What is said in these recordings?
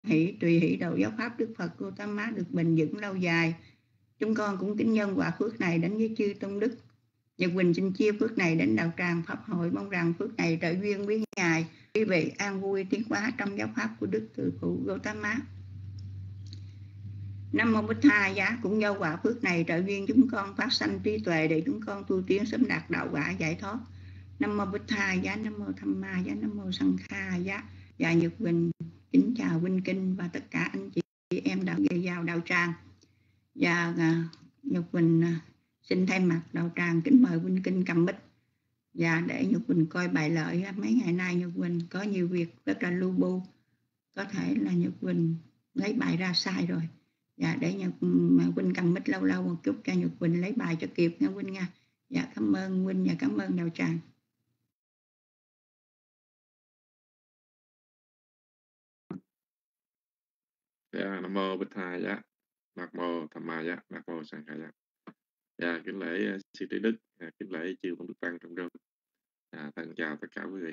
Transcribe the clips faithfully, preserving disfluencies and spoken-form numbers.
hỷ tùy hỷ độ giáo pháp Đức Phật Gautama được bền vững lâu dài. Chúng con cũng kính nhân quả phước này đến với chư tôn đức. Nhật Quỳnh xin chia phước này đến đạo tràng pháp hội, mong rằng phước này trợ duyên với ngài, quý vị an vui tiến hóa trong giáo pháp của Đức Từ Phụ Gautama. Nam mô Bích Tha Giá, cũng do quả phước này trợ duyên chúng con phát sanh trí tuệ để chúng con tu tiến sớm đạt đạo quả giải thoát. Nam mô Bích Tha Giá, Nam mô Tham Ma Giá, Nam mô Sanh Kha Giá. Và Nhật Quỳnh kính chào Vinh Kinh và tất cả anh chị em đã về vào đạo tràng. Và Nhật Quỳnh xin thay mặt đạo tràng kính mời Vinh Kinh cầm mic và để Nhật Quỳnh coi bài lợi. Mấy ngày nay Nhật Quỳnh có nhiều việc rất là lu bu, có thể là Nhật Quỳnh lấy bài ra sai rồi. Dạ, để Nhật Quỳnh cầm mic lâu lâu một chút cho Nhật Quỳnh lấy bài cho kịp nha Quỳnh nha. Dạ, cảm ơn Quỳnh và cảm ơn đạo tràng. Dạ, Nam mô Bích Tha Giá, Nam mô Tham Ma Giá, Nam mô Sanh Kha Giá. Dạ, kính lễ sư Trí Đức, dạ, kính lễ chư tôn đức tăng trong rừng. Dạ, thân chào tất cả quý vị.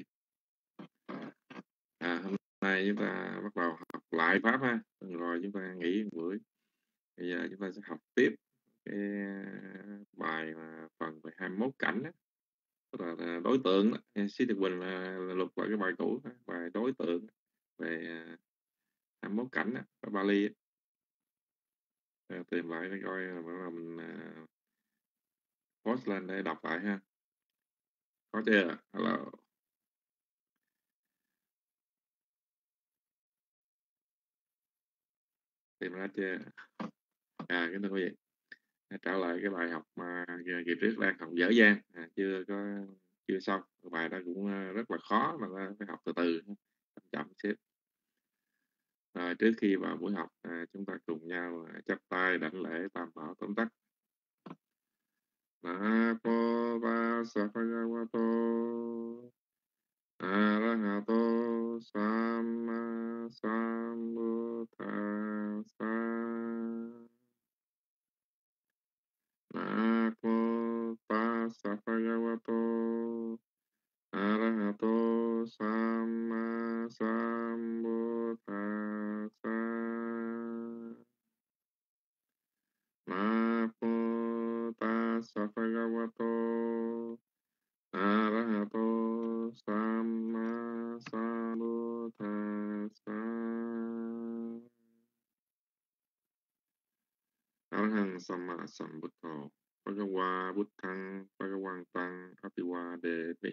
À, hôm nay chúng ta bắt đầu học lại pháp ha, rồi chúng ta nghỉ một buổi. Bây giờ chúng ta sẽ học tiếp cái bài mà phần về hai mươi mốt cảnh đó. Tức là đối tượng đó. Sư Nhật Quỳnh là lục lại cái bài cũ, bài đối tượng về hai mươi mốt cảnh đó, ở Bali. À, tìm lại để coi là mình uh, post lên để đọc lại ha. Có chưa? Hello. Tìm ra chưa? À, cái thưa quý vị, trả lời cái bài học mà kỳ trước đang học dở dang, à, chưa có chưa xong. Bài đó cũng rất là khó mà phải học từ từ, chậm chậm xíu. À, trước khi vào buổi học, à, chúng ta cùng nhau chắp tay đảnh lễ tam bảo tóm tắt. Namo tassa bhagavato arahato samma sambuddhassa. Namo tassa bhagavato arahato samma sambuddhassa. Namo tassa bhagavato arahato samma sambuddhassa. Arahang samma sambuddho bhagava buddhang bhagavantang apiwademi.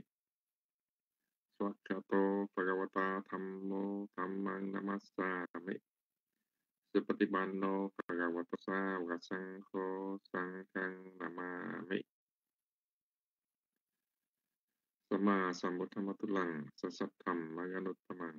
Swakkato bhagavata dhammo dhammang namassami. Supatipanno bhagavato sāvaka saṅkho saṅghang namami. Sama sambuddhamatulang sasatham maganuttamang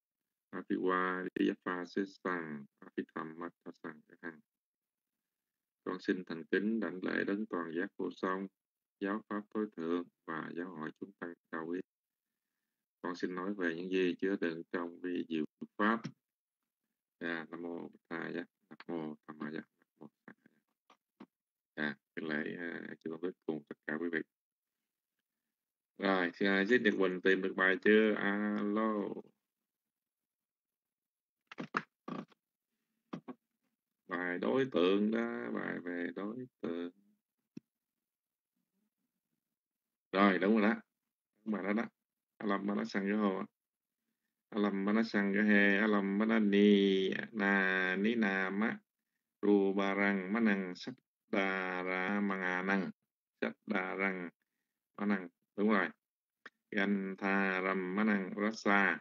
apiwadiyapasisang apithammatasang kahang. Con xin thành kính đảnh lễ đến toàn giác vô song, giáo pháp tối thượng và giáo hội chúng tăng cao quý. Con xin nói về những gì chứa đựng trong vi diệu pháp. Dạ, Nam mô Bích Tha Giá, Nam mô Tham Ma Giá, Nam mô Sanh Kha Giá. Dạ, kính lễ chư tôn đức cùng tất cả quý vị. Rồi, xin Nhật Quỳnh tìm được bài chưa? Alo. Bài đối tượng đó, bài về đối tượng. Rồi, đúng rồi đó. Đúng bài đó đó. Alam mana sangho. Alam mana sanghe, alam mana ni na ni nama rubarang manang saddara manganang. Saddara manang. Đúng rồi. Gan tha ram manang rasa.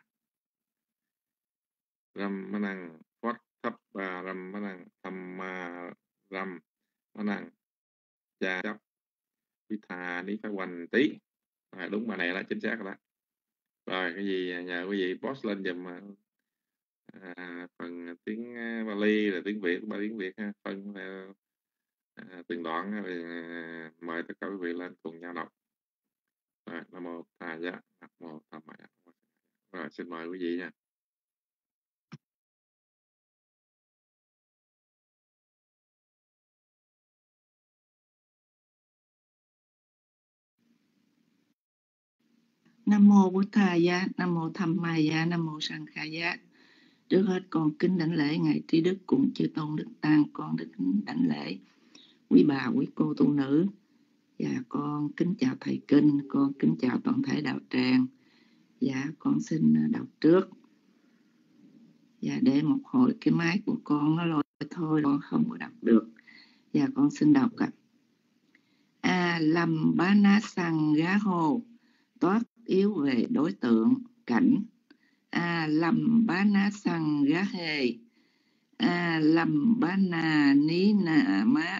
Ram manang phot thấp và ram manang thamma ram manang cha chấp vitha ní phải hoành tí. À, đúng bài này là chính xác rồi đó. Rồi cái gì nhờ quý vị post lên dùm à, phần tiếng Bali là tiếng Việt, ba tiếng Việt ha, phần à, từng đoạn thì à, mời tất cả quý vị lên cùng nhau đọc. Rồi, Nam mô Tha Giá, Nam mô Tham Ma Giá. Rồi xin mời quý vị nha. Nam mô Bụt Thà Giá, Nam mô Tham Ma Giá, Nam mô Sanh Kha Giá. Trước hết con kính đảnh lễ Ngài Trí Đức cùng chư tôn đức tăng, con đức đảnh lễ quý bà, quý cô tu nữ. Và con kính chào thầy kinh, con kính chào toàn thể đạo tràng. Dạ con xin đọc trước. Dạ để một hồi cái máy của con nó lôi thôi, con không có đọc được. Dạ con xin đọc ạ. A lâm bá ná sang gá hồ, toát yếu về đối tượng cảnh. A lâm bá ná sang gá hề, a lâm bá na ní nà má,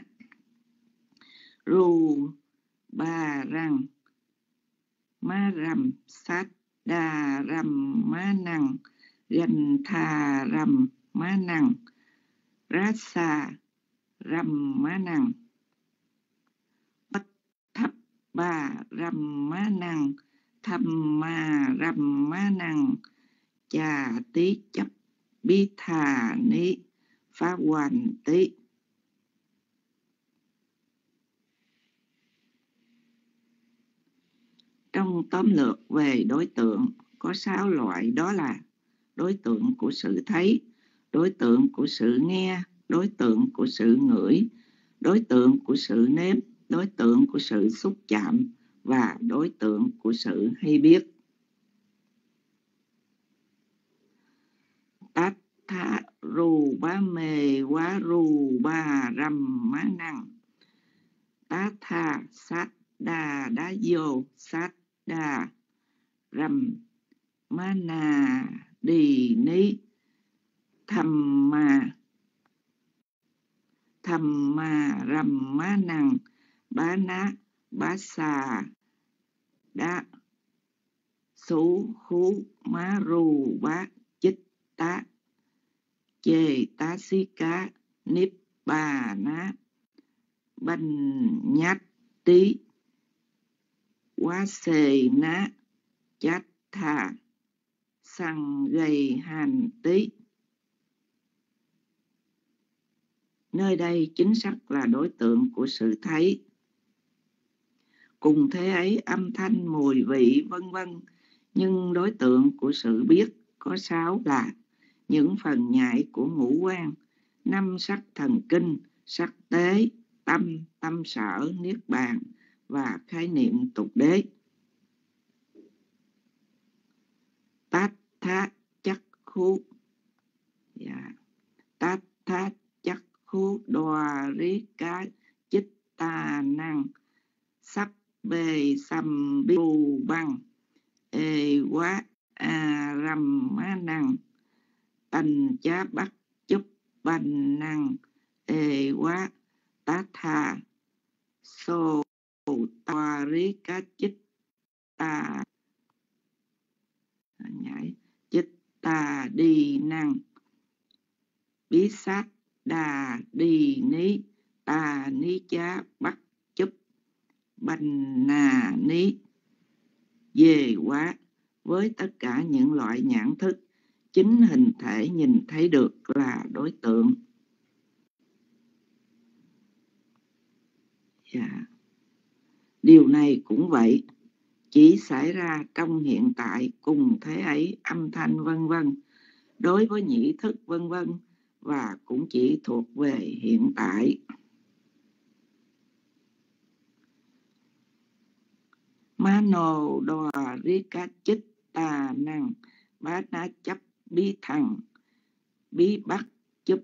ru ba răng, má rằm sát đà rằm má năng, gần thà rằm má năng, rát xa rằm má năng, bắt thấp ba rằm má năng, thầm ma rằm má năng, chà tí chấp bi thà ní phá hoàn tí. Trong tóm lược về đối tượng có sáu loại, đó là đối tượng của sự thấy, đối tượng của sự nghe, đối tượng của sự ngửi, đối tượng của sự nếm, đối tượng của sự xúc chạm và đối tượng của sự hay biết. Tát tha ru ba mê quá ru ba rằm má năng, tát tha sát đà đá vô sát đà rằm má nà đi ní, thầm ma thầm ma rằm má năng, bá ná bá xà đá xú hú má ru bá chích tá, chê tá xí cá níp bà ná, banh nhát tí quá xề ná chát thà, sang gầy hàn tí. Nơi đây chính xác là đối tượng của sự thấy. Cùng thế ấy âm thanh, mùi vị vân vân, nhưng đối tượng của sự biết có sáu là những phần nhạy của ngũ quan, năm sắc thần kinh, sắc tế, tâm, tâm sở, niết bàn và khái niệm tục đế. Tát thá chắc khu, yeah. Tát thá chắc khu đoà rí cá chích tà năng, sắp bề xăm biu băng, ê quá à rằm má năng, tành chá bắt chúc bành năng, ê quá tá thà, sô tòa rí cá chích tà nhảy chích tà đi năng, bí sát đà đi ní, tà ní chá bắt chúc bành nà ní, về quá. Với tất cả những loại nhãn thức, chính hình thể nhìn thấy được là đối tượng. Yeah. Điều này cũng vậy, chỉ xảy ra trong hiện tại, cùng thế ấy âm thanh vân vân, đối với nhĩ thức vân vân, và cũng chỉ thuộc về hiện tại. Mano đòa rí cá chích tà năng, bá ná chấp bí thằng, bí bắt chúp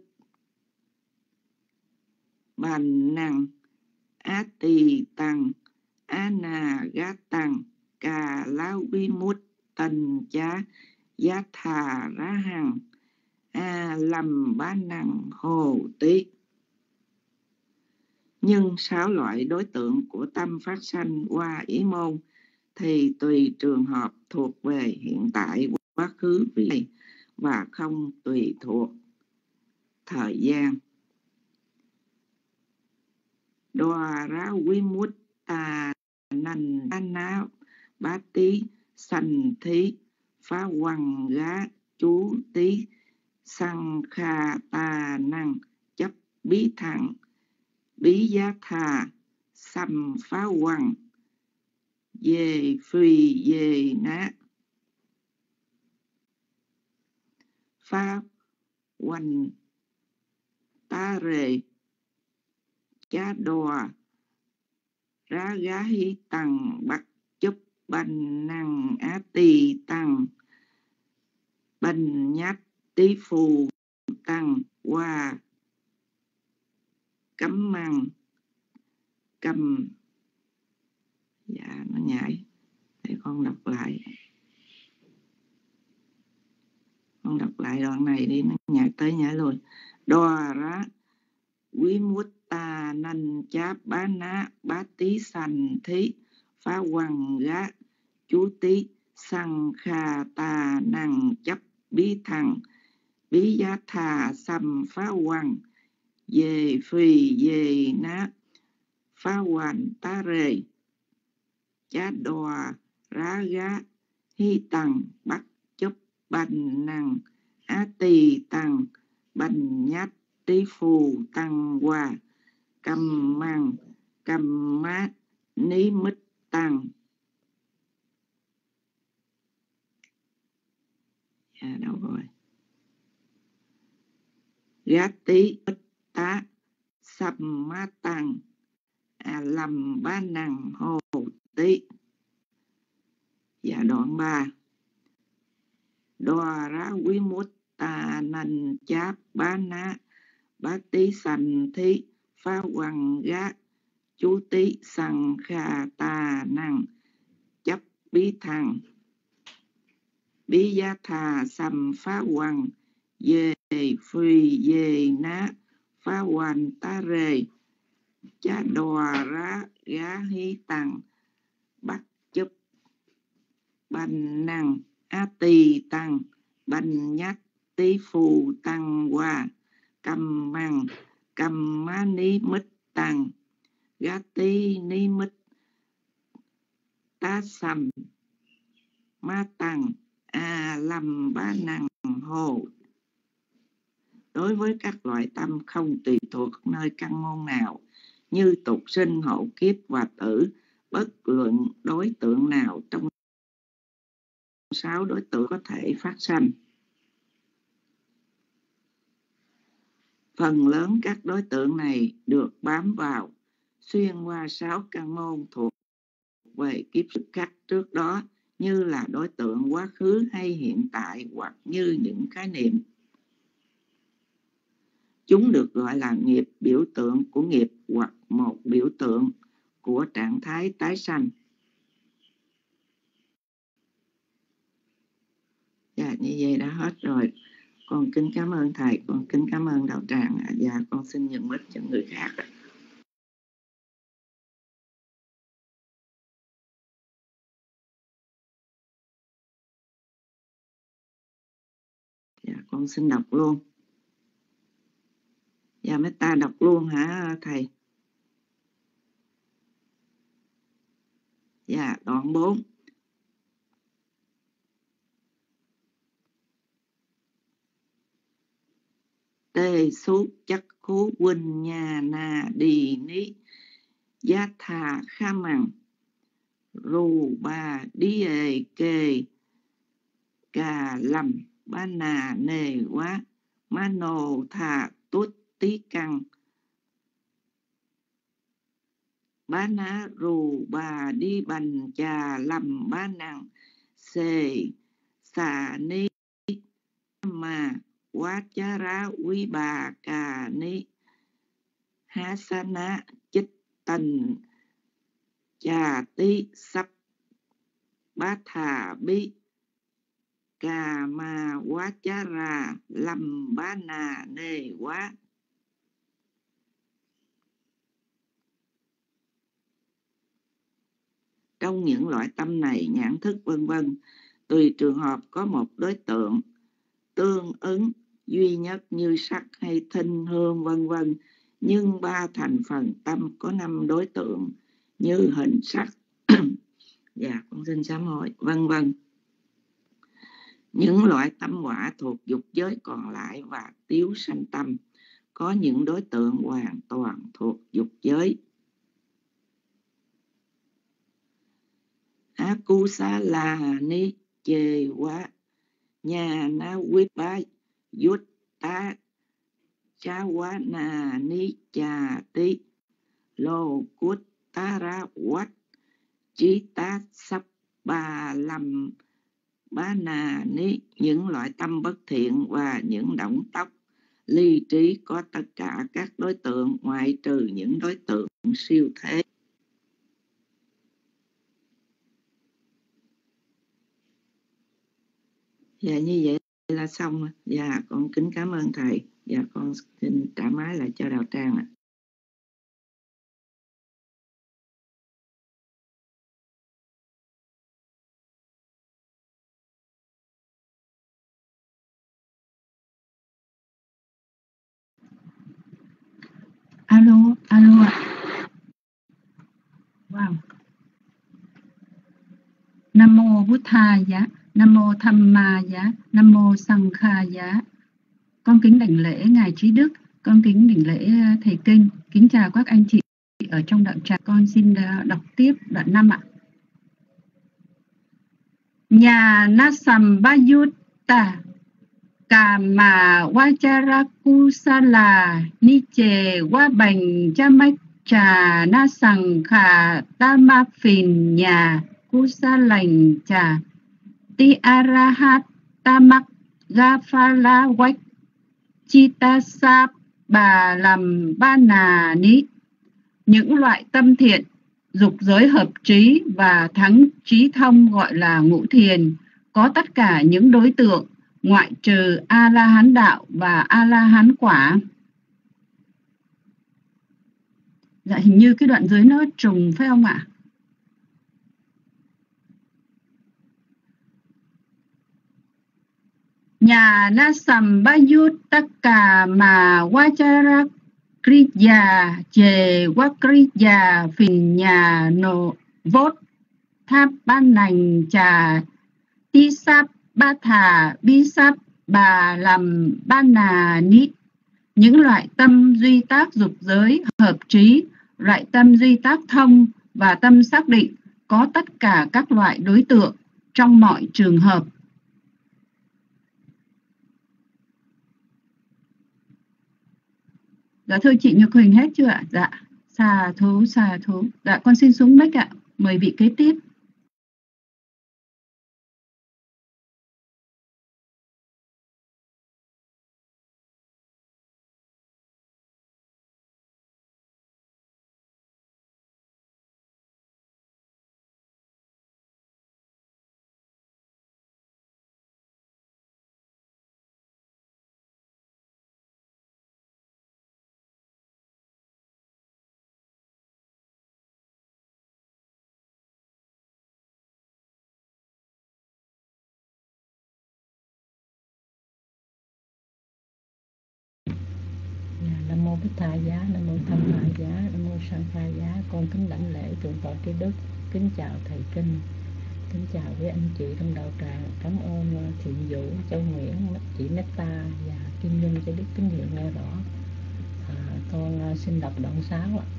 bàn năng, á tì tăng, á nà gá tăng, cà lao bí mút tần chá, giá thà rá hằng, a lâm bá năng hồ tí. Nhưng sáu loại đối tượng của tâm phát sanh qua ý môn thì tùy trường hợp thuộc về hiện tại, quá khứ, vị lai và không tùy thuộc thời gian. Đoà rá quý mút tà nành đá ná bá tí sanh thí phá quăng gá chú tí sang kha tà năng chấp bí thẳng bí giá thà xăm phá quăng về phi về ná phá Quanh ta rề cha đòa ra gá hi tăng bắt chúc bành năng á tì tăng bành nhát tí phù tăng qua cấm măng cầm. Dạ nó nhảy để con đọc lại, con đọc lại đoạn này đi, nó nhảy tới nhảy lui. Đòa ra quý mút ta nành cháp bá ná bá tí sành thí phá quăng gá chú tí sang kha ta năng chấp bí thằng bí giá thà xăm phá quăng về phi về ná phá hoàn ta rề chá đòa rá gá hi tăng bắt chúc bành năng á tì tăng bành nhát tí phù tăng qua cầm măng cầm mát ní mít tăng. À, đâu rồi? Gá tí mít tá sầm má tăng à, lầm ba năng hồ tí. Dạ đoạn ba. Đòa ra quý mút ta nành cháp bá ná bá tí sành thí phá quăng gá chú tí sằng kha ta năng chấp bí thằng bí giá thà xăm phá quăng về phi về ná phá hoàn ta rề chá đòa ra gá hí tăng bắt chúc bành năng á tì tăng bành nhát tí phù tăng qua cầm măng cầm má ní mít tăng gá tí ní mít tá sầm má tăng à lầm bá năng hồ. Đối với các loại tâm không tùy thuộc nơi căn môn nào như tục sinh, hộ kiếp và tử, bất luận đối tượng nào trong sáu đối tượng có thể phát sanh. Phần lớn các đối tượng này được bám vào xuyên qua sáu căn môn thuộc về kiếp khác trước đó, như là đối tượng quá khứ hay hiện tại, hoặc như những khái niệm. Chúng được gọi là nghiệp biểu tượng của nghiệp, hoặc một biểu tượng của trạng thái tái sanh. Dạ, như vậy đã hết rồi. Con kính cảm ơn thầy, con kính cảm ơn đạo tràng. Dạ, con xin nhận mic cho người khác. Dạ, con xin đọc luôn. Dạ, mấy ta đọc luôn hả thầy? Dạ, đoạn bốn. Tê xúc chắc khú huynh nhà nà đi ní giá thà kha mặn rù bà đi ê kê cà lầm ba nà nề quá má nô thà tốt tí căng bá ná rù bà đi bành trà lầm bá năng xê xà ní mà quá chá rá quý bà cà ní há sa ná chích tình trà tí sắp bá thà bí cà mà quá chá rà lầm bá nà nề quá. Trong những loại tâm này, nhãn thức vân vân, tùy trường hợp có một đối tượng tương ứng duy nhất như sắc hay thinh hương vân vân, nhưng ba thành phần tâm có năm đối tượng như hình sắc dạ con xin sám hối vân vân. Những loại tâm quả thuộc dục giới còn lại và tiếu sanh tâm có những đối tượng hoàn toàn thuộc dục giới. Akusala ni chê quá nhà na quyết bá yút ta cha wa na ni cha ti lô cút ta ra wat chi ta sắp ba lâm ba nà ni, những loại tâm bất thiện và những động tóc ly trí có tất cả các đối tượng ngoại trừ những đối tượng siêu thế. Dạ như vậy là xong. Dạ con kính cảm ơn thầy. Dạ con xin trả máy lại cho Đạo Tràng ạ. Alo, alo ạ. Wow. Nam mô Bụt Thầy giá, Nam mô Tham Ma giá, Nam mô Sang Kha giá. Con kính đảnh lễ Ngài Trí Đức, con kính đảnh lễ Thầy Kinh, kính chào các anh chị ở trong đạo tràng. Con xin đọc tiếp đoạn năm ạ. Nhà Nasambayutta Kama Vajarakusala Niche Wabành Chamacha Nasang Kha Tamaphin Nhà Kusalành Cha Ti Arahat Tamak Gafala Wach Chitasap Bà Làm Ba Nà Ní. Những loại tâm thiện, dục giới hợp trí và thắng trí thông gọi là ngũ thiền, có tất cả những đối tượng ngoại trừ A-la-hán đạo và A-la-hán quả. Dạ hình như cái đoạn dưới nó trùng phải không ạ? Nhà Nasambayutta mà Vajara Kriya Chề Wakriya Phìn Nhà Nô Vốt Tháp Ban Nành Trà Ti Sáp Ba Thà Bi Sáp Bà Làm Ba Nà Ní. Những loại tâm duy tác dục giới hợp trí, loại tâm duy tác thông và tâm xác định, có tất cả các loại đối tượng trong mọi trường hợp. Dạ thưa chị Nhược Huỳnh hết chưa ạ? Dạ, xà thú, xà thú. Dạ con xin xuống mic ạ. Mời vị kế tiếp. Nam mô Bích Tha giá, Nam mô Tham Ma giá, Nam mô Sang Kha giá. Con kính đảnh lễ thượng tọa Trí Đức, kính chào thầy Kinh, kính chào với anh chị trong đạo tràng. Cảm ơn Thiện Vũ, Châu Nguyễn, chị Netta và Kim Nhung cho Đức tín hiệu nghe rõ. À, con xin đọc đoạn sáu ạ.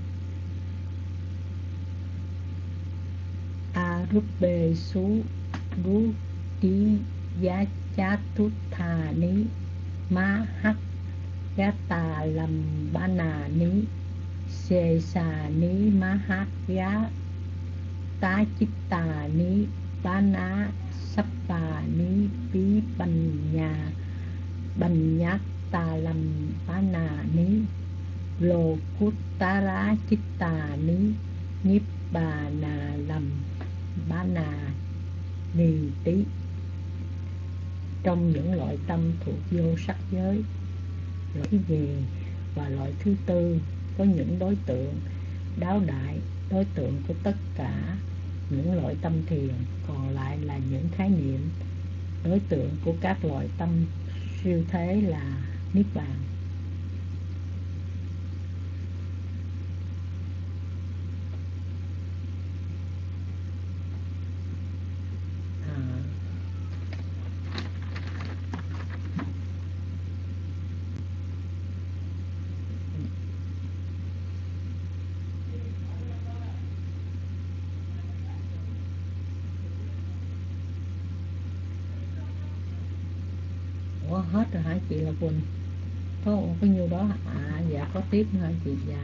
Arubbe su ru ti giá chát tút thà ní ma hắc Yata Lam Bana Ní Se Sa Ní Mahat Ya Tá Chitta Ní Bana Sappa Ní Pi Bành Nhà Bành Nhát Ta Lam Bana Ní Lô Kuttara Chitta Ní Nibbana Lam Bana Ni Tí. Trong những loại tâm thuộc vô sắc giới, loại thứ nhì và loại thứ tư có những đối tượng đáo đại, đối tượng của tất cả những loại tâm thiền, còn lại là những khái niệm đối tượng của các loại tâm siêu thế là niết bàn. Ủa hết rồi hả chị là Quỳnh? có có nhiêu đó à? Dạ có tiếp nữa chị. Dạ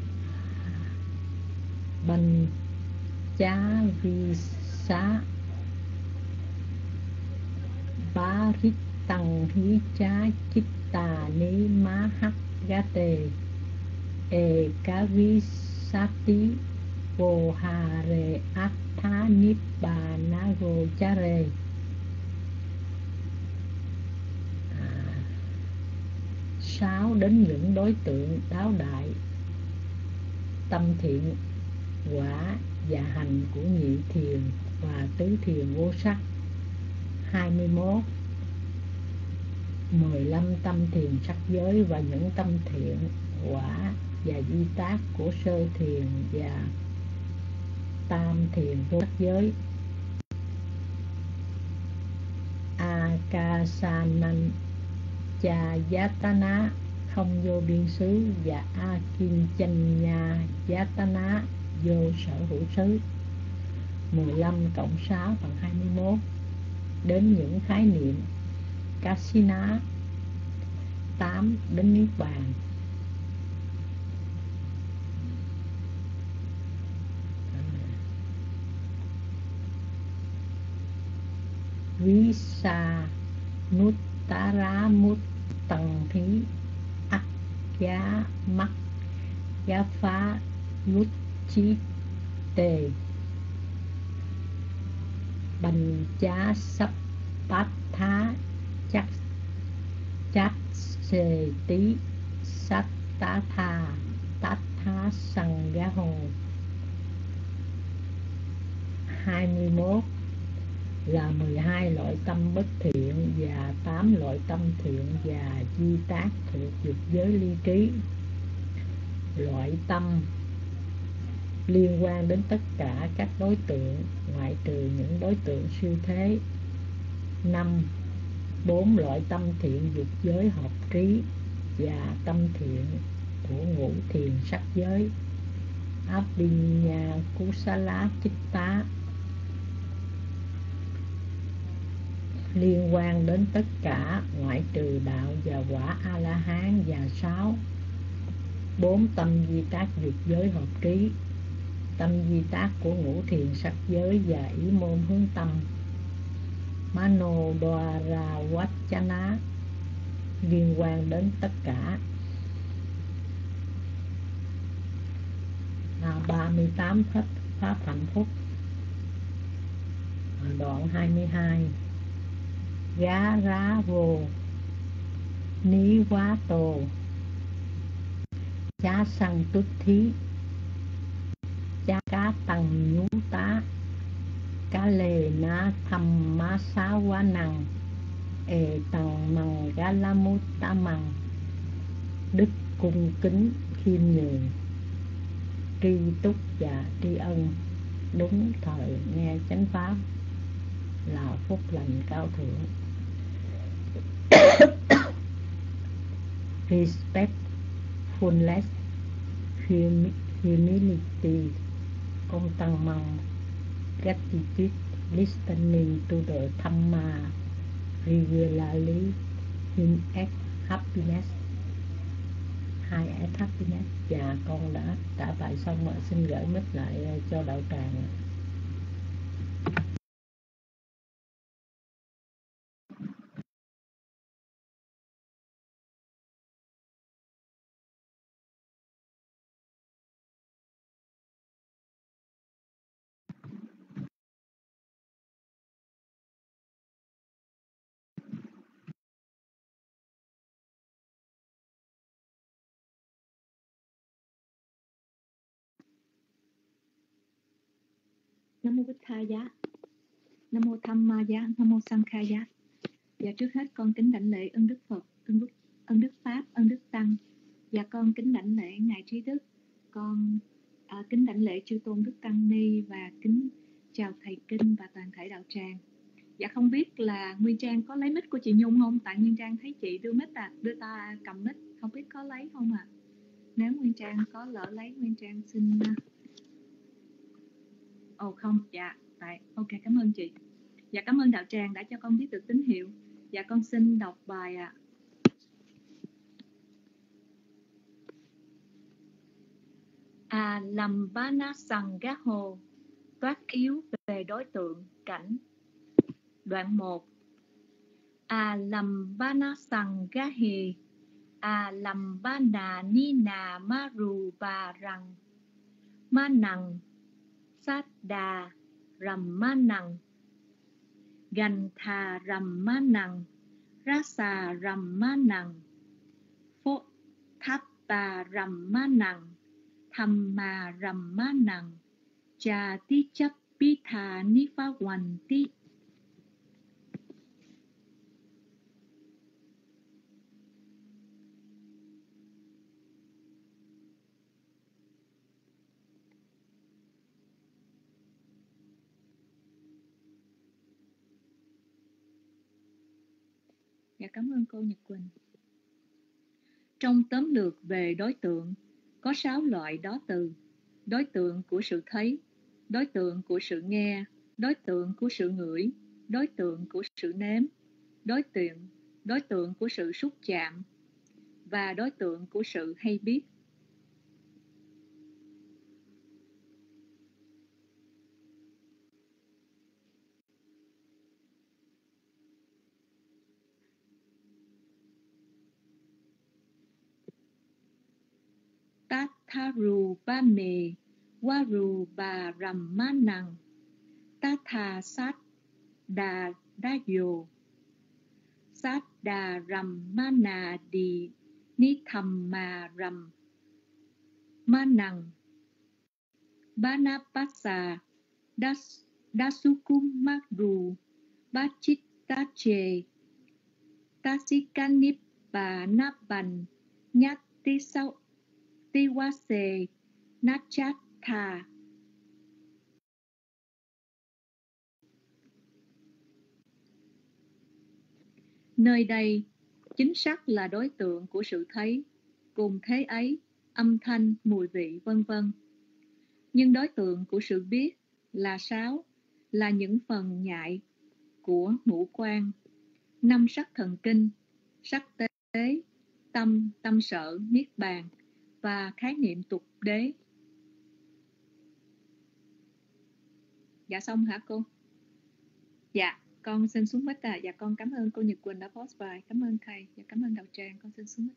Banh chá vi xá bá rít tăng hí chá chít tà ní má hắc gá tề e cá vi sát tí vô hà rề át thá nít bà ná gô chá rề. à, Sáu, đến những đối tượng đáo đại tâm thiện quả và hành của nhị thiền và tứ thiền vô sắc. Hai mươi mốt, mười lăm tâm thiền sắc giới và những tâm thiện quả và di tác của sơ thiền và tam thiền vô sắc giới. Akasanan cha yatana không vô biên xứ và akinchanya yatana vô sở hữu xứ. Mười lăm cộng sáu bằng hai mươi mốt, đến những khái niệm kasina. Tám, đến niết bàn. Visa Nuttara Mut Tầng Thí Ác Giá Mắc Giá Phá Lút Chí Tề Bành Chá Sắp Bát Thá Chắc Chát Xê Tí Sát Tá Tha Tát Thá Sằng Gá Hồ. Hai mươi mốt là mười hai loại tâm bất thiện và tám loại tâm thiện và di tác thuộc dục giới ly trí. Loại tâm liên quan đến tất cả các đối tượng ngoại trừ những đối tượng siêu thế. Năm, bốn loại tâm thiện dục giới hợp trí và tâm thiện của ngũ thiền sắc giới. Abhinya Kusala Chitta liên quan đến tất cả ngoại trừ đạo và quả A-la-hán. Và sáu, bốn tâm di tác dục giới hợp trí, tâm di tác của ngũ thiền sắc giới và ý môn hướng tâm. Manodwara Vachana liên quan đến tất cả. À, ba mươi tám pháp, pháp hạnh phúc. À, đoạn hai mươi hai, Gá rá vô ní quá tô chá sanh tút thí chá cá tầng nhú tá cá lê ná thăm má xá quá năng ê tầng mằng gá la mút tá mằng. Đức cung kính khiêm nhường, tri túc và tri ân, đúng thời nghe chánh pháp là phúc lành cao thượng. Respectfulness, humility, contentment, gratitude, listening to the Dhamma regularly, in act happiness, hai act happiness. Và con đã trả bài xong rồi, xin gửi mic lại cho đạo tràng. Nam mô Bích Tha Giá, Nam mô Tham Ma Giá, Nam mô Sang Kha Giá. Và trước hết con kính đảnh lễ ân đức Phật, ân đức, ân đức Pháp, ân đức Tăng. Và con kính đảnh lễ Ngài Trí Đức, con à, kính đảnh lễ Chư Tôn Đức Tăng Ni và kính chào Thầy Kinh và toàn thể đạo tràng. Dạ không biết là Nguyên Trang có lấy mic của chị Nhung không? Tại Nguyên Trang thấy chị đưa mic à, đưa ta cầm mic, không biết có lấy không à? Nếu Nguyên Trang có lỡ lấy, Nguyên Trang xin... Ồ oh, không, dạ, tại ok, cảm ơn chị. Dạ cảm ơn đạo tràng đã cho con biết được tín hiệu. Dạ con xin đọc bài ạ. À. Alambanasangaho, toát yếu về đối tượng cảnh. Đoạn một. Alambanasangahi, Alambana nina maru bà rằng, manằng sát đà rầm manằng, gành thà rầm manằng, rasa rầm manằng, phốt tháp tà rầm manằng, thầm mà rầm manằng, trà tí chấp bí thà ni phá hoành tí. Dạ, cảm ơn cô Nhật Quỳnh. Trong tóm lược về đối tượng, có sáu loại đó từ: đối tượng của sự thấy, đối tượng của sự nghe, đối tượng của sự ngửi, đối tượng của sự nếm, đối tượng, đối tượng của sự xúc chạm và đối tượng của sự hay biết. Tatharu ba mề waru bà rầm ma năng, tatha sát đà đa dồ, sát đà rầm ma nà đi ni thầm mà rầm ma năng, banapasa das dasukum maru bachittache tasikanip bà náp bành nhát tí sau Tiwase Nachatha. Nơi đây chính xác là đối tượng của sự thấy, cùng thế ấy âm thanh, mùi vị, vân vân. Nhưng đối tượng của sự biết là sáu, là những phần nhạy của ngũ quan, năm sắc thần kinh, sắc tế, tâm, tâm sở, niết bàn và khái niệm tục đế. Dạ xong hả cô? Dạ, con xin xuống mic à. Dạ con cảm ơn cô Nhật Quỳnh đã post bài. Cảm ơn thầy. Dạ, cảm ơn đạo tràng. Con xin xuống mic.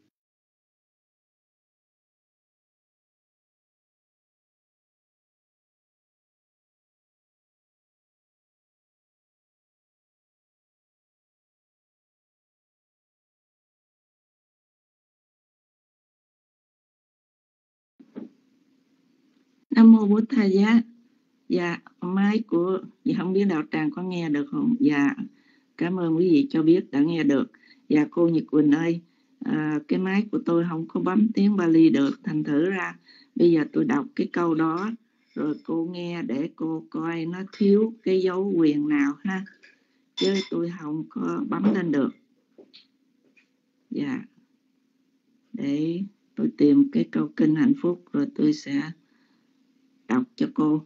Nam mô Bổn Thầy Giá. Dạ, máy của dạ, không biết đạo tràng có nghe được không? Dạ, cảm ơn quý vị cho biết đã nghe được. Dạ, cô Nhật Quỳnh ơi, à, cái máy của tôi không có bấm tiếng Bali được, thành thử ra bây giờ tôi đọc cái câu đó rồi cô nghe để cô coi nó thiếu cái dấu quyền nào ha, chứ tôi không có bấm lên được. Dạ, để tôi tìm cái câu kinh hạnh phúc rồi tôi sẽ đọc cho cô.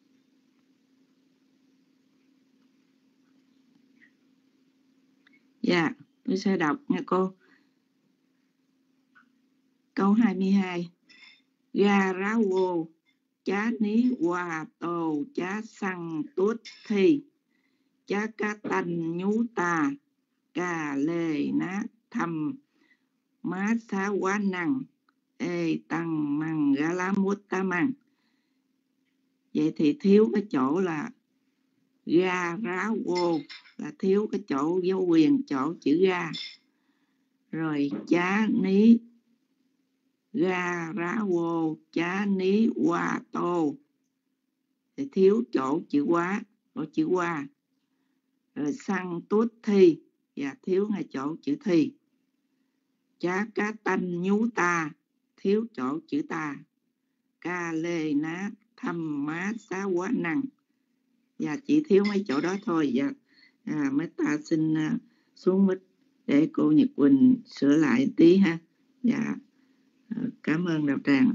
Dạ, tôi sẽ đọc nha cô. Câu hai mươi hai. Ga rá vô chá ní hòa tô chá xăng tuốt thi chá cá tanh nhú tà cà lê ná thầm má xá quá năng ê tăng măng gá lá mút tá măng. Vậy thì thiếu cái chỗ là ga rá vô, là thiếu cái chỗ dấu quyền chỗ chữ ga. Rồi chá ní ga rá vô chá ní hoa tô thì thiếu chỗ chữ quá, chỗ chữ hoa. Rồi xăng tuốt thi và thiếu ngay chỗ chữ thi. Chá cá tanh nhú ta thiếu chỗ chữ ta. Ca lê ná thăm má xá quá năng và chỉ thiếu mấy chỗ đó thôi. Và à, mấy ta xin uh, xuống mic để cô Nhật Quỳnh sửa lại tí ha. Dạ, cảm ơn đạo tràng.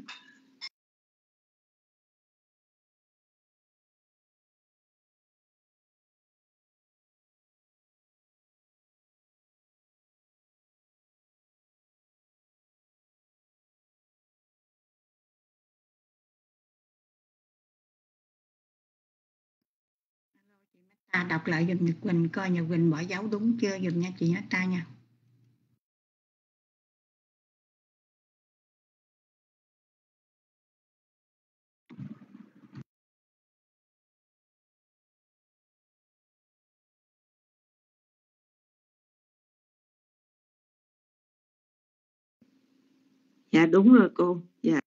đọc lại giùm Nhật Quỳnh coi Nhật Quỳnh bỏ dấu đúng chưa giùm nha chị Meta nha. Dạ đúng rồi cô. Dạ.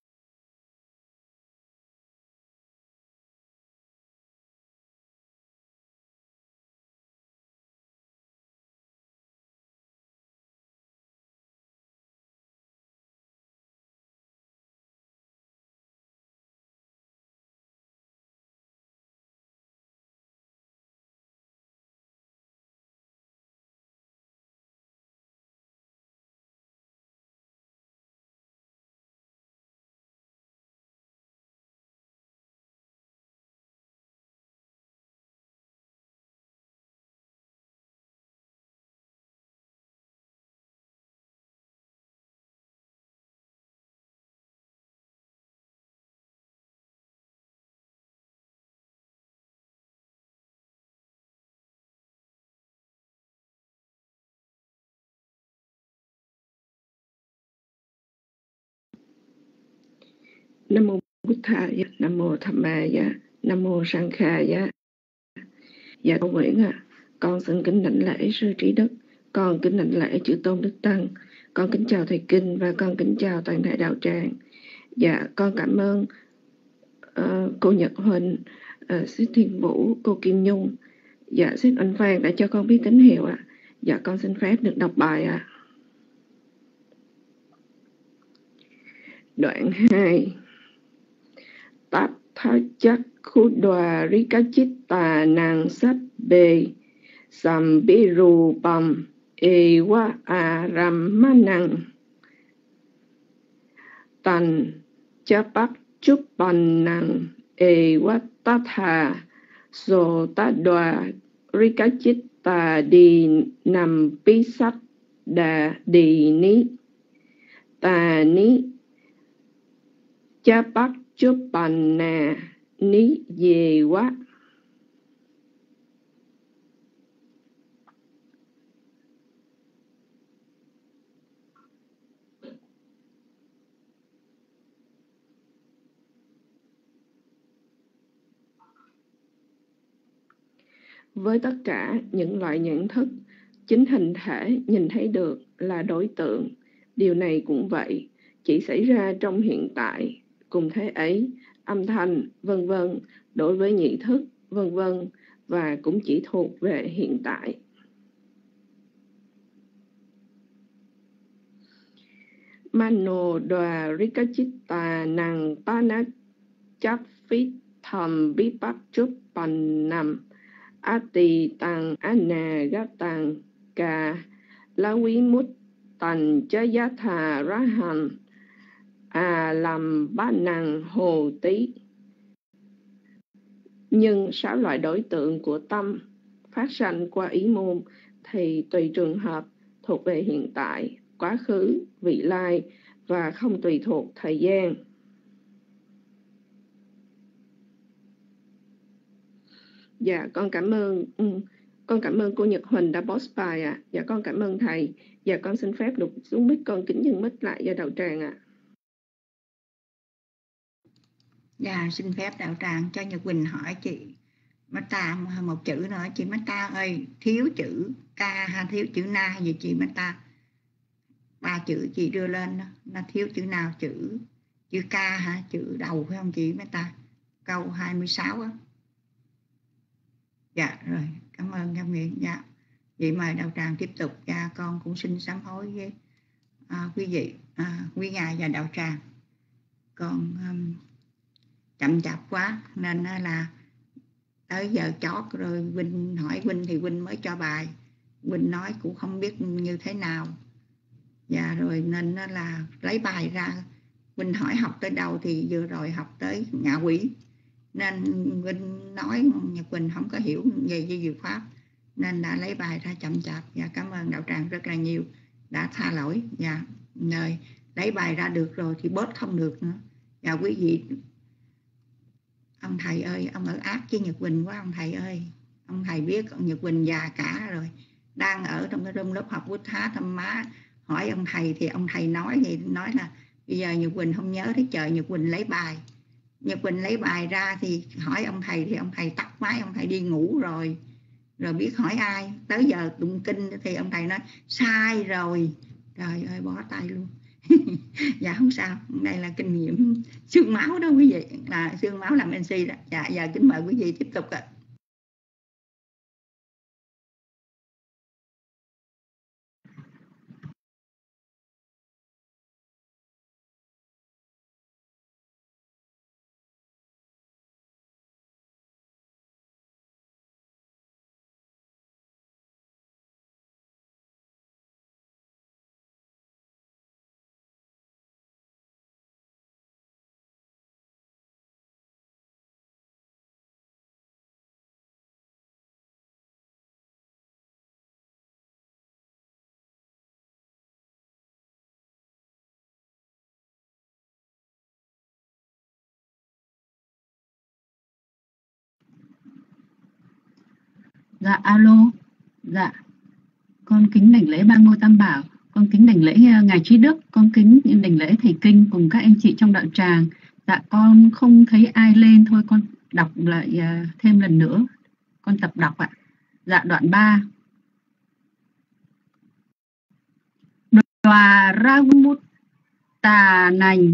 Nam mô Bụt Thầy, Nam mô Tham Ma Giá, Nam mô Sang Kha Giá. Dạ con Nguyễn ạ, à, con xin kính đảnh lễ sư trí đức, con kính đảnh lễ chư tôn đức tăng, con kính chào thầy kinh và con kính chào toàn thể đạo tràng. Dạ con cảm ơn uh, cô Nhật Huỳnh, uh, Sít Thiên Vũ, cô Kim Nhung, dạ Sít Anh Phan đã cho con biết tín hiệu ạ. À. Dạ con xin phép được đọc bài ạ. À. Đoạn hai. Tát tha chắc khu đoà rí cá chít tà nàng sát bề sàm bi rù bầm e wa a ram ma năng tàn cha bắc chúc bần năng e wa tát hà so tát đoà rí cá chít tà đi nằm bí sát đà đi ní tà ní cha bắc chúc bần nà ní về quá. Với tất cả những loại nhận thức, chính hình thể nhìn thấy được là đối tượng. Điều này cũng vậy, chỉ xảy ra trong hiện tại. Cùng thế ấy, âm thanh, vân vân đối với nhị thức, vân vân và cũng chỉ thuộc về hiện tại. Mano đoà rikachita năng pana chắc phít thầm bí bác chút bần nằm Ati tăng anagatang ka lawi mut tần chayatha rahan a làm ba năng hồ tí. Nhưng sáu loại đối tượng của tâm phát sanh qua ý môn thì tùy trường hợp thuộc về hiện tại, quá khứ, vị lai và không tùy thuộc thời gian. Dạ con cảm ơn ừ, con cảm ơn cô Nhật Huỳnh đã post bài ạ. À. Dạ con cảm ơn thầy. Dạ con xin phép được xuống mic, con kính dừng mic lại cho đạo tràng ạ. À. Dạ xin phép đạo tràng cho Nhật Quỳnh hỏi chị Mata một chữ nữa. Chị Mata ơi, thiếu chữ ca hay thiếu chữ na gì chị Mata? Ba chữ chị đưa lên đó, nó thiếu chữ nào? Chữ chữ ca hả? Chữ đầu phải không chị Mata? Câu hai mươi sáu á. Dạ rồi, cảm ơn Cam Nguyện. Dạ, vậy mời đạo tràng tiếp tục. Dạ con cũng xin sám hối với à, quý vị, à, quý ngài và đạo tràng. Con um, chậm chạp quá nên là tới giờ chót rồi Vinh hỏi Vinh thì Vinh mới cho bài. Vinh nói cũng không biết như thế nào. Dạ rồi nên là lấy bài ra. Vinh hỏi học tới đâu thì vừa rồi học tới ngạ quỷ. Nên Vinh nói Nhật Quỳnh không có hiểu về di diệu pháp nên đã lấy bài ra chậm chạp. Và cảm ơn đạo tràng rất là nhiều đã tha lỗi. Và nơi lấy bài ra được rồi thì bớt không được nữa. Và quý vị, ông thầy ơi, ông ở ác với Nhật Quỳnh quá ông thầy ơi. Ông thầy biết con Nhật Quỳnh già cả rồi, đang ở trong cái room lớp học Buddha Dhamma, hỏi ông thầy thì ông thầy nói thì nói là bây giờ Nhật Quỳnh không nhớ tới, trời Nhật Quỳnh lấy bài. Nhật Quỳnh lấy bài ra thì hỏi ông thầy thì ông thầy tắt máy, ông thầy đi ngủ rồi. Rồi biết hỏi ai, tới giờ tụng kinh thì ông thầy nói sai rồi. Trời ơi, bỏ tay luôn. Dạ không sao, đây là kinh nghiệm xương máu đó quý vị, là xương máu làm em xê đó. Dạ, giờ kính mời quý vị tiếp tục ạ. Dạ alo, dạ con kính đảnh lễ Ba Ngôi Tam Bảo, con kính đảnh lễ uh, ngài Trí Đức, con kính đảnh lễ thầy Kinh cùng các anh chị trong đạo tràng. Dạ con không thấy ai lên, thôi con đọc lại uh, thêm lần nữa, con tập đọc ạ. Dạ đoạn ba. Đoà Ramutta nành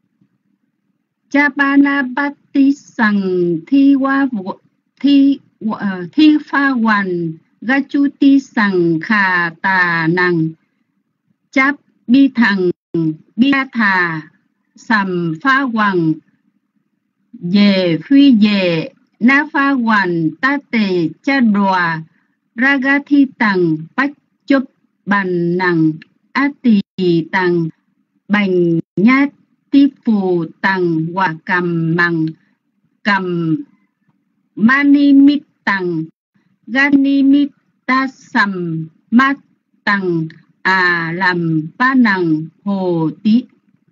Chabanapati Sằng Thi Wa Thi uh, Thi Pha Hoàn Gachuti Sằng Khà Tà Nằng Cháp Bi Thằng Bi Thà Sầm Pha Hoàng Về Phi Về Na Pha Hoàn Ta Tề Cha Đòa Raga Thi Tằng Bách Chúc Bàn Nằng Á Tì Tằng Bành Nhát Ti Phù Tằng Hòa Cầm Mằng Cầm Mani Mít Tằng Gani Mít Ta Sầm Mát Tằng À Làm Ba Nằng Hồ Tí.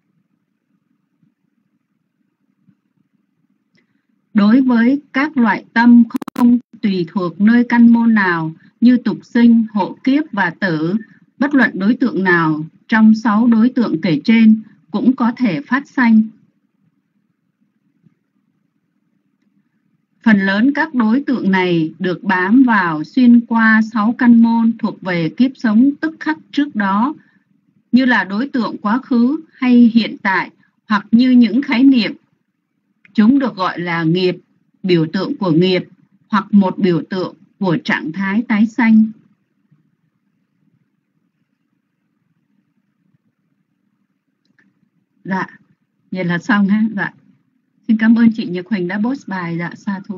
Đối với các loại tâm không tùy thuộc nơi căn môn nào như tục sinh, hộ kiếp và tử, bất luận đối tượng nào trong sáu đối tượng kể trên cũng có thể phát sanh. Phần lớn các đối tượng này được bám vào xuyên qua sáu căn môn thuộc về kiếp sống tức khắc trước đó, như là đối tượng quá khứ hay hiện tại, hoặc như những khái niệm. Chúng được gọi là nghiệp, biểu tượng của nghiệp, hoặc một biểu tượng của trạng thái tái sanh. Dạ, vậy là xong ha. Dạ. Xin cảm ơn chị Nhật Huỳnh đã post bài. Dạ, sa thú.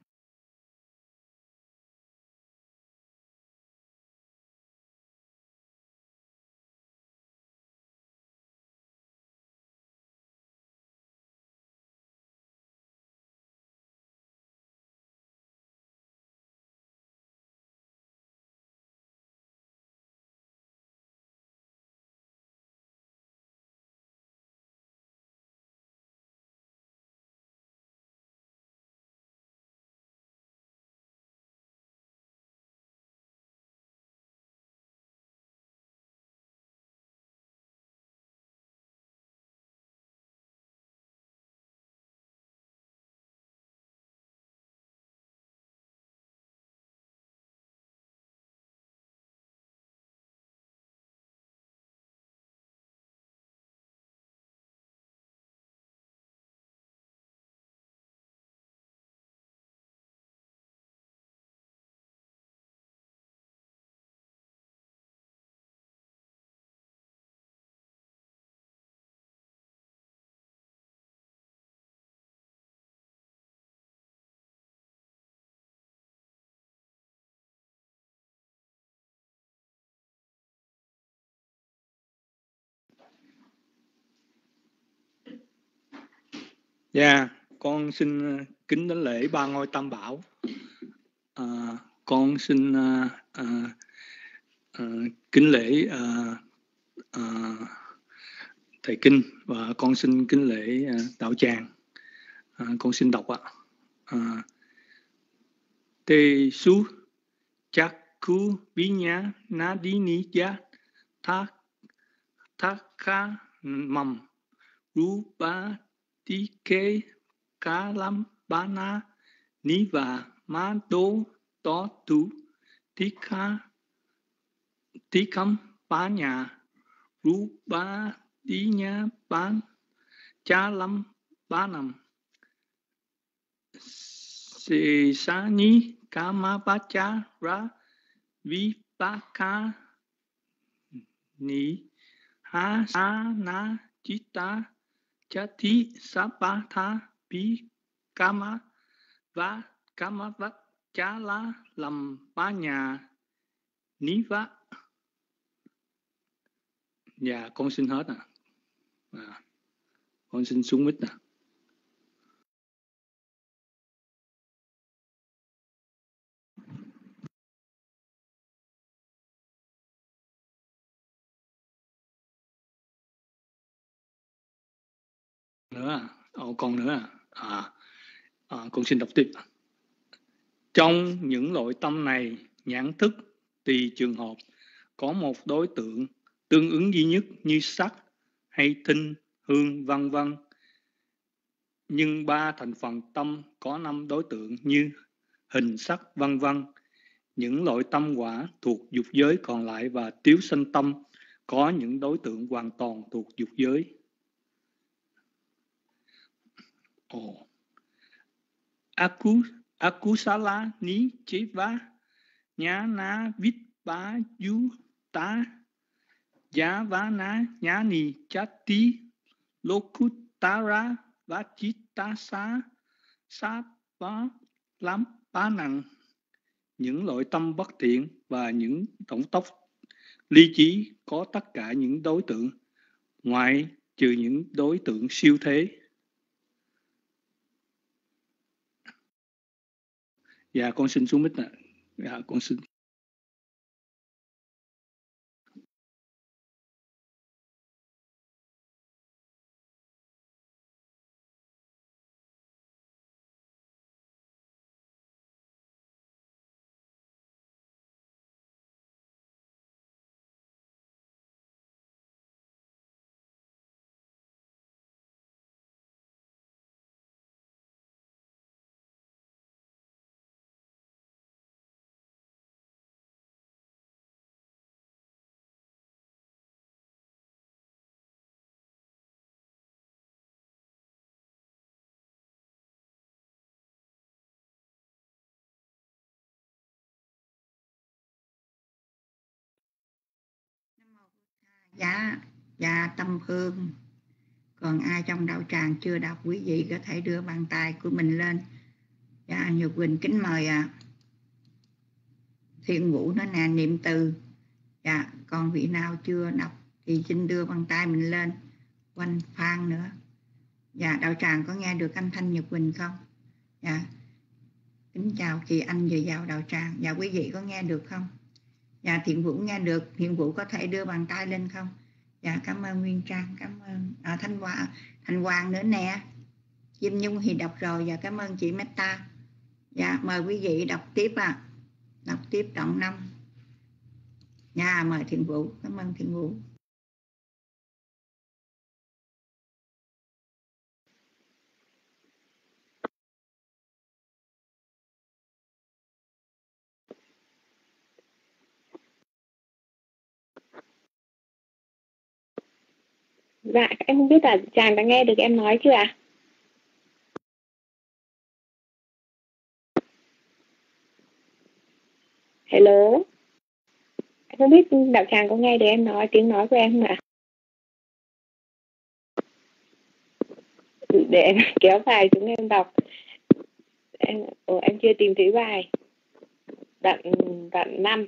Dạ, yeah, con xin kính đến lễ Ba Ngôi Tam Bảo. À, con xin uh, uh, uh, kính lễ uh, uh, thầy Kinh, và con xin kính lễ uh, đạo tràng. Uh, con xin đọc ạ. Uh, tê su chắc khu bí nhá ná đi ní giá thác thác khá mầm rú ba tí kê cá lắm ba na ní và má đô tó tú tí khá tí khăm ba nhà rú ba tí nhá bán chá lắm ba nằm xê xá ní cá má bá chá ra vi ba cá ní ha sa na chita cha thi sa pa tha pi kama va kama vắt cha la làm ba nhà ní vá. Dạ con xin hết à. À con xin xuống mic à. Nữa à? Ồ, còn nữa à? À, à con xin đọc tiếp. Trong những loại tâm này, nhãn thức tùy trường hợp có một đối tượng tương ứng duy nhất như sắc hay thinh, hương, vân vân. Nhưng ba thành phần tâm có năm đối tượng như hình, sắc, vân vân. Những loại tâm quả thuộc dục giới còn lại và tiếu sanh tâm có những đối tượng hoàn toàn thuộc dục giới. Ồ. Aku Akusala ni cheva nhá na vít bá yu ta giá vá ná nhá ni chati lokutara vachitasa sát bá lắm bá nặng. Những loại tâm bất thiện và những tổng tốc ly trí có tất cả những đối tượng ngoại trừ những đối tượng siêu thế. Dạ con xin xuống mic ạ. Dạ con xin. Dạ, dạ Tâm Phương. Còn ai trong đạo tràng chưa đọc, quý vị có thể đưa bàn tay của mình lên. Dạ, Nhược Quỳnh kính mời ạ. À. Thiên Vũ nó nè, niệm từ. Dạ, còn vị nào chưa đọc thì xin đưa bàn tay mình lên. Quanh Phan nữa. Dạ, đạo tràng có nghe được âm thanh Nhược Quỳnh không? Dạ, kính chào Kỳ Anh vừa vào đạo tràng. Dạ, quý vị có nghe được không? Dạ, Thiện Vũ nghe được. Thiện Vũ có thể đưa bàn tay lên không? Dạ, cảm ơn Nguyên Trang, cảm ơn à, Thanh Hoàng, Thanh Hoàng nữa nè. Kim Nhung thì đọc rồi. Dạ, cảm ơn chị Meta. Dạ, mời quý vị đọc tiếp ạ. À. Đọc tiếp đoạn năm. Dạ, mời Thiện Vũ. Cảm ơn Thiện Vũ. Dạ, em không biết là chàng đã nghe được em nói chưa ạ? Hello. Em không biết đạo tràng có nghe được em nói tiếng nói của em không ạ? Để em kéo bài chúng em đọc. Em, ồ, em chưa tìm thấy bài. Đoạn đoạn năm.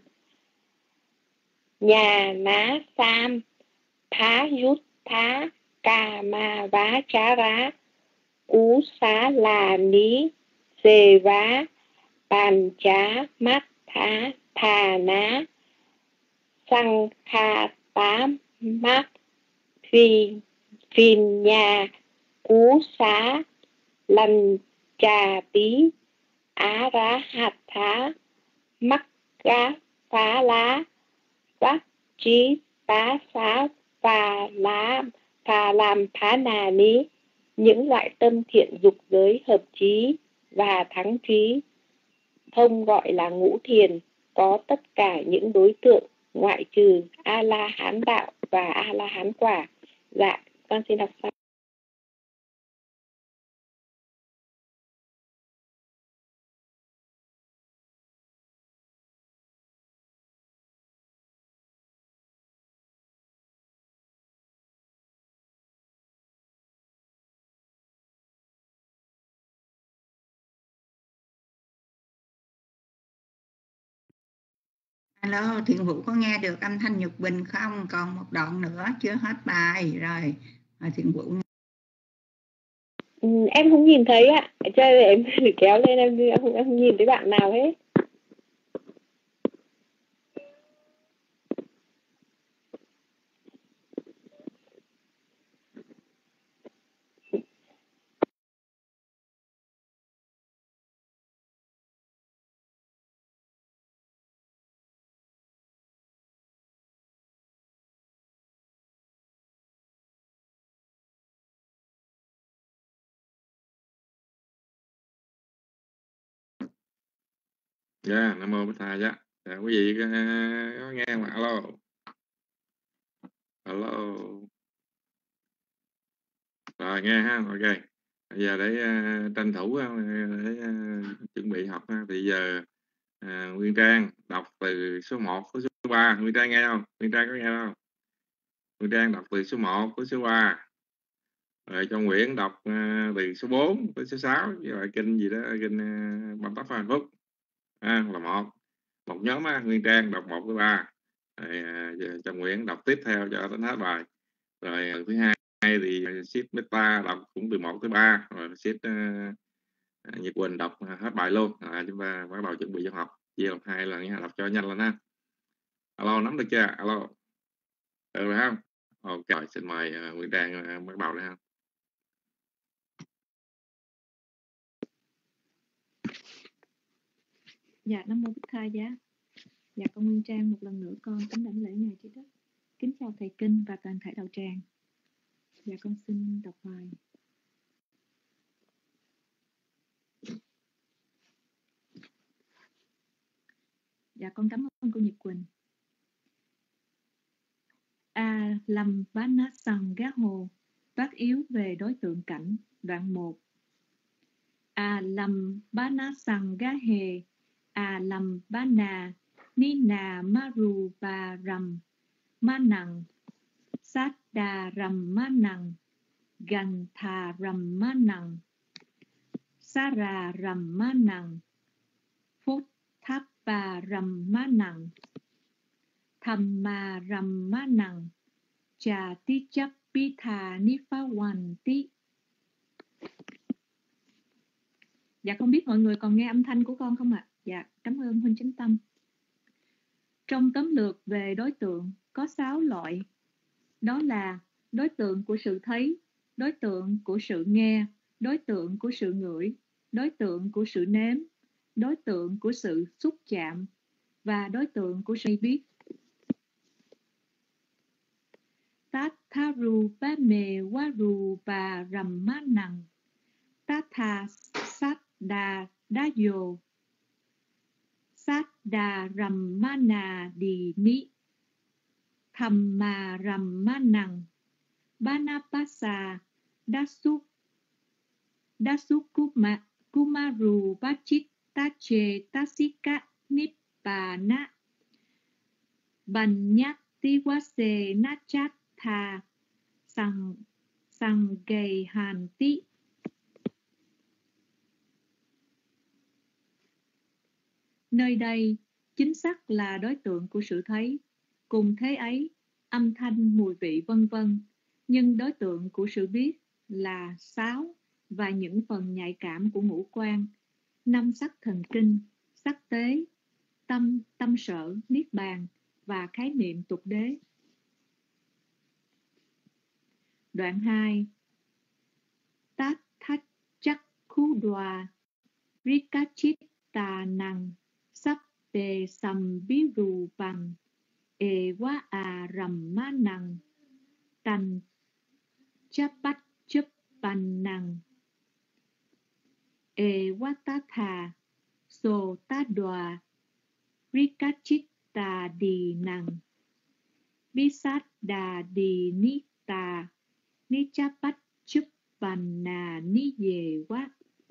Nhà ná sam thá yút thá cà ma vá chá rá cú xá là ní dề vá bàn chá mắt thá thà ná sang kha tám mắt phi phìn nhà cú xá lần trà tí á ra hạt thá mắc ga phá lá vắc trí phá xá và lá và làm phá nà ní, những loại tâm thiện dục giới hợp trí và thắng trí, thông gọi là ngũ thiền, có tất cả những đối tượng ngoại trừ A La Hán đạo và A La Hán quả. Dạ, con xin đọc xong. Alo, Thiện Vũ có nghe được âm thanh Nhật Bình không? Còn một đoạn nữa chưa hết bài rồi. À, Thiện Vũ. Ừ, em không nhìn thấy ạ. Chơi em kéo lên em, em, không, em không nhìn thấy bạn nào hết. Dạ, yeah, Nam Mô Bích Thầy dạ. Dạ, quý vị có, có nghe không? Alo. Alo. Rồi, nghe ha, ok. Bây giờ để uh, tranh thủ uh, để uh, chuẩn bị học ha. Thì giờ uh, Nguyên Trang đọc từ số một tới số ba. Nguyên Trang nghe không? Nguyên Trang có nghe không? Nguyên Trang đọc từ số một tới số ba. Rồi cho Nguyễn đọc uh, từ số bốn tới số sáu. Với lại kinh gì đó, kinh uh, Băm Tóc Hạnh Phúc. À, là một. Một nhóm á, Nguyên Trang đọc một tới ba. Rồi uh, cho Nguyễn đọc tiếp theo cho đến hết bài. Rồi thứ hai thì ship Meta đọc cũng từ một tới ba, rồi ship uh, Nhật Quỳnh đọc hết bài luôn. À, chúng ta bắt đầu chuẩn bị cho học, chia làm hai lần nha, đọc cho nhanh lên ha. Alo, nắm được chưa? Alo, được rồi không? Ok, xin mời uh, Nguyên Trang uh, bắt đầu đây ha. Dạ, Nam Mô Bích Tha Giá. Dạ, con Nguyên Trang một lần nữa con kính đảnh lễ Ngài Trí Đức. Kính chào Thầy Kinh và toàn thể đạo tràng. Dạ, con xin đọc bài. Dạ, con cảm ơn cô Nhật Quỳnh. A Lâm Bá Ná Sằng Gá Hồ, phát yếu về đối tượng cảnh, đoạn một. A Lâm Bá Ná Sằng Gá Hề, A Lâm Bá Nà, Ni Nà Ma Rù Bà Rầm, Ma Nằng, Sát Đà Rầm Ma Nằng, Gần Thà Rầm Ma Nằng, Sa Rà Rầm Ma Nằng, Phút Tháp Bà Rầm Ma Nằng, Thầm Mà Rầm Ma Nằng, Chà Tí Chấp Bí Thà Ni Phá Hoành Tí. Dạ, không biết mọi người còn nghe âm thanh của con không ạ? À? Dạ, cảm ơn Huynh Chánh Tâm. Trong tóm lược về đối tượng có sáu loại. Đó là đối tượng của sự thấy, đối tượng của sự nghe, đối tượng của sự ngửi, đối tượng của sự nếm, đối tượng của sự xúc chạm và đối tượng của sự biết. Tát tha ru ba mê wa ru bà rầm má nằng, tát tha sát đà đá dồ, sát đà rầm ma nà đi ní, thầm mà rầm ma nằng, ba na pa sa đa súc đa súc kuma kumaru ba chít ta chê ta si ka nip bà na bành nhát ti wa se na chát thà sang sang gầy hàn tí. Nơi đây chính xác là đối tượng của sự thấy, cùng thế ấy âm thanh, mùi vị vân vân, nhưng đối tượng của sự biết là sáu và những phần nhạy cảm của ngũ quan, năm sắc thần kinh, sắc tế, tâm, tâm sở, niết bàn và khái niệm tục đế. Đoạn hai. Tát thách chắc khu đoà Rikachitta năng sắp bề sầm bí rù bằng ê quá à rầm má năng tành chấp bách chấp bàn năng ê quá tá thà sô tá đòa Rikachitta đi năng bí sát đà đi ni tà ni chấp bách chấp bàn nà ni về quá.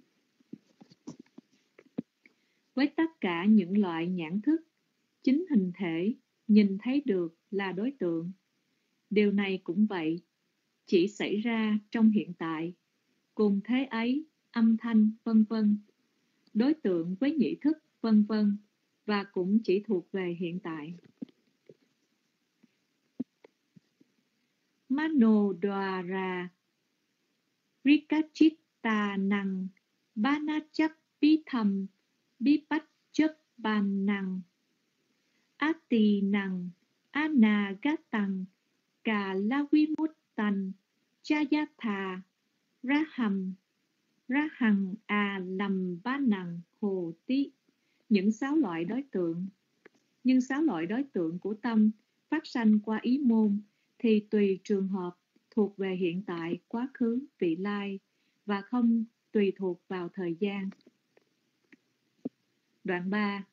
Với tất cả những loại nhãn thức, chính hình thể nhìn thấy được là đối tượng. Điều này cũng vậy, chỉ xảy ra trong hiện tại, cùng thế ấy, âm thanh, vân vân, đối tượng với nhĩ thức, vân vân, và cũng chỉ thuộc về hiện tại. Mano Dwara Rikachitta năng Banachap bí thầm bí bách chấp bàn năng Ati năng Anagatang Cà la vi mút tành Chayatha Raham Rahang A Lam Ba Năng Hồ Tí. Những sáu loại đối tượng. Nhưng sáu loại đối tượng của tâm phát sanh qua ý môn thì tùy trường hợp thuộc về hiện tại, quá khứ, vị lai và không tùy thuộc vào thời gian. Đoạn ba.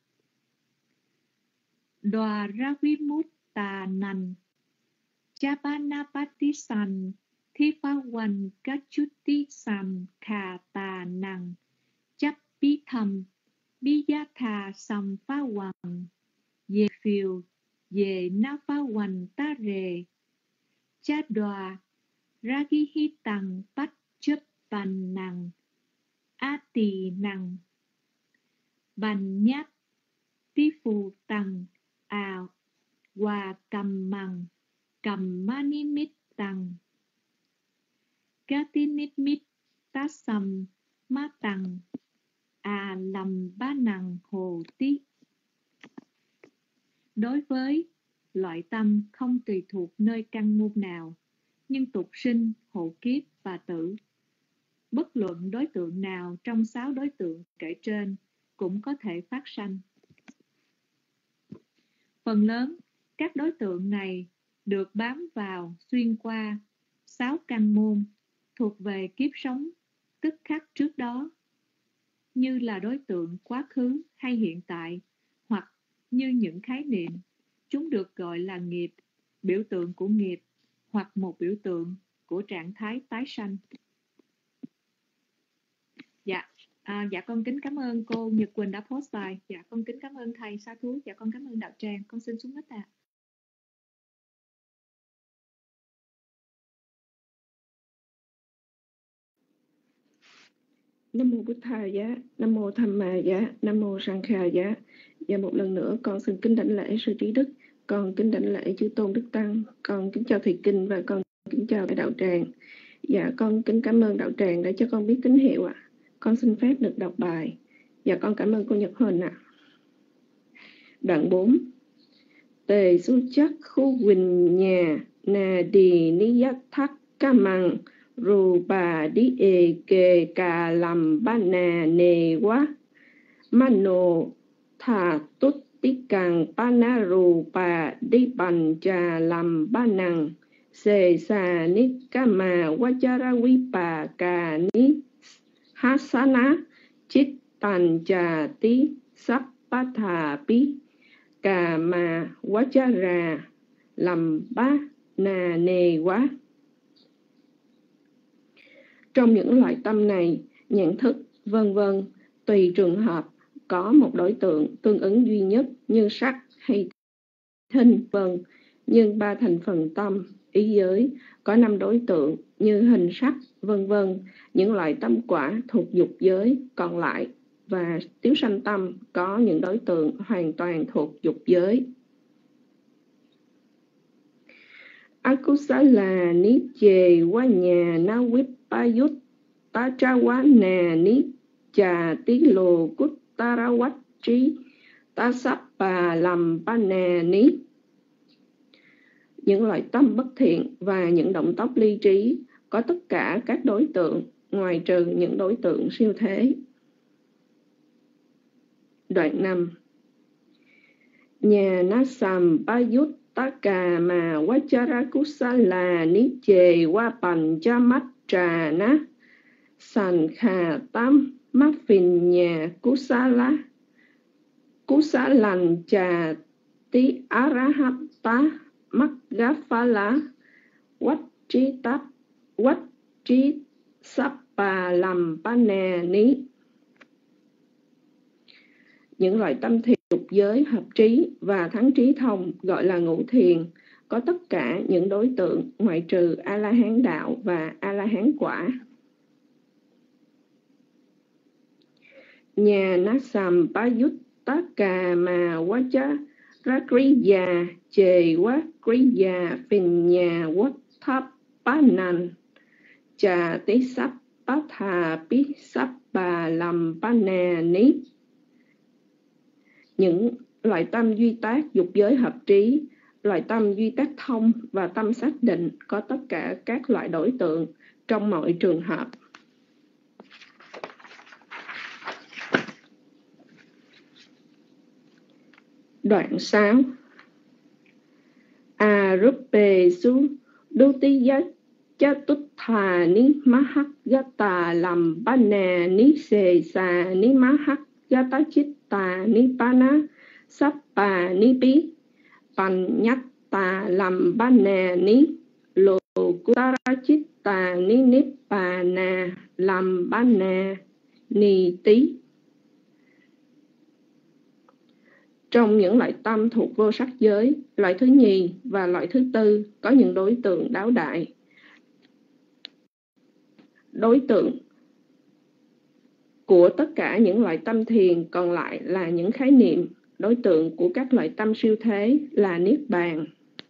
Đoà ra vi mút tà nành Chabanapati san thi phá hoành Gachuti san khà tà năng chấp bí thầm bí giá thà sầm phá hoành về phiêu về na phá hoành ta rề cha đoà ra ghi hi tăng bách chấp bàn năng a tỳ năng bàn nhát tí phù tăng à hòa cầm măng cầm mani mít tăng gati nít mít tá sầm má tăng à lầm ba năng hồ tí. Đối với loại tâm không tùy thuộc nơi căn môn nào, nhưng tục sinh, hộ kiếp và tử, bất luận đối tượng nào trong sáu đối tượng kể trên cũng có thể phát sanh. Phần lớn các đối tượng này được bám vào, xuyên qua sáu căn môn thuộc về kiếp sống tức khắc trước đó, như là đối tượng quá khứ hay hiện tại, hoặc như những khái niệm. Chúng được gọi là nghiệp, biểu tượng của nghiệp, hoặc một biểu tượng của trạng thái tái sanh. Dạ, à, dạ con kính cảm ơn cô Nhật Quỳnh đã post bài. Dạ con kính cảm ơn thầy Sa Thú. Dạ con cảm ơn đạo tràng. Con xin xuống mic ạ. À. Nam mô Bụt Thà Giá, Nam mô Tham Ma Giá, Nam mô Sang Kha Giá. Và một lần nữa con xin kính đảnh lễ sư trí đức, con kính đảnh lễ chư tôn đức tăng, con kính chào thầy kinh và con kính chào thầy đạo tràng. Dạ con kính cảm ơn đạo tràng đã cho con biết tín hiệu ạ. À. Con xin phép được đọc bài. Dạ con cảm ơn cô Nhật Huỳnh ạ. À. Đoạn bốn. Tề su chắc khu quỳnh nhà nà đi ni yat thắc ca măng rù bà đi ê kê cà làm ba nà nề quá mano thà tốt tí càng ba na rù bà đi bàn trà làm ba năng xê xà ni ca mà wachara vi bà cà ni hasana chít tàn trà tí sắp bá thà bí cà mà wachara làm ba nà nề quá. Trong những loại tâm này, nhận thức, vân vân, tùy trường hợp, có một đối tượng tương ứng duy nhất như sắc hay thinh, vân. Nhưng ba thành phần tâm, ý giới, có năm đối tượng như hình sắc, vân vân. Những loại tâm quả thuộc dục giới còn lại và tiếu sanh tâm có những đối tượng hoàn toàn thuộc dục giới. Akusala ni chề qua nhà na wip Payut ta cha quá nà ní trà tí lồ cút ta ra quách trí ta sắp bà làm ba nà ní. Những loại tâm bất thiện và những động tóc ly trí có tất cả các đối tượng ngoài trừ những đối tượng siêu thế. Đoạn năm. Nhà na sam bayut taka ma wachara kusala ni chề wa pan cha mắt trà na san kha tam mắt phình nhà kusala kusalan cha ti arahata mắt gafala wat tri tap wat tri sappa lam pane ni. Những loại tâm thiền dục giới hợp trí và thắng trí thông gọi là ngũ thiền, có tất cả những đối tượng ngoại trừ A-la-hán đạo và A-la-hán quả. Nhà nasam payuttaka ma wacha rakriya chề wa kriya phình nhà wat thap panan cha tí sắp bát hà bí sắp bà làm pana ní. Những loại tâm duy tác dục giới hợp trí, loại tâm duy tác thông và tâm xác định có tất cả các loại đối tượng trong mọi trường hợp. Đoạn sáu. Arupe su dutiyat chatuttha ni mahak gata lam pana ni se sa ni mahak gata chitta ni pana sappa ni pi panyatta lam pana ni lo kutara chitta ni nibbana lam pana ni tí. Trong những loại tâm thuộc vô sắc giới, loại thứ nhì và loại thứ tư có những đối tượng đáo đại. Đối tượng của tất cả những loại tâm thiền còn lại là những khái niệm. Đối tượng của các loại tâm siêu thế là niết bàn.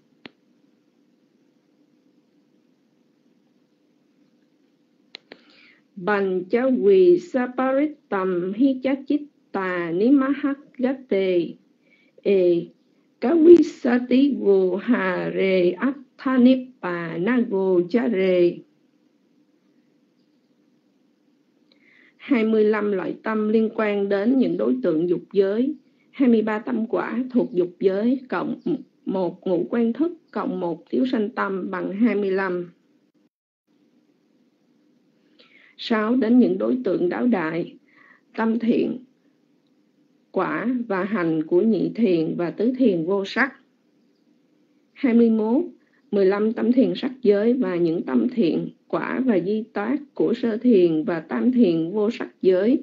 Bành cha quỳ saparitam hi cha chitta ni mahak gate e kawisati go ha re atthanipa nago cha re. hai mươi lăm loại tâm liên quan đến những đối tượng dục giới, hai mươi ba tâm quả thuộc dục giới, cộng một ngũ quan thức, cộng một thiếu sanh tâm bằng hai mươi lăm. sáu. Đến những đối tượng đáo đại, tâm thiện, quả và hành của nhị thiền và tứ thiền vô sắc. hai mươi mốt. mười lăm tâm thiền sắc giới và những tâm thiện, quả và di tác của sơ thiền và tam thiền vô sắc giới.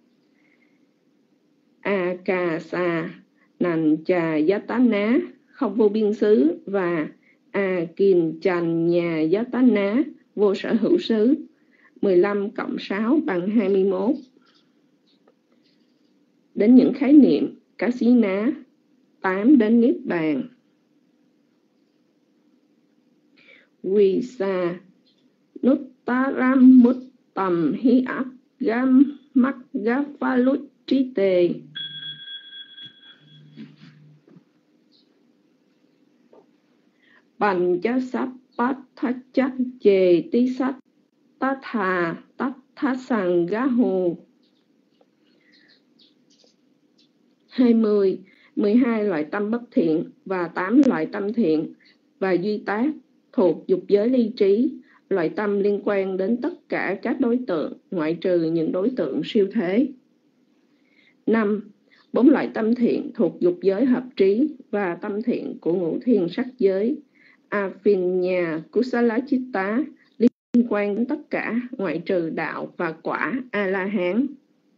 A ca sa nành trà giá tá ná không vô biên xứ và A kiền chành nhà giá tá ná vô sở hữu xứ. mười lăm cộng sáu bằng hai mươi mốt. Đến những khái niệm cá xí ná. tám. Đến niết bàn. Quỳ sa nuttaram muttam hi ap gam mak gafalut trí tề. Bành cha sắp bát thá chắc chề tí sách tá thà tát thá sàng gá hồ. hai mươi. mười hai loại tâm bất thiện và tám loại tâm thiện và duy tác thuộc dục giới ly trí, loại tâm liên quan đến tất cả các đối tượng ngoại trừ những đối tượng siêu thế. năm. Bốn loại tâm thiện thuộc dục giới hợp trí và tâm thiện của ngũ thiền sắc giới, Afinya Kusala Chitta, liên quan đến tất cả ngoại trừ đạo và quả A-la-hán.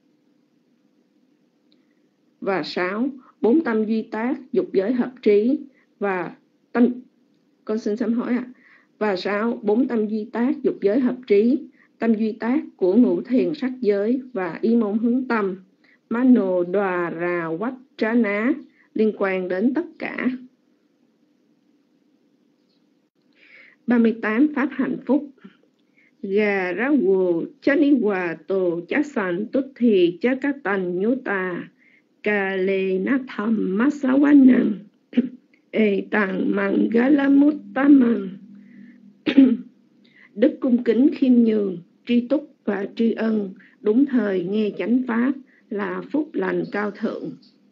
Và sáu. Bốn tâm duy tác dục giới hợp trí và tâm con xin sám hối ạ. À. Và sáu. Bốn tâm duy tác dục giới hợp trí, tâm duy tác của ngũ thiền sắc giới và y môn hướng tâm, Mano Đoà Rà Quách Trá Ná, liên quan đến tất cả. ba mươi tám. Pháp hạnh phúc. Gà rá quồ chá ní hòa tổ chá sanh tốt thì chá cá tành nhô tà cà lê ná thầm má xá quá năng ê tàng mặn gá lá mút tá mặn. Đức cung kính khiêm nhường, tri túc và tri ân, đúng thời nghe chánh pháp, là phúc lành cao thượng.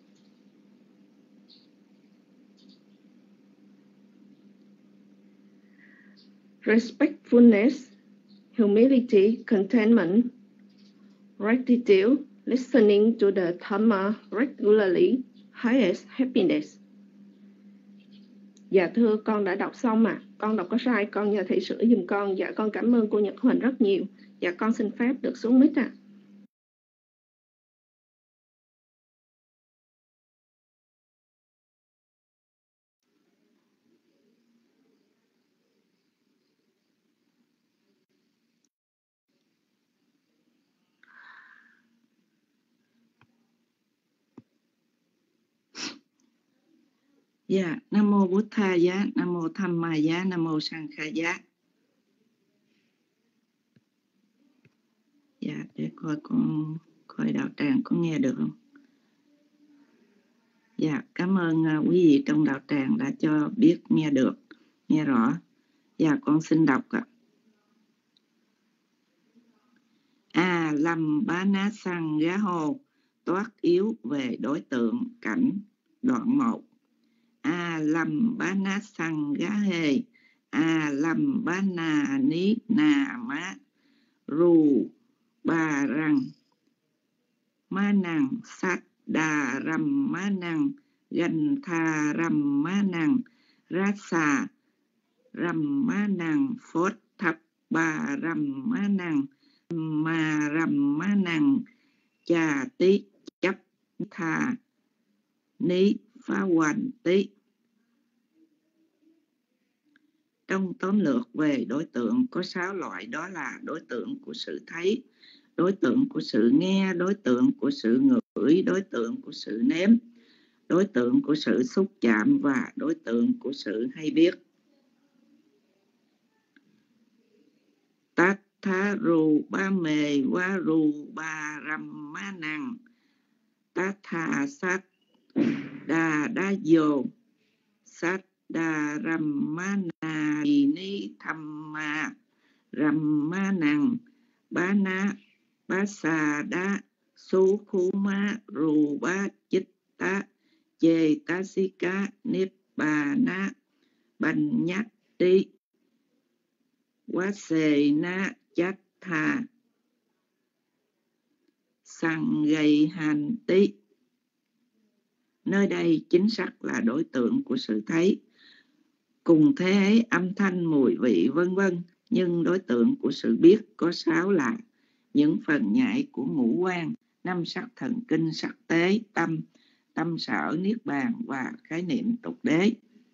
Respectfulness, humility, contentment, gratitude, listening to the Dhamma regularly, highest happiness. Dạ thưa, con đã đọc xong ạ. À. Con đọc có sai, con nhờ thầy sửa giùm con. Dạ con cảm ơn cô Nhật Huỳnh rất nhiều. Dạ con xin phép được xuống mic ạ. À. Dạ, Nam mô Bụt Tha Giá, Nam mô Tham Ma Giá, Nam mô Sang Kha Giá. Dạ, để coi con coi đạo tràng có nghe được không? Dạ, cảm ơn uh, quý vị trong đạo tràng đã cho biết nghe được, nghe rõ. Dạ, con xin đọc ạ. À, lầm bá ná sang gá hồ, toát yếu về đối tượng cảnh đoạn một. A lâm bá ná sang gá hề, a lâm bá nà ní nà má ru ba răng má năng sát đà rầm má năng gần tha rầm má năng rát xà rầm má năng phốt thập ba rầm má năng mà rầm má năng chà tí chấp tha ní phá hoành tí. Trong tóm lược về đối tượng có sáu loại, đó là đối tượng của sự thấy, đối tượng của sự nghe, đối tượng của sự ngửi, đối tượng của sự nếm, đối tượng của sự xúc chạm và đối tượng của sự hay biết. Tát tha rù ba mề wa rù ba ram ma năng tát tha sát đà đa dồ sát đà ram ma na ni tham ma ram ma năng bá na bá sa đa su khu ma rù ba chích ta chê ta si ca niết bà na bành nhát đi quá xề na chát thà sang gây hành tí. Nơi đây chính xác là đối tượng của sự thấy. Cùng thế ấy, âm thanh, mùi vị vân vân, nhưng đối tượng của sự biết có sáu là những phần nhạy của ngũ quan, năm sắc thần kinh, sắc tế, tâm, tâm sở, niết bàn và khái niệm tục đế.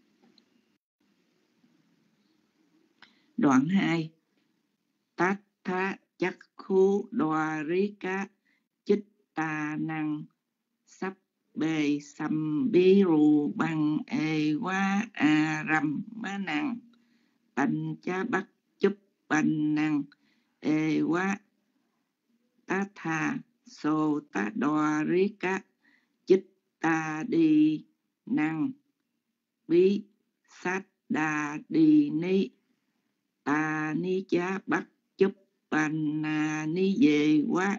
Đoạn hai. Tát tha chắc khu đoà rí cá chích tà năng sắp bề sầm bi rù bằng ê quá à rầm má năng tành cha bắt chúc bành năng ê quá tá thà sô tá đoà rí cá chích ta đi năng bí sát đà đi ni ta ni cha bắt chúc bành na ni về quá.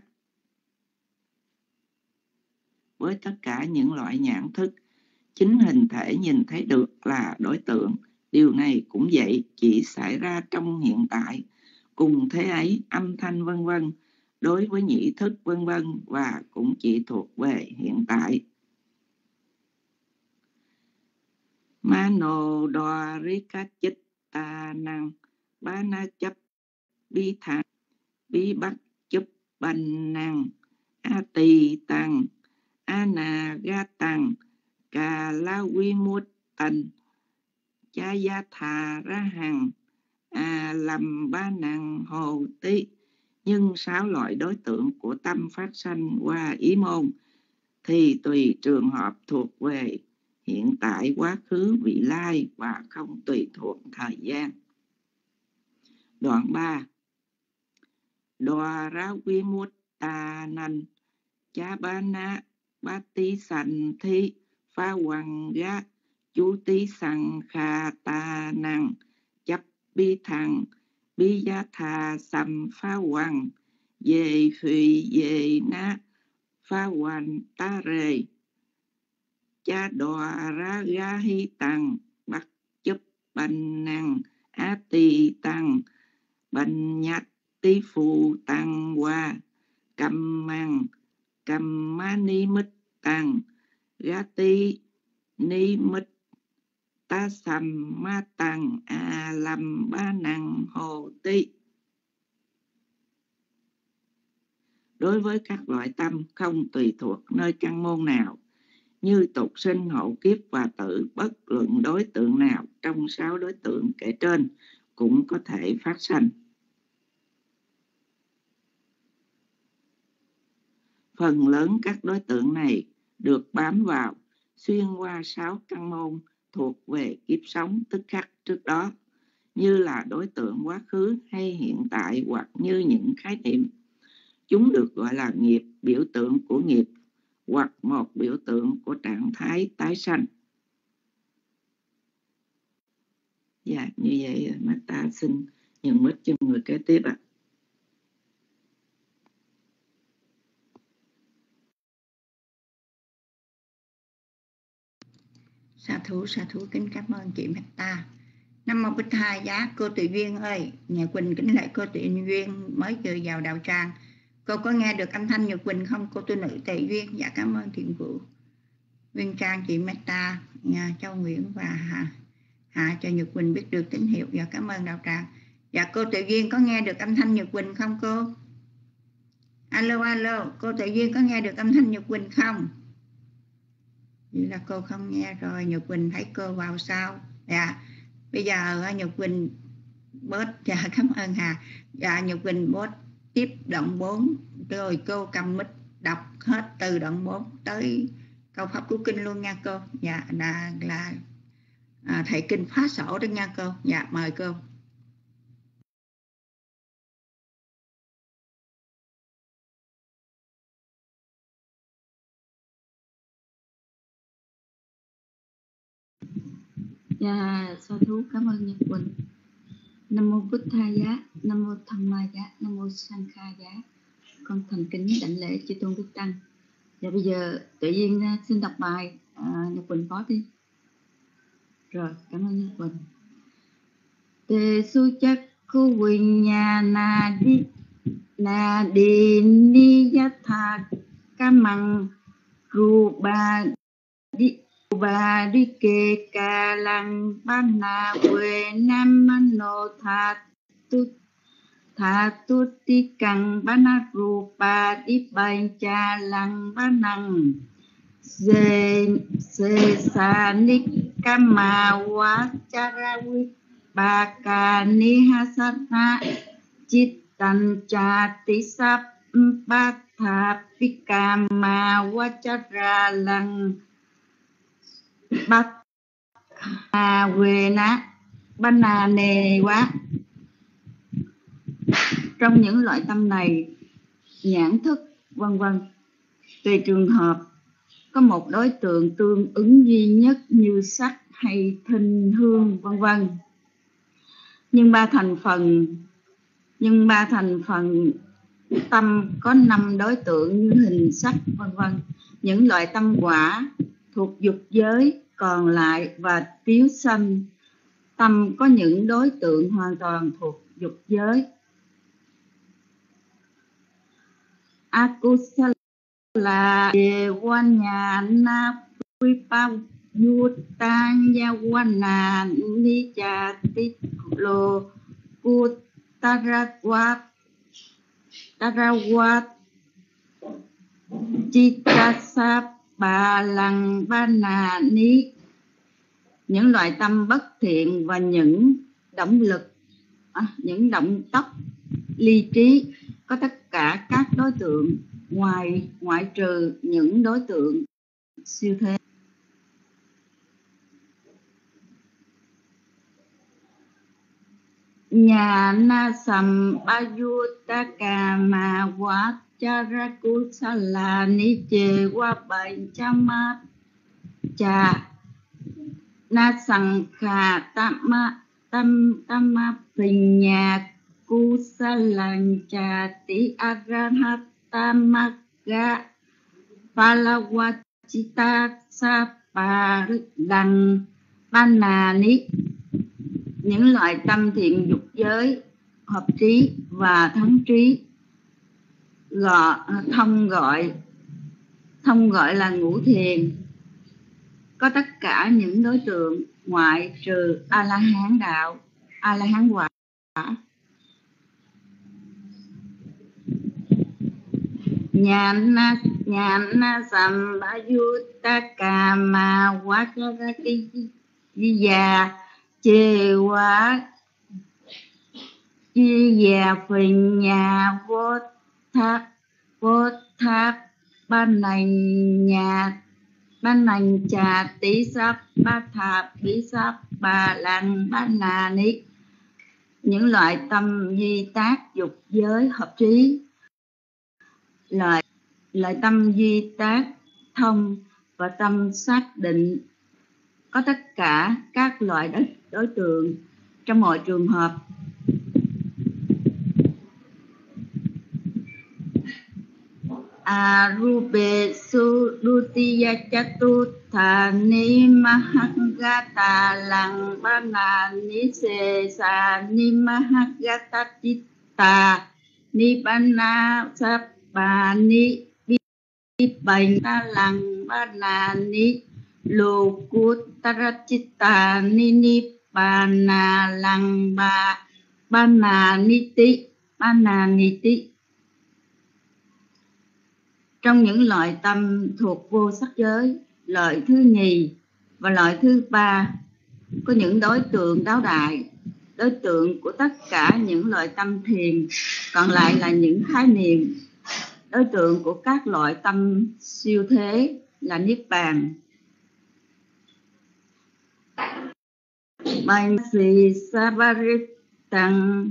Với tất cả những loại nhãn thức, chính hình thể nhìn thấy được là đối tượng. Điều này cũng vậy, chỉ xảy ra trong hiện tại. Cùng thế ấy, âm thanh vân vân, đối với nhĩ thức vân vân và cũng chỉ thuộc về hiện tại. Mano đo rika chích ta năng ba na chấp bi thang bi bắt chúc bành năng a tỳ tăng ana ga tăng cà la quy mút tần cha gia thà ra hằng a lâm ba năng hồ tí. Nhưng sáu loại đối tượng của tâm phát sanh qua ý môn thì tùy trường hợp thuộc về hiện tại, quá khứ, vị lai và không tùy thuộc thời gian. Đoạn ba. Đoà ra quy mút ta nành cha ba na ba tí sanh thi pha hoàng ga chú tí sanh kha ta năng chấp bi thằng bi gia thà sầm pha hoàng về phi về na pha hoàn ta rề cha đòa ra ga hi tăng bắt chấp bành năng á tì tăng bành nhát tí phù tăng qua cầm mang cầm ma ni mít tăng ga tí ni mít ta sầm ma tăng a lâm ba năng hồ tí. Đối với các loại tâm không tùy thuộc nơi căn môn nào, như tục sinh, hậu kiếp và tử, bất luận đối tượng nào trong sáu đối tượng kể trên cũng có thể phát sanh. Phần lớn các đối tượng này được bám vào, xuyên qua sáu căn môn thuộc về kiếp sống tức khắc trước đó, như là đối tượng quá khứ hay hiện tại, hoặc như những khái niệm. Chúng được gọi là nghiệp, biểu tượng của nghiệp, hoặc một biểu tượng của trạng thái tái sanh. Dạ, như vậy Mata xin nhận mic cho người kế tiếp ạ. À. Sa thú, sa thú kính cảm ơn chị Mata. Nam mô Bích Tha Giá. Cô Tự Duyên ơi, nhà Quỳnh kính lạy cô Tự Duyên mới vừa vào đạo tràng. Cô có nghe được âm thanh Nhật Quỳnh không? Cô tu nữ Tự Duyên. Dạ cảm ơn Thiện Vũ, Nguyên Trang, chị Meta, nhà Châu Nguyễn và Hạ, Hạ cho Nhật Quỳnh biết được tín hiệu. Dạ cảm ơn đạo tràng. Dạ cô Tự Duyên có nghe được âm thanh Nhật Quỳnh không cô? Alo alo, cô Tự Duyên có nghe được âm thanh Nhật Quỳnh không? Vậy là cô không nghe rồi. Nhật Quỳnh thấy cô vào sau. Dạ bây giờ Nhật Quỳnh bớt. Dạ cảm ơn Hà. Dạ Nhật Quỳnh bớt tiếp đoạn bốn rồi cô cầm mic đọc hết từ đoạn bốn tới câu pháp cứu kinh luôn nha cô. Dạ là là à, thầy kinh phá sổ đó nha cô. Dạ mời cô. Dạ sa thú cảm ơn Nhật Quỳnh. Nam mô Bích Tha Giá, Nam mô Tham Ma Giá, Nam mô Sankha Giá. Con thành kính đảnh lễ chư tôn đức tăng. Và bây giờ tự nhiên xin đọc bài à, Nhật Quỳnh có đi. Rồi, cảm ơn Nhật Quỳnh. Tê su chắc khu quỳnh nhà na đi na đi ni giác thà ca măng ru ba đi ba đi kê ca lăng ba na quê nam mano tha tu tha tu ti căng ba na ru ba đi bay cha lăng ba năng dê dê sa ni kama wa charawi ba ca ni hasana chit tan cha ti sap ba tha pikama wa chara lăng bát à quê ná bana nề quá. Trong những loại tâm này, nhãn thức vân vân, tùy trường hợp có một đối tượng tương ứng duy nhất như sắc hay thinh hương vân vân. Nhưng ba thành phần nhưng ba thành phần tâm có năm đối tượng như hình sắc vân vân. Những loại tâm quả thuộc dục giới còn lại và tiếu sanh tâm có những đối tượng hoàn toàn thuộc dục giới. Akusala devanya na vipa yutanya wana nichati lo kutarawat tarawat chitasap ba lăng ba nà ní. Những loại tâm bất thiện và những động lực à, những động tốc ly trí có tất cả các đối tượng ngoài ngoại trừ những đối tượng siêu thế. Nhà na sầm bayutaka ma wa charakusala ni chê wa bài chama cha na sang kha tama tam tama pinya kusalan cha ti arahata magga Palawachita Saparidang Banani, những loại tâm thiện dục giới hợp trí và thắng trí, gọi thông gọi thông gọi là ngũ thiền, có tất cả những đối tượng ngoại trừ A La Hán đạo, A La Hán quả. Nhana nhana sambayutaka ma wakarati ya chê quá chi ya phình nhà vô tháp vô tháp ban này nhà ban này trà tí sắp ba thạp bí sắp bà lăng ban nà ní, những loại tâm duy tác dục giới hợp trí, loại loại tâm duy tác thông và tâm xác định, có tất cả các loại đối, đối tượng trong mọi trường hợp. Arube Surutiya Chatutha Nimahagata Lang Bana Nise Sa Nimahagata Chitta Nibbana Sabba Ni Nibbana Lang Bana Ni Lokuttarachitta Ni Nibbana Lang Ba Bana Niti Bana Niti. Trong những loại tâm thuộc vô sắc giới, loại thứ nhì và loại thứ ba có những đối tượng đáo đại, đối tượng của tất cả những loại tâm thiền, còn lại là những khái niệm, đối tượng của các loại tâm siêu thế là niết bàn. Bansi Sabaritang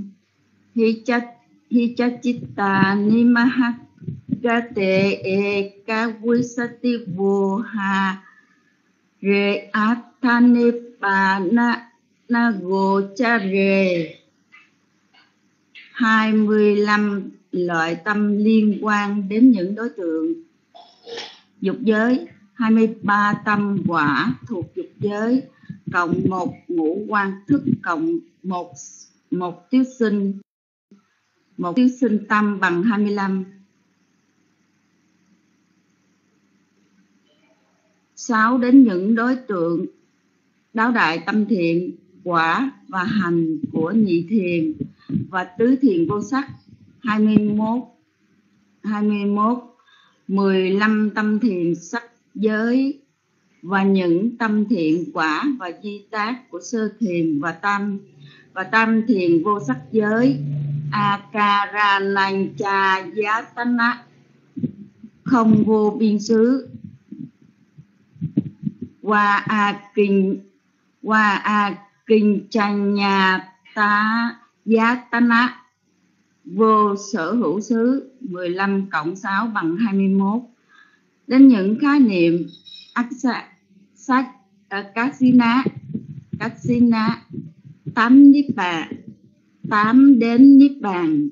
Hichachitta Nimahak Gate eka wisati voha re athanipana nagochare. hai mươi lăm loại tâm liên quan đến những đối tượng dục giới, hai mươi ba tâm quả thuộc dục giới, cộng một ngũ quan thức, cộng một một tiếu sinh một tiếu sinh tâm bằng hai mươi lăm. Sáu đến những đối tượng đáo đại tâm thiện, quả và hành của nhị thiền và tứ thiền vô sắc, hai mươi mốt hai mươi mốt mười lăm tâm thiền sắc giới và những tâm thiện quả và di tác của sơ thiền và tam và tam thiền vô sắc giới, akaranancha yatana, không vô biên xứ, Wa a kinh Wa a kinh chanya ta yatana, vô sở hữu xứ, mười lăm cộng sáu bằng hai mươi mốt. Đến những khái niệm aksa sát kasina kasina tám niết bàn, tám đến niết bàn,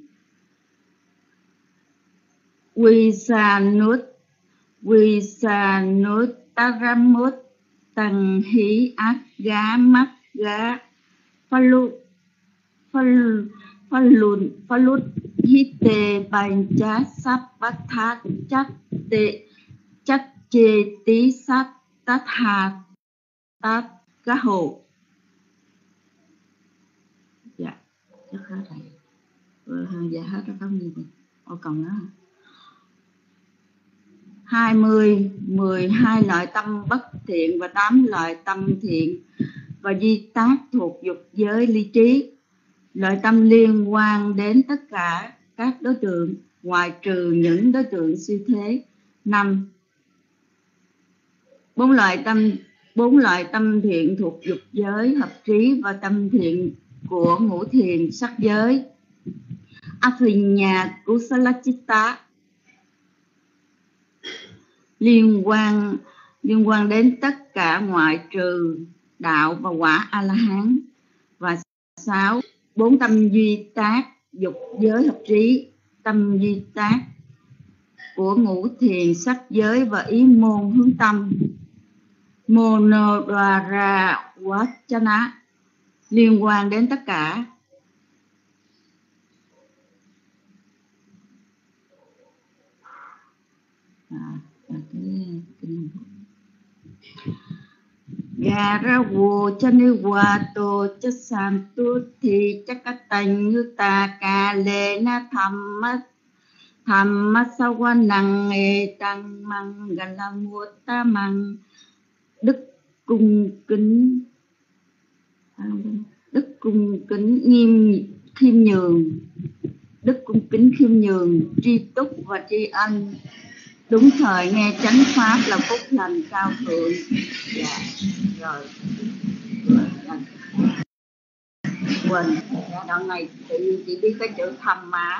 visanut visanut taramut tăng hí ác gá mắt gá phalu phal phalun phalut hite bành chá sắp bát thát chắc tệ chắc chê tí sát tát hà tát cá hồ. Dạ chắc hết rồi. Ừ, dạ hết rồi không gì. Ô còn nữa hai mươi, mười hai loại tâm bất thiện và tám loại tâm thiện và di tác thuộc dục giới ly trí. Loại tâm liên quan đến tất cả các đối tượng ngoại trừ những đối tượng siêu thế. Năm. Bốn loại tâm bốn loại tâm thiện thuộc dục giới hợp trí và tâm thiện của ngũ thiền sắc giới. Afinya Kusalachitta liên quan liên quan đến tất cả ngoại trừ đạo và quả A La Hán. Và sáu, bốn tâm duy tác dục giới hợp trí, tâm duy tác của ngũ thiền sắc giới và ý môn hướng tâm Monodwara Vachana liên quan đến tất cả. À, Gara wo chani wato chasantu thi chakatanh yuta ka le na thamma thamma sawanang e tăng mang galamutta mang. Đức cung kính đức cung kính nghiêm khiêm nhường, đức cung kính khiêm nhường, tri túc và tri ân, đúng thời nghe chánh pháp là phúc lành cao thượng. Dạ, rồi. Quỳnh, đoạn này tự nhiên chị biết cái chữ thầm má.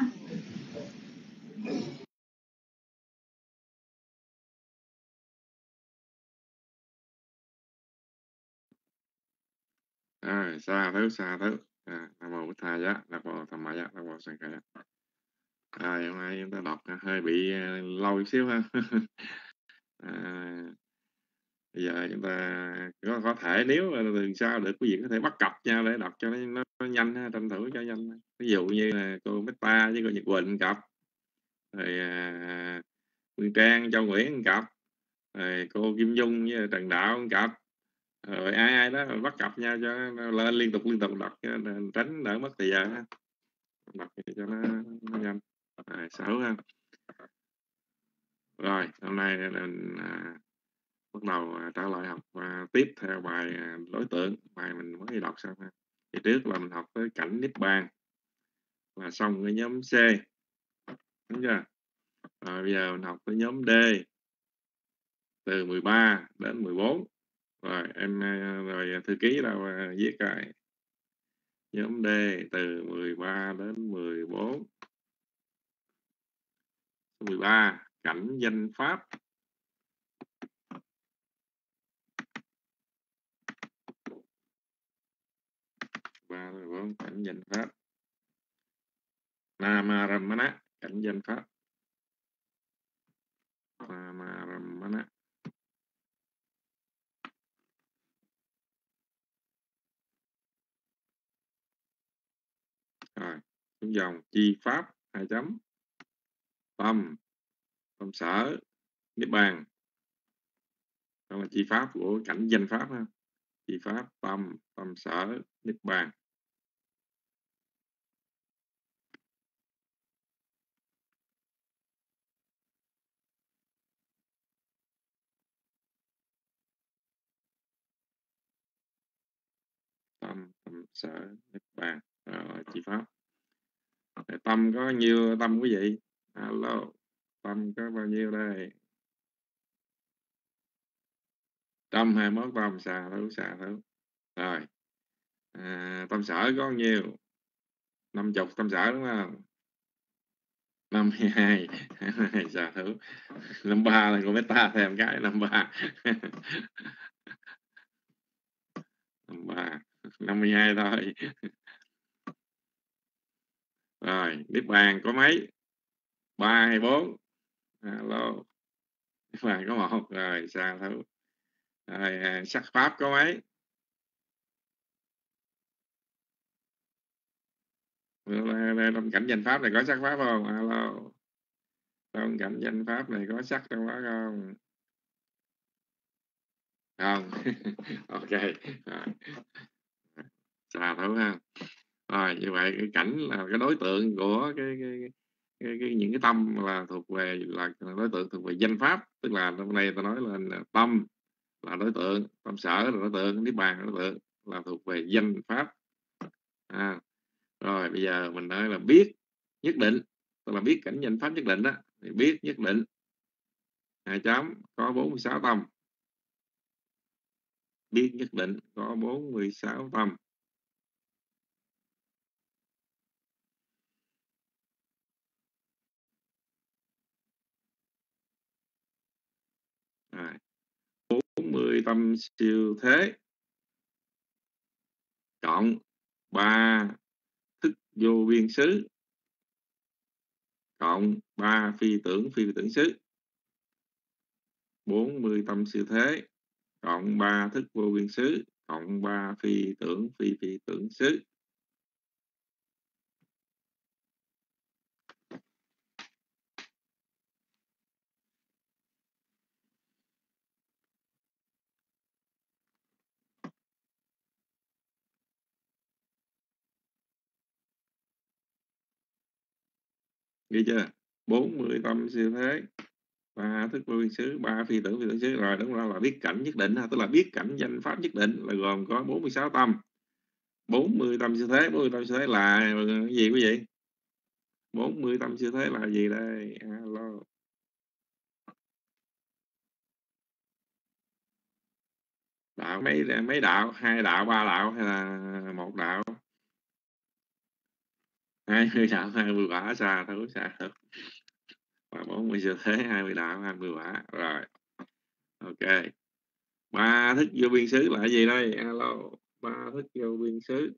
À, xa thứ xa thứ à, nam mô Bụt Tha Giá, nam mô Tham Ma Giá, nam mô Sang Kha Giá. À, hôm nay chúng ta đọc hơi bị uh, lâu chút xíu ha. À, bây giờ chúng ta có, có thể nếu từ sau được quý vị có thể bắt cặp nhau để đọc cho nó, nó nhanh ha, tranh thủ cho nhanh. Ví dụ như là cô Meta với cô Nhật Quỳnh cặp, rồi à, Phương Trang, Châu Nguyễn cặp, rồi cô Kim Dung với Trần Đạo cặp, rồi ai ai đó bắt cặp nhau cho nó lên liên tục liên tục đọc cho tránh đỡ mất thời gian ha. Đọc cho nó, nó nhanh. À, xấu ha. Rồi hôm nay mình à, bắt đầu à, trả lời học à, tiếp theo bài à, đối tượng, bài mình mới đọc xong ha. Thì trước là mình học tới cảnh Niết Bàn là xong cái nhóm C, đúng chưa? Rồi bây giờ mình học tới nhóm D từ mười ba đến mười bốn. Rồi em rồi thư ký đâu à, viết cái nhóm D từ mười ba đến mười bốn. mười ba cảnh danh pháp. ba mười bốn cảnh danh pháp. Namaramana cảnh danh pháp. Namaramana. Rồi xuống dòng chi pháp hai chấm tâm tâm sở niết bàn. Đó là chi pháp của cảnh danh pháp ha. Chi pháp tâm tâm sở niết bàn. Tâm tâm sở niết bàn. Rồi chi pháp. Để tâm có nhiêu tâm quý vị? Alo, tâm có bao nhiêu đây? Trăm hai mốt tâm, xà thấu xà thấu. Rồi à, tâm sở có nhiêu? Năm chục tâm sở đúng không? Năm mươi hai xà thấu. Năm ba là con beta thêm cái năm ba. Năm ba năm mươi hai thôi. Rồi niết bàn có mấy? Ba hay bốn? Alo, niết bàn có một. Rồi xà thấu. Rồi à, sắc pháp có mấy? Trong cảnh danh pháp này có sắc pháp không? Alo, trong cảnh danh pháp này có sắc trong đó không? Không. Ok. Xà thấu ha. Rồi như vậy cái cảnh là cái đối tượng của cái, cái, cái, cái những cái tâm là thuộc về là đối tượng thuộc về danh pháp, tức là hôm nay ta nói là tâm là đối tượng, tâm sở là đối tượng, niết bàn là đối tượng, là thuộc về danh pháp. À, rồi bây giờ mình nói là biết nhất định, tức là biết cảnh danh pháp nhất định đó, thì biết nhất định hai chấm có bốn mươi sáu tâm. Biết nhất định có bốn mươi sáu tâm. À, bốn mươi tâm siêu thế cộng ba thức vô biên xứ cộng cộng ba phi tưởng phi tưởng xứ, bốn mươi tâm siêu thế cộng ba thức vô biên xứ cộng ba phi tưởng phi phi tưởng xứ. Ghi chưa? bốn mươi tâm siêu thế, ba thức vô biên xứ, ba phi tưởng phi tưởng xứ. Rồi đúng rồi, là biết cảnh nhất định, tức là biết cảnh danh pháp nhất định, là gồm có bốn mươi sáu tâm. bốn mươi tâm siêu thế, bốn mươi tâm siêu thế là cái gì quý vị? bốn mươi tâm siêu thế là gì đây? Alo. Đạo mấy mấy đạo, hai đạo, ba đạo hay là một đạo? Hai mươi đạo, hai mươi quả, xa thấu xa thấu. Và bốn mươi siêu thế, hai mươi đạo, hai mươi quả. Rồi. Ok. Ba thức vô biên xứ là gì đây? Alo. Ba thức vô biên xứ.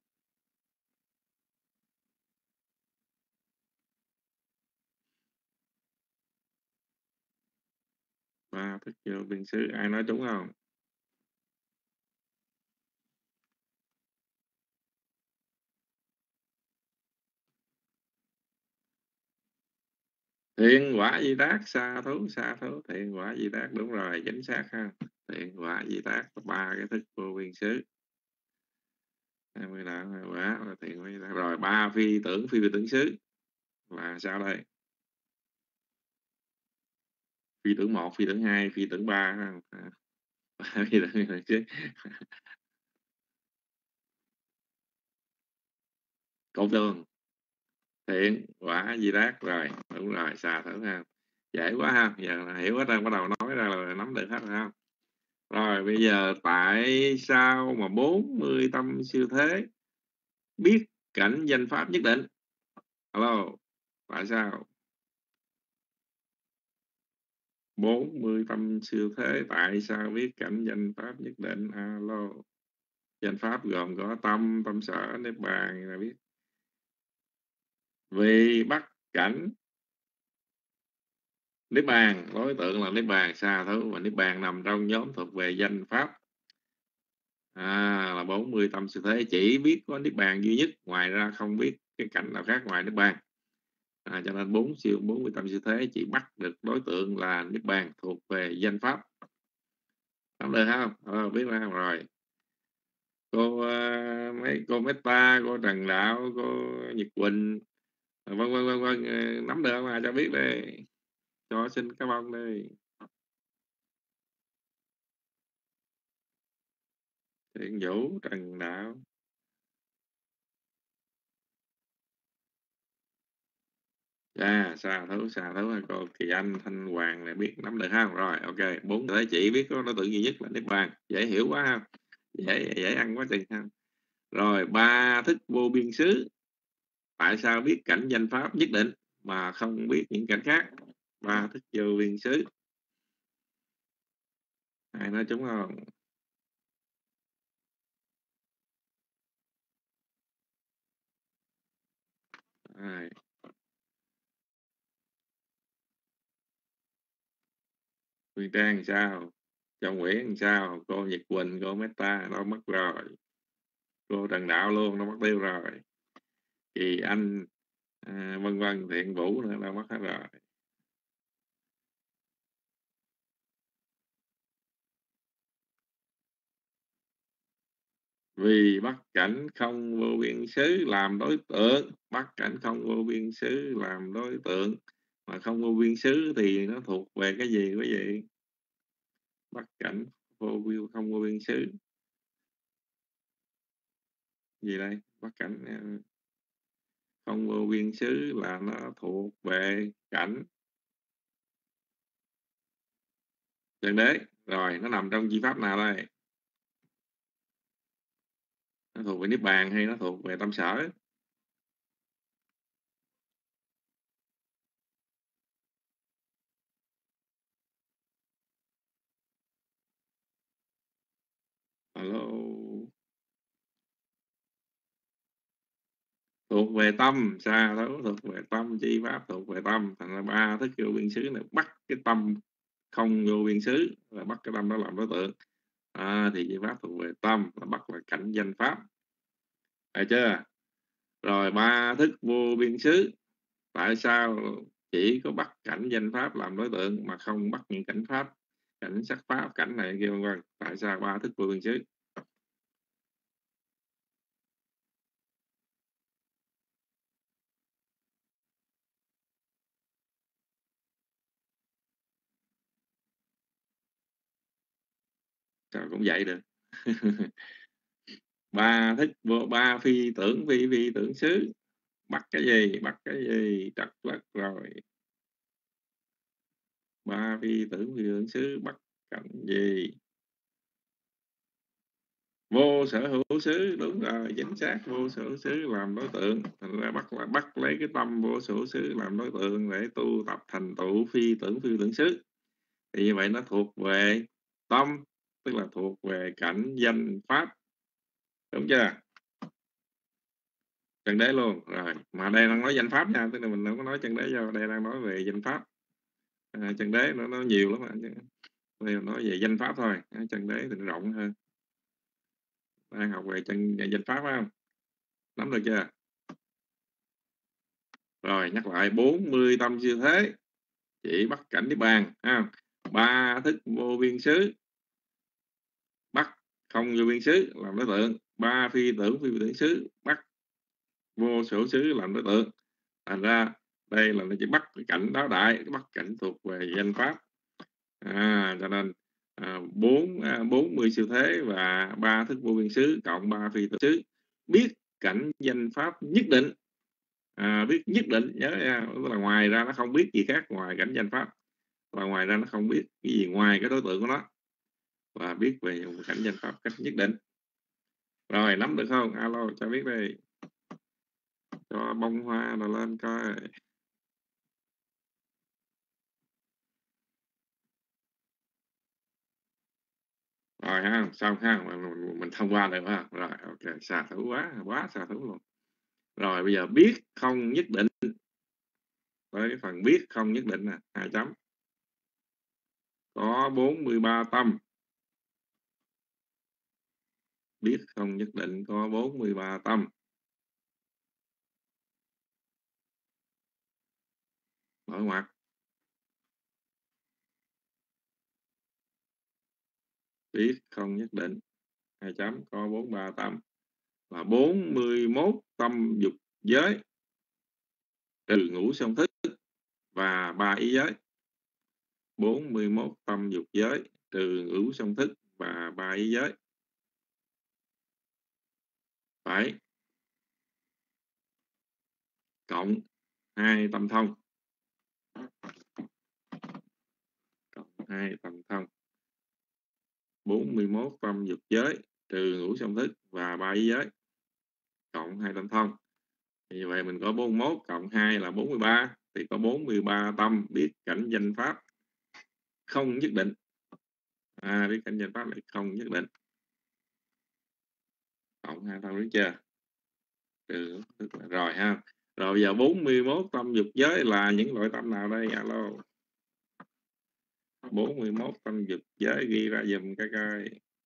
Ba thức vô biên xứ, ai nói trúng không? Thiện quả di tác, xa thấu xa thấu. Thiện quả di tác, đúng rồi, chính xác ha. Thiện quả di tác, ba cái thức vô biên xứ. hai mươi đạo, hai mươi quả là thiện quả di tác. Rồi ba phi tưởng phi phi tưởng xứ là sao đây? Phi tưởng một, phi tưởng hai, phi tưởng ba ha. Ba phi tưởng phi tưởng xứ. Câu tường. Thiện quả di tác, rồi đúng rồi, xa thấu ha. Dễ quá ha, giờ là hiểu hết rồi, bắt đầu nói ra là nắm được hết rồi ha. Rồi bây giờ tại sao mà bốn mươi tâm siêu thế biết cảnh danh pháp nhất định? Alo, tại sao? bốn mươi tâm siêu thế tại sao biết cảnh danh pháp nhất định? Alo. Danh pháp gồm có tâm, tâm sở, niết bàn là biết. Vì bắt cảnh niết bàn, đối tượng là niết bàn, xa thấu, và niết bàn nằm trong nhóm thuộc về danh pháp. À, là bốn mươi tâm siêu thế chỉ biết có niết bàn duy nhất, ngoài ra không biết cái cảnh nào khác ngoài niết bàn. À, cho nên bốn siêu bốn mươi tâm siêu thế chỉ bắt được đối tượng là niết bàn thuộc về danh pháp. Không được không? Ờ, biết ra rồi. Cô uh, mấy cô Meta, cô Trần Đạo, cô Nhật Quỳnh, vân vân vân vân, nắm được mà cho biết đi, cho xin cái bông đi. Thiện Vũ, Trần Đạo. Dạ, xa thấu, xa thấu. Cô Kỳ Anh, Thanh Hoàng này biết nắm được không? Rồi, ok. Bốn thế chỉ biết có đối tượng duy nhất là niết bàn. Dễ hiểu quá ha. Dễ dễ ăn quá chừng ha. Rồi, ba thức vô biên xứ. Tại sao biết cảnh danh pháp nhất định mà không biết những cảnh khác? Ba thức vô biên xứ. Ai nói trúng không? Ai? Phương Trang sao? Châu Nguyễn sao? Cô Nhật Quỳnh, cô Meta đâu mất rồi? Cô Trần Đạo luôn đâu mất tiêu rồi? Kỳ Anh, à, vân vân, Thiện Vũ nữa đâu mất hết rồi? Vì bắt cảnh không vô biên xứ làm đối tượng, bắt cảnh không vô biên xứ làm đối tượng, mà không vô biên xứ thì nó thuộc về cái gì quý vị? Bắt cảnh vô biên không vô biên xứ gì đây? Bắt cảnh không vô biên xứ là nó thuộc về cảnh Trần Đế. Rồi nó nằm trong chi pháp nào đây? Nó thuộc về niết bàn hay nó thuộc về tâm sở? Alo. thuộc về tâm, xa thấu thuộc về tâm, chi pháp thuộc về tâm, thành ra ba thức vô biên xứ này bắt cái tâm không vô biên xứ, là bắt cái tâm đó làm đối tượng. À, thì chi pháp thuộc về tâm, là bắt là cảnh danh pháp, phải chưa? Rồi ba thức vô biên xứ, tại sao chỉ có bắt cảnh danh pháp làm đối tượng mà không bắt những cảnh pháp, cảnh sắc pháp, cảnh này kia vân vân? Tại sao ba thức vô biên xứ? Sao cũng vậy được. Ba thức vô, ba phi tưởng phi phi tưởng xứ, bắt cái gì bắt cái gì trật lất rồi. Ba phi tưởng phi tưởng xứ bắt cảnh gì? Vô sở hữu xứ, đúng rồi, chính xác, vô sở hữu xứ làm đối tượng, thành ra bắt là bắt lấy cái tâm vô sở hữu xứ làm đối tượng để tu tập thành tựu phi tưởng phi tưởng xứ. Thì như vậy nó thuộc về tâm, tức là thuộc về cảnh danh pháp, đúng chưa? Chân đế luôn rồi, mà đây đang nói danh pháp nha, tức là mình không có nói chân đế vô, đây đang nói về danh pháp. À, chân đế nó nó nhiều lắm mà, đây nói về danh pháp thôi, à, chân đế thì nó rộng hơn. Đang học về chân danh pháp phải không? Nắm được chưa? Rồi nhắc lại bốn mươi tâm siêu thế chỉ bắt cảnh niết bàn, ha. Ba thức vô biên xứ bắt không vô biên xứ làm đối tượng, ba phi tưởng phi tưởng xứ bắt vô sở xứ làm đối tượng. Thành ra đây là nó chỉ bắt cái cảnh đó đại, bắt cảnh thuộc về danh pháp. À, cho nên à, bốn à, bốn mươi siêu thế và ba thức vô biên xứ cộng ba phi tưởng xứ biết cảnh danh pháp nhất định. À, biết nhất định, nhớ nha, là ngoài ra nó không biết gì khác ngoài cảnh danh pháp, và ngoài ra nó không biết cái gì ngoài cái đối tượng của nó, và biết về cảnh danh pháp cách nhất định. Rồi nắm được không? Alo cho biết đây, cho bông hoa rồi lên coi. Rồi ha, xong ha, mình, mình thông qua được ha. Rồi ok, xà thú quá quá xà thú luôn. Rồi bây giờ biết không nhất định, với cái phần biết không nhất định nè, hai chấm, có bốn mươi ba tâm. Biết không nhất định có bốn mươi ba tâm. Mở ngoặc. Biết không nhất định, hai chấm, có bốn mươi ba tâm, là bốn mươi mốt tâm dục giới trừ ngũ song thức và ba ý giới. bốn mươi mốt tâm dục giới trừ ngũ song thức và ba ý giới. Phải cộng hai tâm thông, cộng hai tâm thông. bốn mươi mốt tâm dục giới trừ ngũ song thức và ba ý giới cộng hai tâm thông. Thì như vậy mình có bốn mươi mốt cộng hai là bốn mươi ba, thì có bốn mươi ba tâm biết cảnh danh pháp không nhất định. À, biết cảnh danh pháp lại không nhất định, cộng hai tâm, đúng chưa? Trừ rồi ha. Rồi giờ bốn mươi mốt tâm dục giới là những loại tâm nào đây? Alo, bốn mươi mốt tâm dục giới ghi ra dùm cái coi.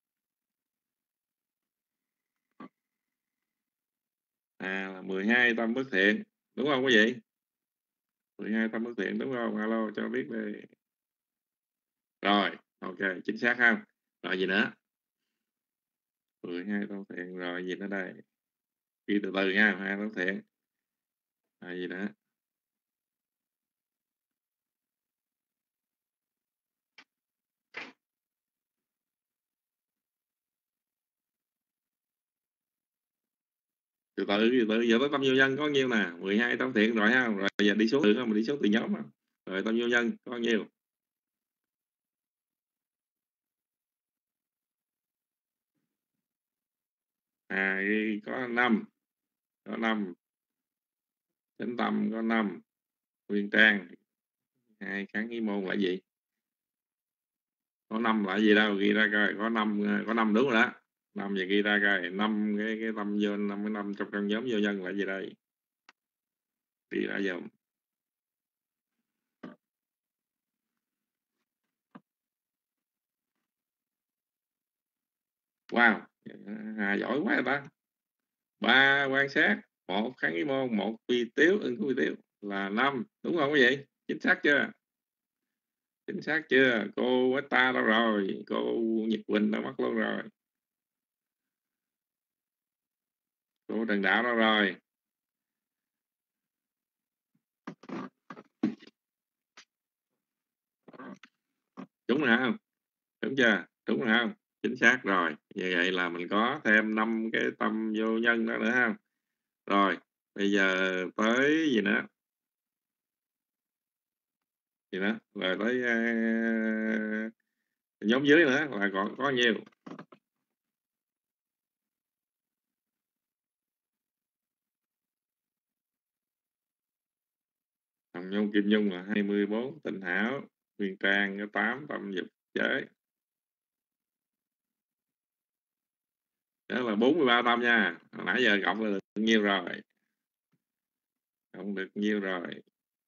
À, là mười hai tâm bất thiện, đúng không quý vị? mười hai tâm bất thiện đúng không? Alo cho biết đi. Rồi ok, chính xác ha. Rồi gì nữa? mười hai tâm thiện, rồi gì nữa đây? Ghi từ từ nha, mười hai tâm thiện. Rồi gì nữa? Từ từ, từ từ, giờ tới tâm vô nhân có nhiêu nè? mười hai tâm thiện rồi ha. Rồi giờ đi xuống từ mình đi xuống từ nhóm. Rồi tâm vô nhân có nhiêu? À, ghi có năm, có năm. Chánh tâm có năm. Nguyên trang hai, kháng ý môn là gì? Có năm là gì đâu, ghi ra coi. Có năm, có năm đúng rồi đó. Năm giờ ghi ra coi. Năm cái cái tâm vô, năm cái năm trong trong nhóm vô nhân là gì đây? đi ra dòng. Wow, Hà giỏi quá rồi ta. Ba quan sát, một kháng ý môn, một vi tiếu, ưng của vi tiếu là năm, đúng không quý vị? Chính xác chưa? Chính xác chưa? Cô Beta đâu rồi? Cô Nhật Quỳnh đâu mất luôn rồi? Cô Trần Đạo đâu rồi? Đúng rồi không? Đúng chưa? Đúng rồi không? Chính xác rồi. Như vậy là mình có thêm năm cái tâm vô nhân đó nữa không? Rồi, bây giờ tới gì nữa? Gì nữa? Rồi tới uh, nhóm dưới nữa là còn có nhiều. Hồng Nhung Kim Nhung là hai mươi bốn, Tịnh Hảo Nguyên Trang có tám, Tâm Dục Giới đó là bốn mươi ba tâm nha. Hồi nãy giờ cộng là được nhiêu rồi? Cộng được nhiêu rồi?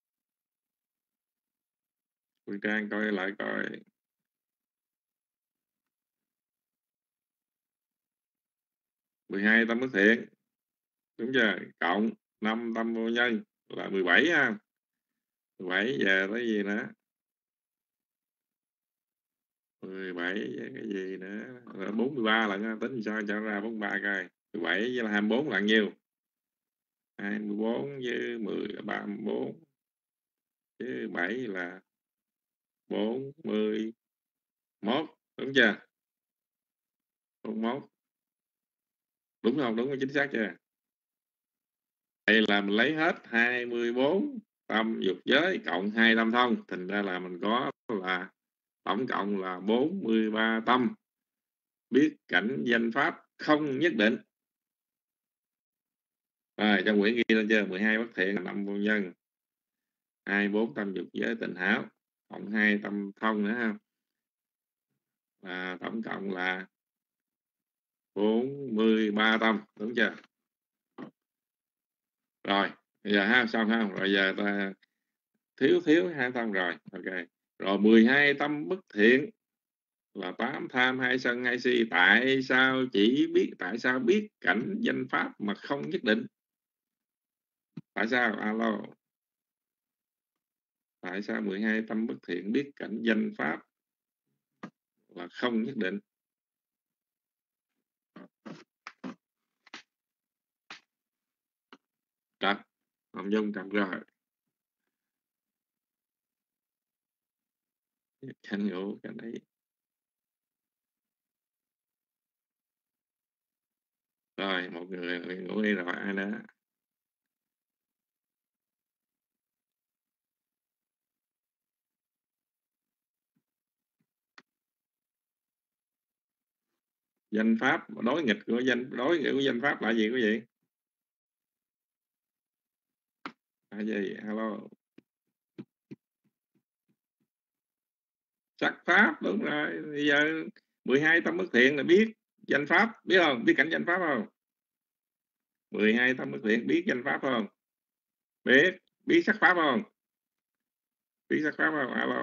Nguyên Trang coi lại coi. mười hai tâm bất thiện, đúng chưa? Cộng năm tâm vô nhân là mười bảy ha. mười bảy giờ tới gì nữa? mười bảy cái gì nữa? Là bốn mươi ba lần, tính sao cho ra bốn mươi ba coi. mười bảy với là hai mươi bốn là nhiêu? hai mươi bốn với mười là ba mươi bốn. Với bảy là bốn mươi mốt, đúng chưa? bốn mươi mốt. Đúng không? Đúng chính xác chưa? Đây là mình lấy hết hai mươi bốn tâm dục giới cộng hai tâm thông, thành ra là mình có là tổng cộng là bốn mươi ba tâm biết cảnh danh pháp không nhất định. Rồi trong quyển ghi lên chưa? mười hai bất thiện là năm vô nhân, hai mươi bốn tâm dục giới Tịnh Hảo cộng hai tâm thông nữa ha, là tổng cộng là bốn mươi ba tâm, đúng chưa? Rồi bây giờ ha, xong ha. Rồi giờ ta thiếu thiếu hai tâm rồi, ok. Rồi mười hai tâm bất thiện là tám tham, hai sân, hai si. Tại sao chỉ biết, tại sao biết cảnh danh pháp mà không nhất định? Tại sao? Alo. Tại sao mười hai tâm bất thiện biết cảnh danh pháp là không nhất định? Trật, Hồng Dung trật rồi. Cảnh ngủ, cảnh ấy. Rồi, một người ngủ đi rồi, ai đó? Danh pháp, đối nghịch của danh, đối nghịch của danh pháp là gì quý vị? Là gì? Hello. Sắc pháp, đúng rồi. Bây giờ mười hai tâm bất thiện là biết danh pháp, biết không? Biết cảnh danh pháp không? mười hai tâm bất thiện biết danh pháp không? Biết. Biết sắc pháp không? Biết sắc pháp không? Alo.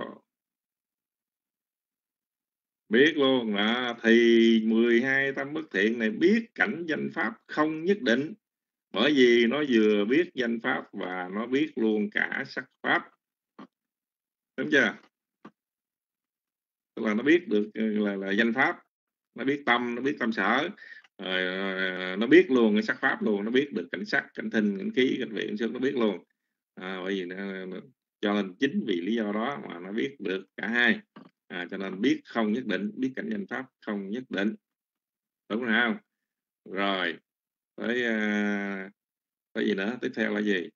Biết luôn đó. Thì mười hai tâm bất thiện này biết cảnh danh pháp không nhất định, bởi vì nó vừa biết danh pháp và nó biết luôn cả sắc pháp, đúng chưa? Tức là nó biết được là, là danh pháp, nó biết tâm, nó biết tâm sở, rồi nó biết luôn cái sắc pháp luôn, nó biết được cảnh sắc, cảnh thinh, cảnh khí, cảnh vị, cảnh xương, nó biết luôn. À, bởi vì nó, nó, cho nên chính vì lý do đó mà nó biết được cả hai. À, cho nên biết không nhất định, biết cảnh danh pháp không nhất định, đúng không? Rồi tới uh, tới gì nữa? Tiếp theo là gì?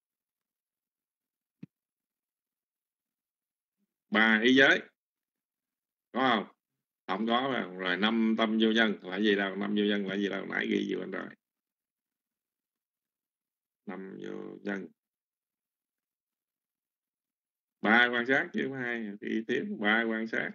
Ba ý giới có không? Không có mà. Rồi năm tâm vô nhân là gì đâu? Năm vô nhân là gì đâu? Nãy ghi gì bên rồi? Năm vô nhân ba quan sát chứ không hai thì thiếu. Ba quan sát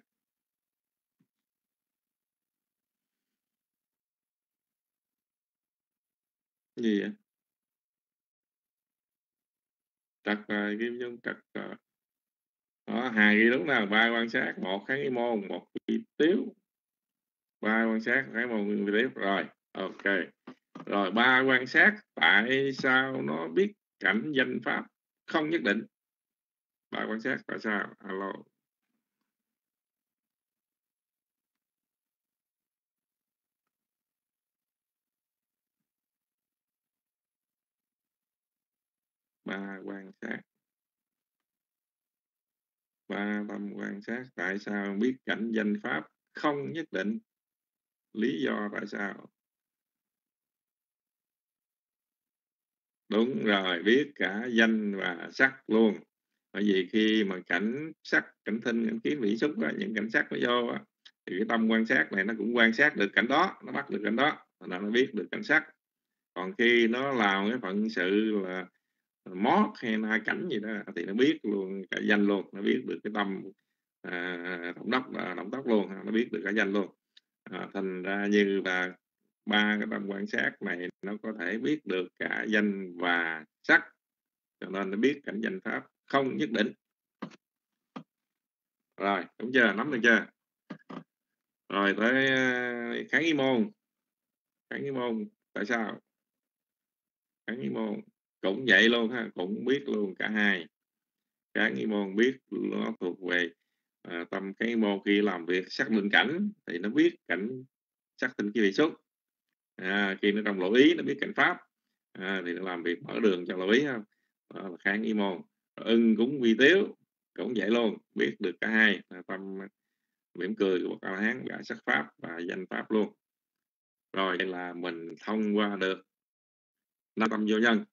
cái gì vậy? trật rồi kim dung trật rồi. Đó, hai ghi đúng nào, ba quan sát, một kháng ý môn, một vi tiếu. Ba quan sát, kháng môn, vi tiếu. Rồi, ok. Rồi ba quan sát, tại sao nó biết cảnh danh pháp không nhất định? Ba quan sát tại sao? Alo. Ba quan sát, ba tâm quan sát, tại sao biết cảnh danh pháp không nhất định? Lý do tại sao? Đúng rồi, biết cả danh và sắc luôn. Bởi vì khi mà cảnh sắc, cảnh thinh, cảnh kiến, vị xúc á, những cảnh sắc nó vô á, thì cái tâm quan sát này nó cũng quan sát được cảnh đó, nó bắt được cảnh đó, nó nó biết được cảnh sắc. Còn khi nó làm cái phận sự là mót hay na cảnh gì đó thì nó biết luôn cả danh luôn, nó biết được cái tâm à, động đốc à, động tóc luôn, nó biết được cả danh luôn. À, thành ra như là ba cái tâm quan sát này nó có thể biết được cả danh và sắc, cho nên nó biết cảnh danh pháp không nhất định. Rồi đúng chưa, nắm được chưa? Rồi tới uh, kháng ý môn. Kháng ý môn tại sao? Kháng ý môn cũng vậy luôn ha, cũng biết luôn cả hai. Kháng ý môn biết nó thuộc về à, tâm kháng ý môn khi làm việc xác định cảnh thì nó biết cảnh xác định cái vị xúc. À, khi nó trong lộ ý nó biết cảnh pháp, à, thì nó làm việc mở đường cho lộ ý không? Đó là kháng ý môn. Ưng cũng vi tiếu cũng vậy luôn, biết được cả hai, tâm mỉm cười của bậc A La Hán cả sắc pháp và danh pháp luôn. Rồi đây là mình thông qua được năm tâm vô nhân.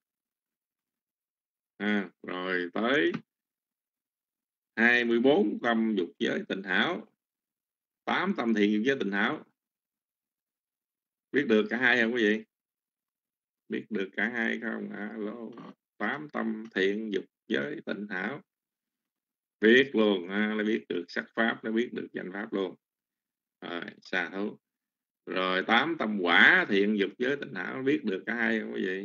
À, rồi tới hai mươi bốn tâm dục giới tịnh hảo, tám tâm thiện dục giới tịnh hảo. Biết được cả hai không quý vị? Biết được cả hai không? Alo. Tám tâm thiện dục giới tịnh hảo biết luôn, à, nó biết được sắc pháp, nó biết được danh pháp luôn. Rồi xà thú. Rồi tám tâm quả thiện dục giới tịnh hảo biết được cả hai không quý vị?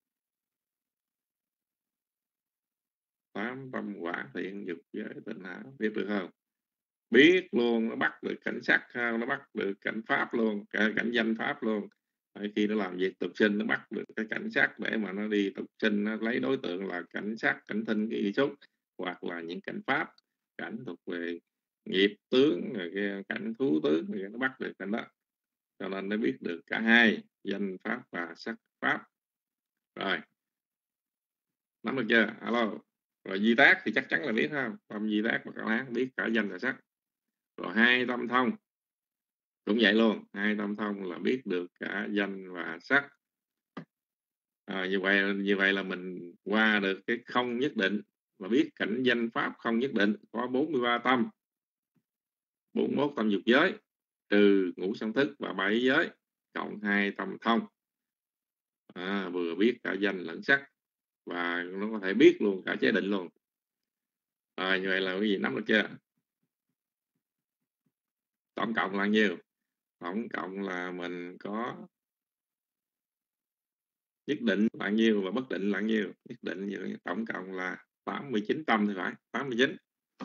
Tám tâm quả thiện dục giới tịnh hảo biết được không? Biết luôn, nó bắt được cảnh sắc, nó bắt được cảnh pháp luôn, cả cảnh danh pháp luôn. Bởi khi nó làm việc tục sinh nó bắt được cái cảnh sắc để mà nó đi tục sinh, nó lấy đối tượng là cảnh sắc, cảnh thinh, cái xúc, hoặc là những cảnh pháp, cảnh thuộc về nghiệp tướng, rồi cái cảnh thú tướng, thì nó bắt được cảnh đó. Cho nên nó biết được cả hai, danh pháp và sắc pháp. Rồi nắm được chưa? Alo. Rồi di tác thì chắc chắn là biết ha, tâm di tác và cao hán biết cả danh và sắc. Rồi hai tâm thông cũng vậy luôn, hai tâm thông là biết được cả danh và sắc. À, như vậy như vậy là mình qua được cái không nhất định, mà biết cảnh danh pháp không nhất định. Có bốn mươi ba tâm, bốn mươi mốt tâm dục giới, trừ ngũ sanh thức và bảy giới, cộng hai tâm thông. À, vừa biết cả danh lẫn sắc, và nó có thể biết luôn cả chế định luôn. À, như vậy là cái gì nắm được chưa? Tổng cộng là nhiêu? Tổng cộng là mình có nhất định là nhiêu và bất định là nhiêu? Nhất định như tổng cộng là tám mươi chín tâm thì phải, tám mươi chín.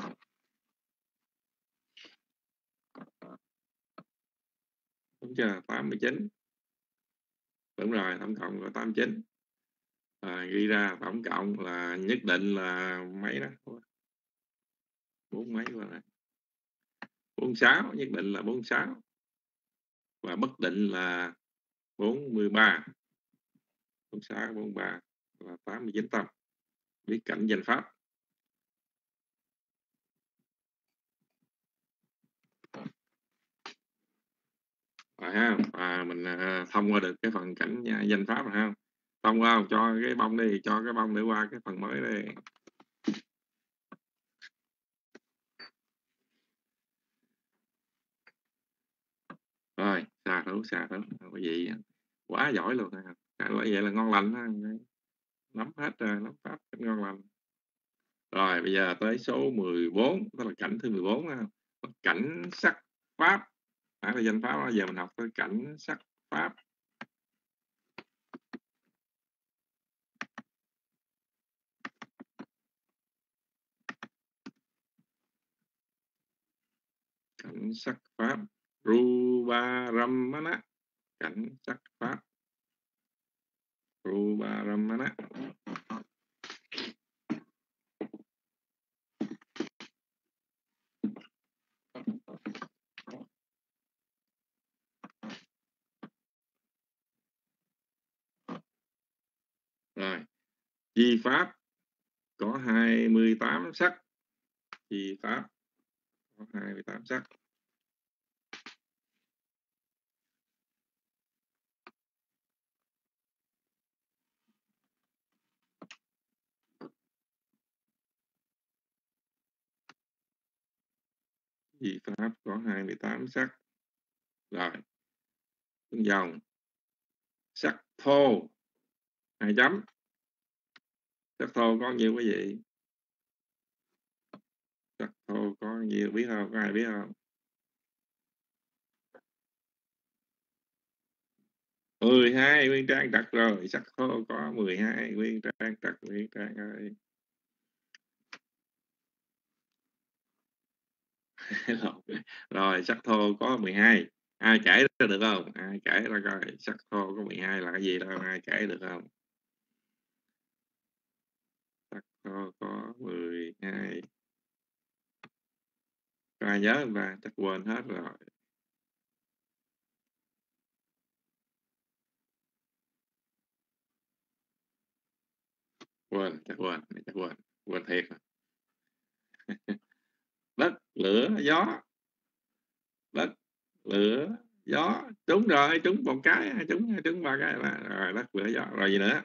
Đúng chưa? tám mươi chín. Đúng rồi, tổng cộng là tám mươi chín. À, ghi ra tổng cộng là nhất định là mấy đó? Bốn mấy qua này? bốn mươi sáu, nhất định là bốn mươi sáu. Và bất định là bốn mươi ba. bốn mươi sáu, bốn mươi ba là tám mươi chín tâm. Biết cảnh danh pháp. Rồi ha, và mình uh, thông qua được cái phần cảnh uh, danh pháp rồi ha. Thông qua không? Cho cái bông đi, cho cái bông để qua cái phần mới đi. Rồi, xà thú, xà thú. Cái gì quá giỏi luôn ha. Cái vậy là ngon lành ha. Nắm hết rồi, nắm pháp ngon lành. Rồi bây giờ tới số mười bốn, đó là cảnh thứ mười bốn ha. Cảnh sắc pháp. Đó là danh pháp đó. Giờ mình học tới cảnh sắc pháp. cảnh sắc pháp. Ruparamana, cảnh sắc pháp. Ruparamana. Rồi, chi pháp có hai mươi tám sắc. Chi pháp có hai mươi tám sắc. Chi pháp có hai mươi tám sắc. Rồi, tương dòng. Sắc thô, hai chấm. Sắc thô có nhiêu quý vị? Sắc thô có nhiêu biết không? Có ai biết không? mười hai nguyên trang trật rồi. Sắc thô có mười hai nguyên trang trật. Nguyên trang ơi. Rồi, sắc thô có mười hai. Ai kể ra được không? Ai kể ra coi sắc thô có mười hai là cái gì đâu? Ai kể được không? Sắc thô có mười hai. Có ai nhớ không ta? Chắc quên hết rồi. Quên, chắc quên, chắc quên. Quên thiệt. Đất, lửa, gió. Đất, lửa, gió. Trúng rồi, trúng một cái, trúng trúng ba cái là rồi, đất, lửa, gió. Rồi gì nữa?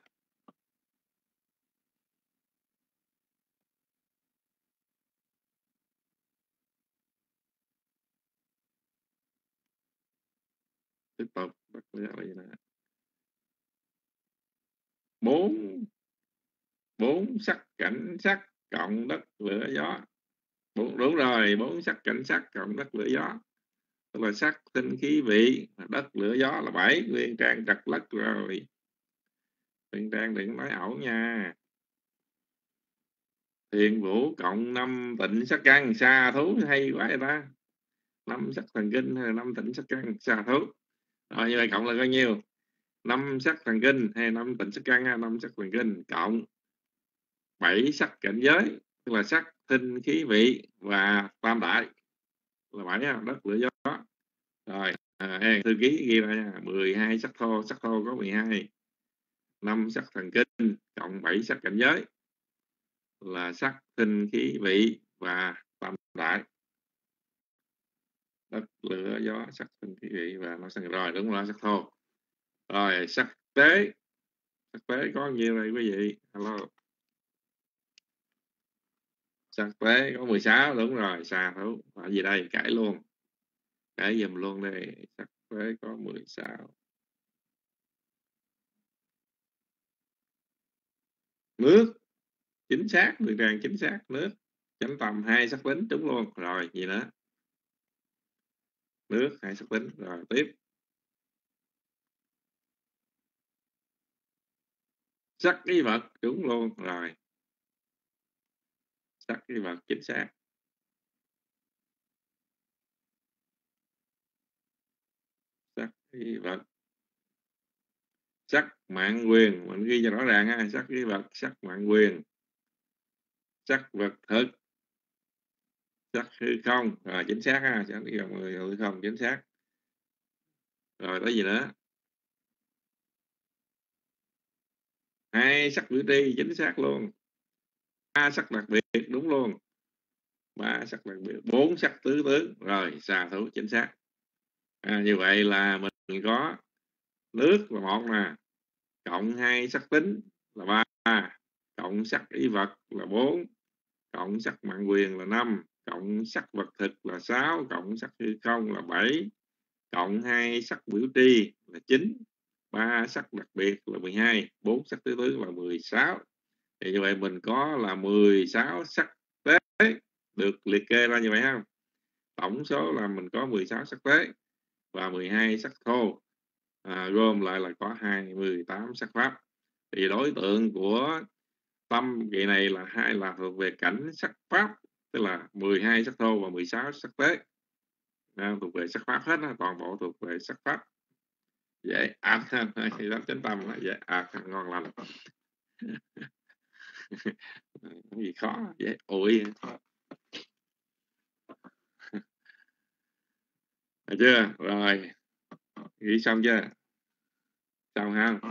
Tiếp tục, đất, lửa, là gì nữa? Bốn bốn sắc cảnh sắc cộng đất lửa gió. Bốn, đúng rồi, bốn sắc cảnh sắc cộng đất lửa gió. Tức là sắc tinh khí vị, đất lửa gió là bảy. Nguyên trang trật lất rồi. Nguyên trang đừng nói ẩu nha. Thiền vũ cộng năm tịnh sắc căn xa thú, hay quá vậy ta. Năm sắc thần kinh hay là năm tịnh sắc căn xa thú. Rồi như vậy cộng là bao nhiêu? Năm sắc thần kinh hay năm tịnh sắc căn hay năm sắc thần kinh cộng bảy sắc cảnh giới, tức là sắc tinh khí vị và tam đại là bảy á, đất lửa gió. Rồi à, thư ký ghi lại nha. mười hai sắc thô. Sắc thô có mười hai. Năm sắc thần kinh cộng bảy sắc cảnh giới là sắc tinh khí vị và tam đại. Đất lửa gió sắc tinh khí vị và nó sang rồi, đúng rồi, sắc thô. Rồi sắc tế. Sắc tế có nhiêu đây quý vị? Hello. Sắc tế có mười sáu, đúng rồi, xà thú. Là gì đây? Cãi luôn. Cãi dùm luôn đây. Sắc tế có mười sáu. Nước. Chính xác, đường tràng chính xác. Nước. Chấm tầm hai sắc tính, trúng luôn. Rồi, gì nữa? Nước, hai sắc tính. Rồi, tiếp. Sắc cái vật, trúng luôn. Rồi. Sắc cái vật, chính xác. Sắc cái vật. Sắc mạng quyền, mình ghi cho rõ ràng ha. Sắc cái vật, sắc mạng quyền. Sắc vật thực. Sắc hư không. Rồi, chính xác ha. Sắc hư không, chính xác. Rồi, tới gì nữa? Hai sắc biểu tri, chính xác luôn. Ba sắc đặc biệt, đúng luôn. Ba sắc đặc biệt. Bốn sắc tứ tướng. Rồi, xà thú, chính xác. À, như vậy là mình có nước là một nè, cộng hai sắc tính là ba, cộng sắc ý vật là bốn, cộng sắc mạng quyền là năm, cộng sắc vật thực là sáu, cộng sắc hư không là bảy, cộng hai sắc biểu tri là chín, ba sắc đặc biệt là mười hai, bốn sắc tứ tướng là mười sáu. Thì như vậy mình có là mười sáu sắc tế được liệt kê ra như vậy không? Tổng số là mình có mười sáu sắc tế và mười hai sắc thô, à, gom lại là có hai mươi tám sắc pháp. Thì đối tượng của tâm kỳ này là hai là thuộc về cảnh sắc pháp, tức là mười hai sắc thô và mười sáu sắc tế. à, thuộc về sắc pháp hết, toàn bộ thuộc về sắc pháp, dễ ạt khi đó chánh tâm dễ ạt ngon lành. Cái gì khó dễ ủi, được chưa? Rồi nghĩ xong chưa? Xong ha.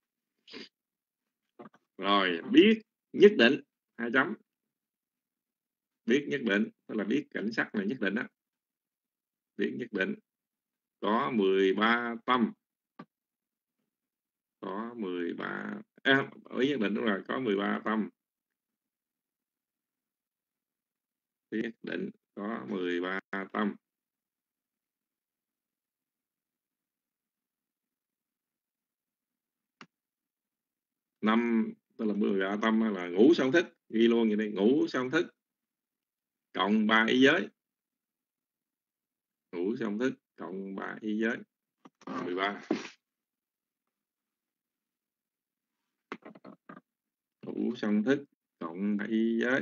Rồi biết nhất định, hai chấm, biết nhất định tức là biết cảnh sắc là nhất định á. Biết nhất định có mười ba tâm, có mười ba à, biết nhất định đúng rồi, có mười ba tâm. Biết nhất định có mười ba tâm. Năm tức là mười ba tâm là ngũ song thức, ghi luôn vậy đây, ngũ song thức cộng ba ý giới, ngũ song thức cộng ba ý giới mười ba. Ngũ song thức cộng ba ý giới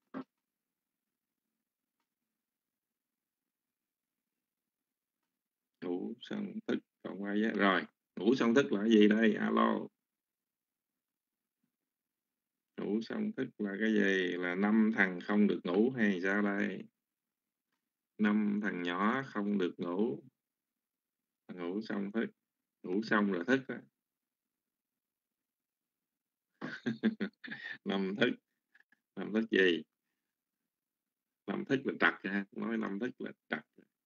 ngũ song thức cộng ba ý giới. Rồi ngũ song thức là cái gì đây? Alo, ngũ song thức là cái gì? Là năm thằng không được ngủ hay sao đây? Năm thằng nhỏ không được ngủ, ngủ xong thức, ngủ xong rồi thức đó. Năm thức, năm thức gì? Năm thức là trật ha, nói năm thức là trật.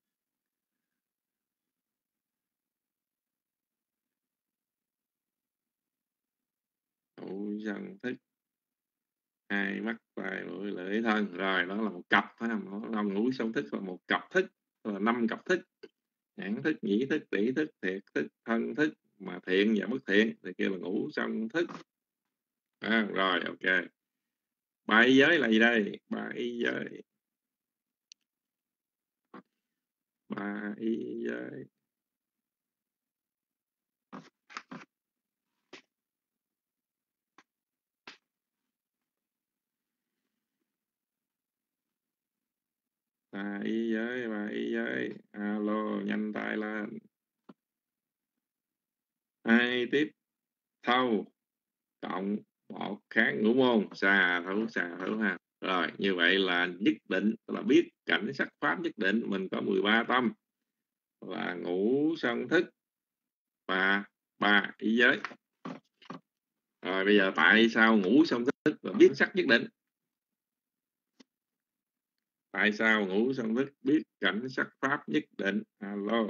Ngủ xong thức, hai mắt tai mũi lưỡi thân, rồi đó là một cặp phải không? Nó ngủ xong thức là một cặp thức, là năm cặp thức: nhãn thức, nhĩ thức, tỷ thức, thiệt thức, thân thức, mà thiện và bất thiện thì kêu là ngũ song thức. À, rồi ok. Ba ý giới là gì đây? Ba ý giới, ba ý giới ba ý giới ba ý giới. Alo, nhanh tay lên. Hai tiếp thâu cộng một kháng ngũ môn, xà thấu xà thấu ha. Rồi như vậy là nhất định là biết cảnh sắc pháp nhất định, mình có mười ba tâm là ngũ song thức và ba ý giới. Rồi bây giờ tại sao ngũ song thức và biết sắc nhất định? Tại sao ngũ song thức biết cảnh sắc pháp nhất định? Alo,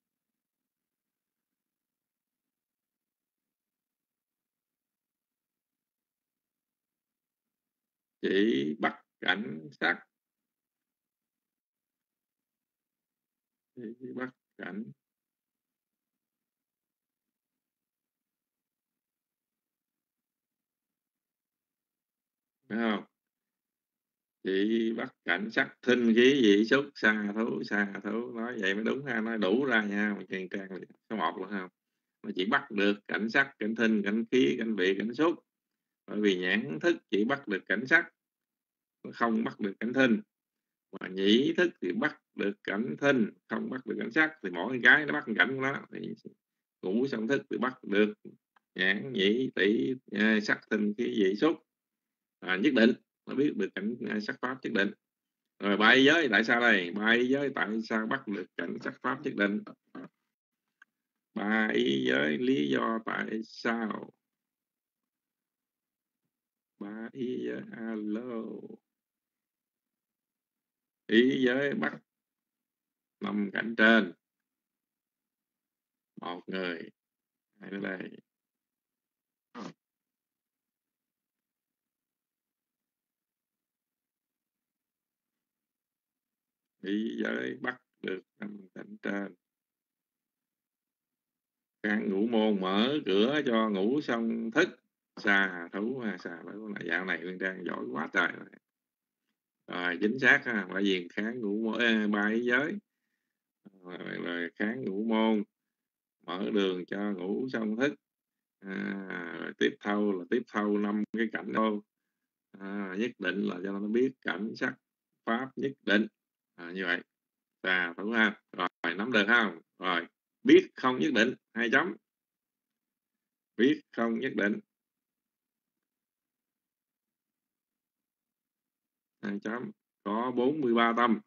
chỉ bắt cảnh sắc, chỉ bắt cảnh phải không? Chỉ bắt cảnh sắc thinh khí vị xúc xa thú xa thú, nói vậy mới đúng ha, nói đủ ra nha. Mình trang trang số một luôn không? Nó chỉ bắt được cảnh sắc, cảnh thinh, cảnh khí, cảnh vị, cảnh xúc. Bởi vì nhãn thức chỉ bắt được cảnh sắc, không bắt được cảnh thinh. Mà nhĩ thức thì bắt được cảnh thinh, không bắt được cảnh sắc. Thì mỗi cái nó bắt cảnh của nó. Thì ngũ song thức thì bắt được nhãn, nhĩ, tỷ, sắc, thinh, khí, vị, xúc. À, nhất định nó biết được cảnh sắc pháp nhất định. Rồi ba ý giới tại sao đây? Ba ý giới tại sao bắt được cảnh sắc pháp nhất định? Ba ý giới lý do tại sao? Ba ý giới, alo, ý giới bắt năm cảnh trên một người. Hay ở đây ý giới bắt được năm cảnh trên. Căn ngũ môn mở cửa cho ngũ song thức xà thú ha, xà thú là dạo này Nguyên Trang giỏi quá trời rồi. Rồi chính xác ha, bởi vì kháng ngũ môn, ba ý giới rồi, rồi kháng ngũ môn mở đường cho ngũ song thức. À, rồi tiếp thâu là tiếp thâu năm cái cảnh đâu. À, nhất định là cho nó biết cảnh sắc pháp nhất định. À, như vậy xà thú ha. Rồi nắm được không? Rồi, biết không nhất định, hai chấm. Biết không nhất định, hai chấm. Có bốn mươi ba tâm.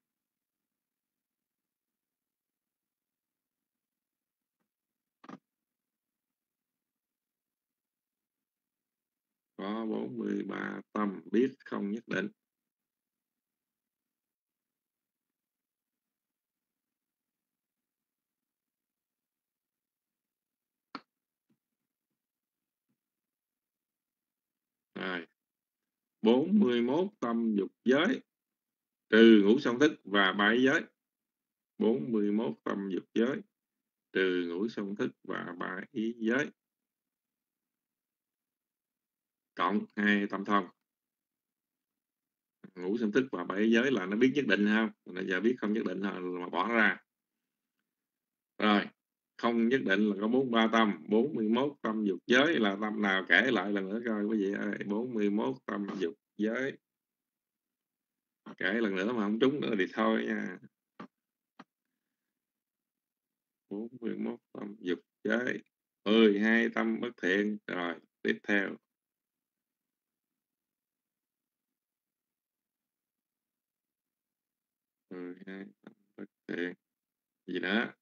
Có bốn mươi ba tâm biết không nhất định. Rồi, bốn mươi mốt tâm dục giới trừ ngũ song thức và ba ý giới. bốn mươi mốt tâm dục giới trừ ngũ song thức và ba ý giới, cộng hai tâm thông. Ngũ song thức và ba ý giới là nó biết nhất định không? Bây giờ biết không nhất định mà bỏ ra. Rồi, không nhất định là có bốn mươi ba tâm. bốn mươi mốt tâm dục giới là tâm nào? Kể lại lần nữa coi quý vị ơi. bốn mươi mốt tâm dục giới, kể lần nữa mà không trúng nữa thì thôi nha. bốn mươi mốt tâm dục giới, mười hai tâm bất thiện. Rồi, tiếp theo. mười hai tâm bất thiện. Gì nữa?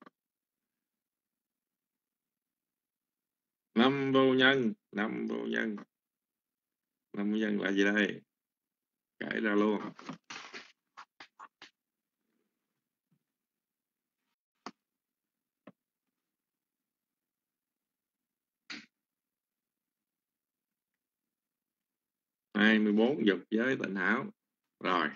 Năm vô nhân. Năm vô nhân. Năm vô nhân là gì đây? Kể ra luôn. hai mươi bốn dục giới tịnh hảo. Rồi,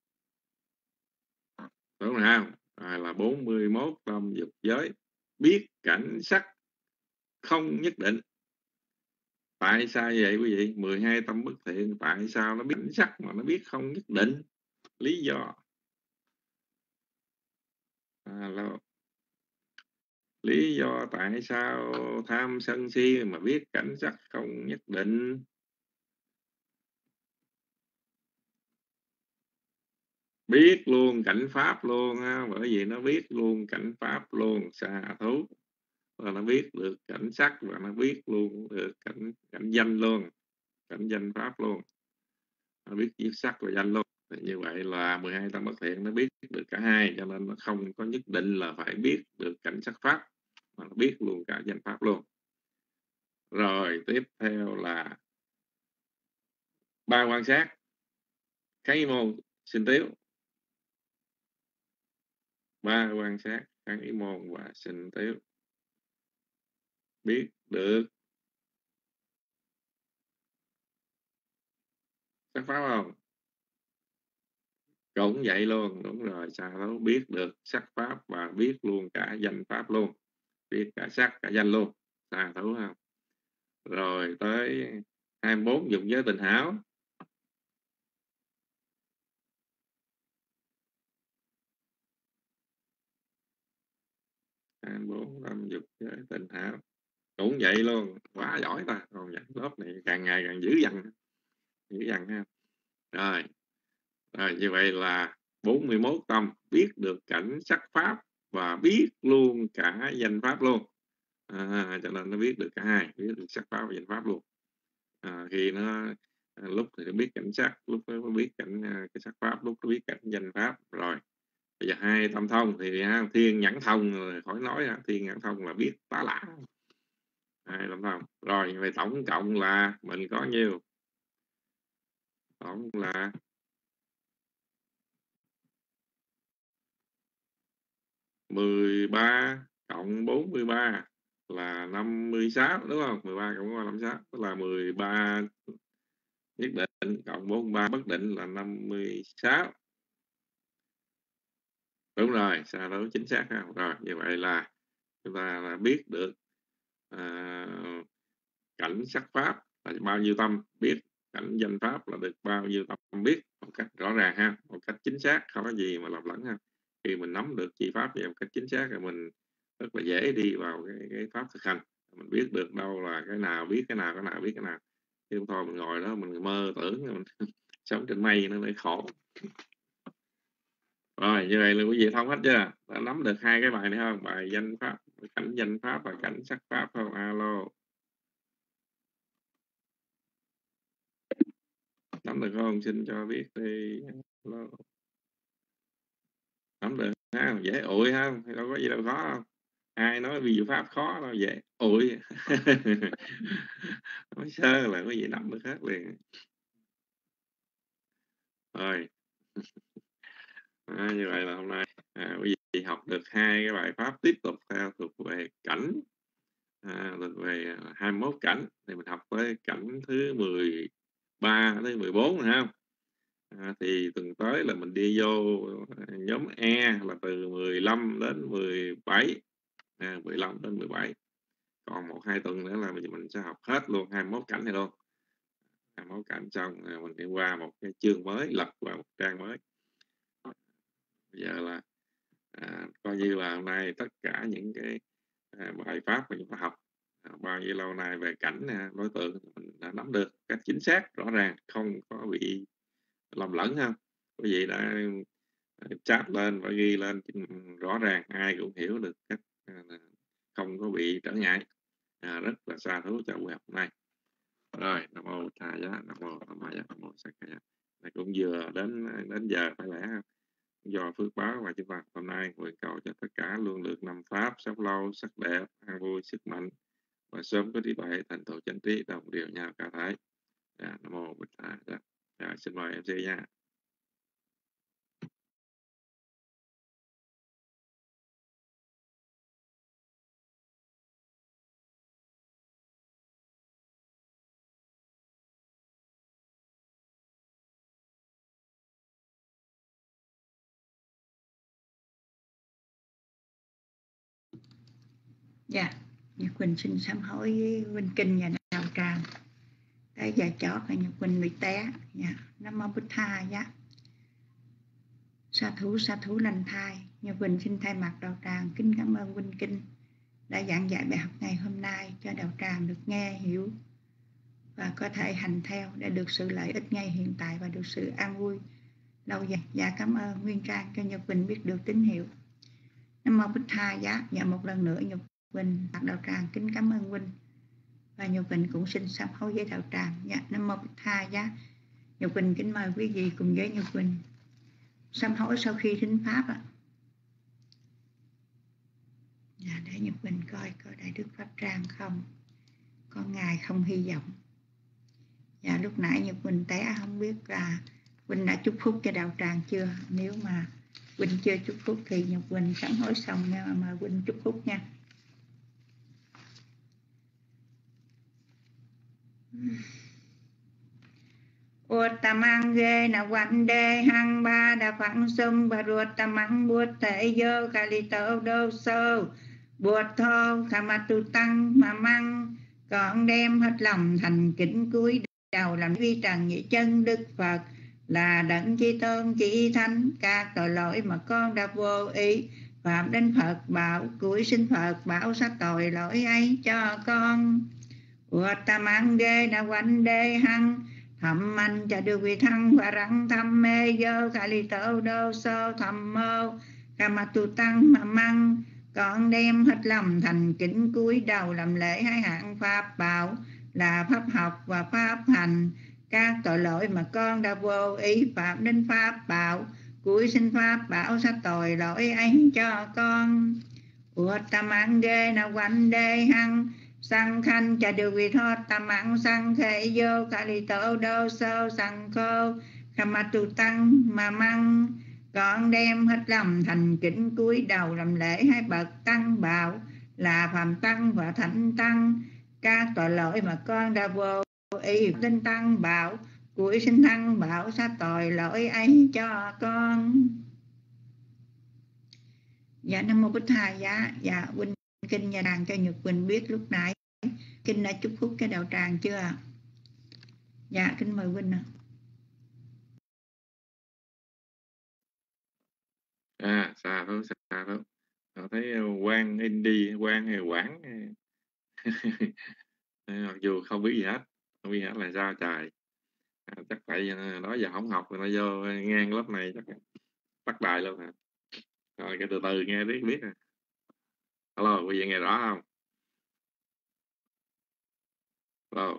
đúng rồi không? Rồi là bốn mươi mốt tâm dục giới biết cảnh sắc không nhất định. Tại sao vậy quý vị? mười hai tâm bất thiện, tại sao nó biết cảnh sắc mà nó biết không nhất định? Lý do. Alo. Lý do tại sao tham sân si mà biết cảnh sắc không nhất định? Biết luôn cảnh pháp luôn á, bởi vì nó biết luôn cảnh pháp luôn, xà thú. Và nó biết được cảnh sắc và nó biết luôn được cảnh cảnh danh luôn, cảnh danh pháp luôn. Nó biết viết sắc và danh luôn. Thì như vậy là mười hai tâm bất thiện nó biết được cả hai, cho nên nó không có nhất định là phải biết được cảnh sắc pháp, mà nó biết luôn cả danh pháp luôn. Rồi tiếp theo là ba quan sát, khái môn, sinh tiếu. Ba quan sát, khái môn và sinh tiếu biết được sắc pháp không? Cũng vậy luôn, đúng rồi. Sao nó biết được sắc pháp và biết luôn cả danh pháp luôn, biết cả sắc cả danh luôn. Sao thấu không? Rồi tới hai mươi bốn dục giới tịnh hảo. hai mươi bốn tâm dục giới tịnh hảo cũng vậy luôn, quá giỏi ta. Còn nhận lớp này càng ngày càng dữ dằn, dữ dằn ha. Rồi, rồi như vậy là bốn mươi mốt tâm biết được cảnh sắc pháp và biết luôn cả danh pháp luôn. À, cho nên nó biết được cả hai, biết được sắc pháp và danh pháp luôn. À, khi nó à, lúc thì nó biết cảnh sắc, lúc nó biết cảnh cái sắc pháp, lúc nó biết cảnh danh pháp. Rồi bây giờ hai tâm thông thì ha, thiên nhãn thông rồi khỏi nói ha. Thiên nhãn thông là biết tá lả, hai tâm thông. Rồi vậy tổng cộng là mình có nhiêu? Tổng là mười ba cộng bốn mươi ba là năm mươi sáu, đúng không? mười ba cộng năm mươi sáu tức là mười ba nhất định cộng bốn mươi ba bất định là năm mươi sáu. Đúng rồi, sao đó chính xác không? Rồi như vậy là chúng ta là biết được à, cảnh sắc pháp là bao nhiêu tâm, biết cảnh danh pháp là được bao nhiêu tâm, biết một cách rõ ràng ha, một cách chính xác, không có gì mà lầm lẫn ha. Khi mình nắm được chi pháp về một cách chính xác thì mình rất là dễ đi vào cái, cái pháp thực hành. Mình biết được đâu là cái nào biết cái nào, cái nào biết cái nào. Chứ không thôi mình ngồi đó mình mơ tưởng mình sống trên mây nó mới khổ. Rồi như vậy là quý vị thông hết chưa? Đã nắm được hai cái bài này không? Bài danh pháp, cảnh danh pháp và cảnh sắc pháp không? Alo, nắm được không? Xin cho biết đi. Alo. Nắm được ha? Dễ ủi ha? Đâu có gì đâu khó không? Ai nói ví dụ pháp khó đâu, dễ ủi. Nói sơ là quý vị nắm được hết liền. Rồi. À, như vậy là hôm nay à, quý vị học được hai cái bài pháp tiếp tục theo thuộc về cảnh, à, thuộc về hai mươi mốt cảnh, thì mình học tới cảnh thứ mười ba tới mười bốn rồi không? À, thì tuần tới là mình đi vô nhóm E là từ mười lăm đến mười bảy, à, mười lăm đến mười bảy. Còn một hai tuần nữa là mình, mình sẽ học hết luôn hai mươi mốt cảnh này luôn. hai mươi mốt cảnh xong à, mình đi qua một cái chương mới, lật vào một trang mới. Bây giờ là à, coi như là hôm nay tất cả những cái à, bài pháp mà chúng ta học à, bao nhiêu lâu nay về cảnh à, đối tượng mình đã nắm được cách chính xác rõ ràng, không có bị lầm lẫn không? Quý vị đã chat lên và ghi lên rõ ràng, ai cũng hiểu được cách, à, không có bị trở ngại. À, rất là xa thú cho buổi học này. Rồi, nam mô Tha Giá, nam mô Tham Ma Giá, nam mô Sa Ca Giá. Này cũng vừa đến đến giờ phải lẽ không? Do phước báo và chúng ta hôm nay nguyện cầu cho tất cả luôn được năm pháp sống lâu sắc đẹp an vui sức mạnh và sớm có trí tuệ thành tựu chánh trí đồng đều nhau cả thái. Dạ, nam mô Bụt Thầy. Dạ. Dạ, xin mời em xê nha. Dạ, Nhật Quỳnh xin sám hối với Vinh Kinh và Đạo Tràng. Tới giờ chót là Nhật Quỳnh bị té. Dạ, Nam mô Bụt Thầy. Dạ. Sa thú, sa thú lành thai. Nhật Quỳnh xin thay mặt Đạo Tràng kính cảm ơn Vinh Kinh đã giảng dạy bài học ngày hôm nay cho Đạo Tràng được nghe, hiểu và có thể hành theo để được sự lợi ích ngay hiện tại và được sự an vui lâu dài. Dạ, cảm ơn Nguyên Trang cho Nhật Quỳnh biết được tín hiệu. Nam mô Bụt Thầy. Dạ, dạ một lần nữa Nhật Quỳnh đặt Đạo Tràng kính cảm ơn Vinh và Nhật Quỳnh cũng xin sám hối với Đạo Tràng. Dạ, Nam mô Bụt Thầy. Dạ, Nhật Quỳnh kính mời quý vị cùng với Nhật Quỳnh sám hối sau khi thính pháp ạ. Dạ, để Nhật Quỳnh coi có Đại Đức Pháp Trang không, có ngài không hy vọng. Dạ, lúc nãy Nhật Quỳnh té không biết là Quỳnh đã chúc phúc cho Đạo Tràng chưa. Nếu mà Quỳnh chưa chúc phúc thì Nhật Quỳnh sám hối xong nha, mà Quỳnh chúc phúc nha. Uttamang ghê na quan đê hăng ba đà phẳng sung bà ruột tamang buốt thể dơ khả lì tâu đô sâu buốt thô khả mặt tu tăng mà măng còn đem hết lòng thành kính cúi đầu làm vi trần nhị chân Đức Phật là đấng chi tôn chỉ thánh các tội lỗi mà con đã vô ý phạm đến Phật bảo cúi xin Phật bảo sát tội lỗi ấy cho con. Uttamang ghê na quan đê hăng thầm mạnh cho được vị thăng và răng thăm mê dơ khả lì tâu đô sơ thầm mô khả mặt tu tăng mà măng còn đem hết lòng thành kính cúi đầu làm lễ hai hạng pháp bảo là pháp học và pháp hành các tội lỗi mà con đã vô ý phạm đến pháp bảo cúi xin pháp bảo sát tội lỗi ấy cho con. Uttamang ghê na quan đê hăng sang khanh cho được vị thoát tam mạng sang khệ vô khả lì tổ đô sâu sang khô khả mặt tu tăng mà măng còn đem hết lòng thành kính cúi đầu làm lễ hai bậc tăng bảo là phàm tăng và thánh tăng các tội lỗi mà con đã vô ý tinh tăng bảo cúi xin tăng bảo sát tội lỗi ấy cho con. Dạ, Nam mô Bụt Thầy. Dạ, dạ Quỳnh Kinh nhà đàn cho Nhật Quỳnh biết lúc nãy Kinh đã chúc phúc cái Đạo Tràng chưa ạ? Dạ, kính mời Quỳnh ạ. À, xa thôi, xa thôi. Tôi thấy Quang Indy, Quang hay Quảng mặc dù không biết gì hết, không biết gì hết là sao trời. À, chắc tại đó giờ không học rồi nó vô ngang lớp này chắc bắt đầu bài luôn hả? Rồi cái từ từ nghe biết biết nè. Alo, quý vị nghe rõ không? Alo.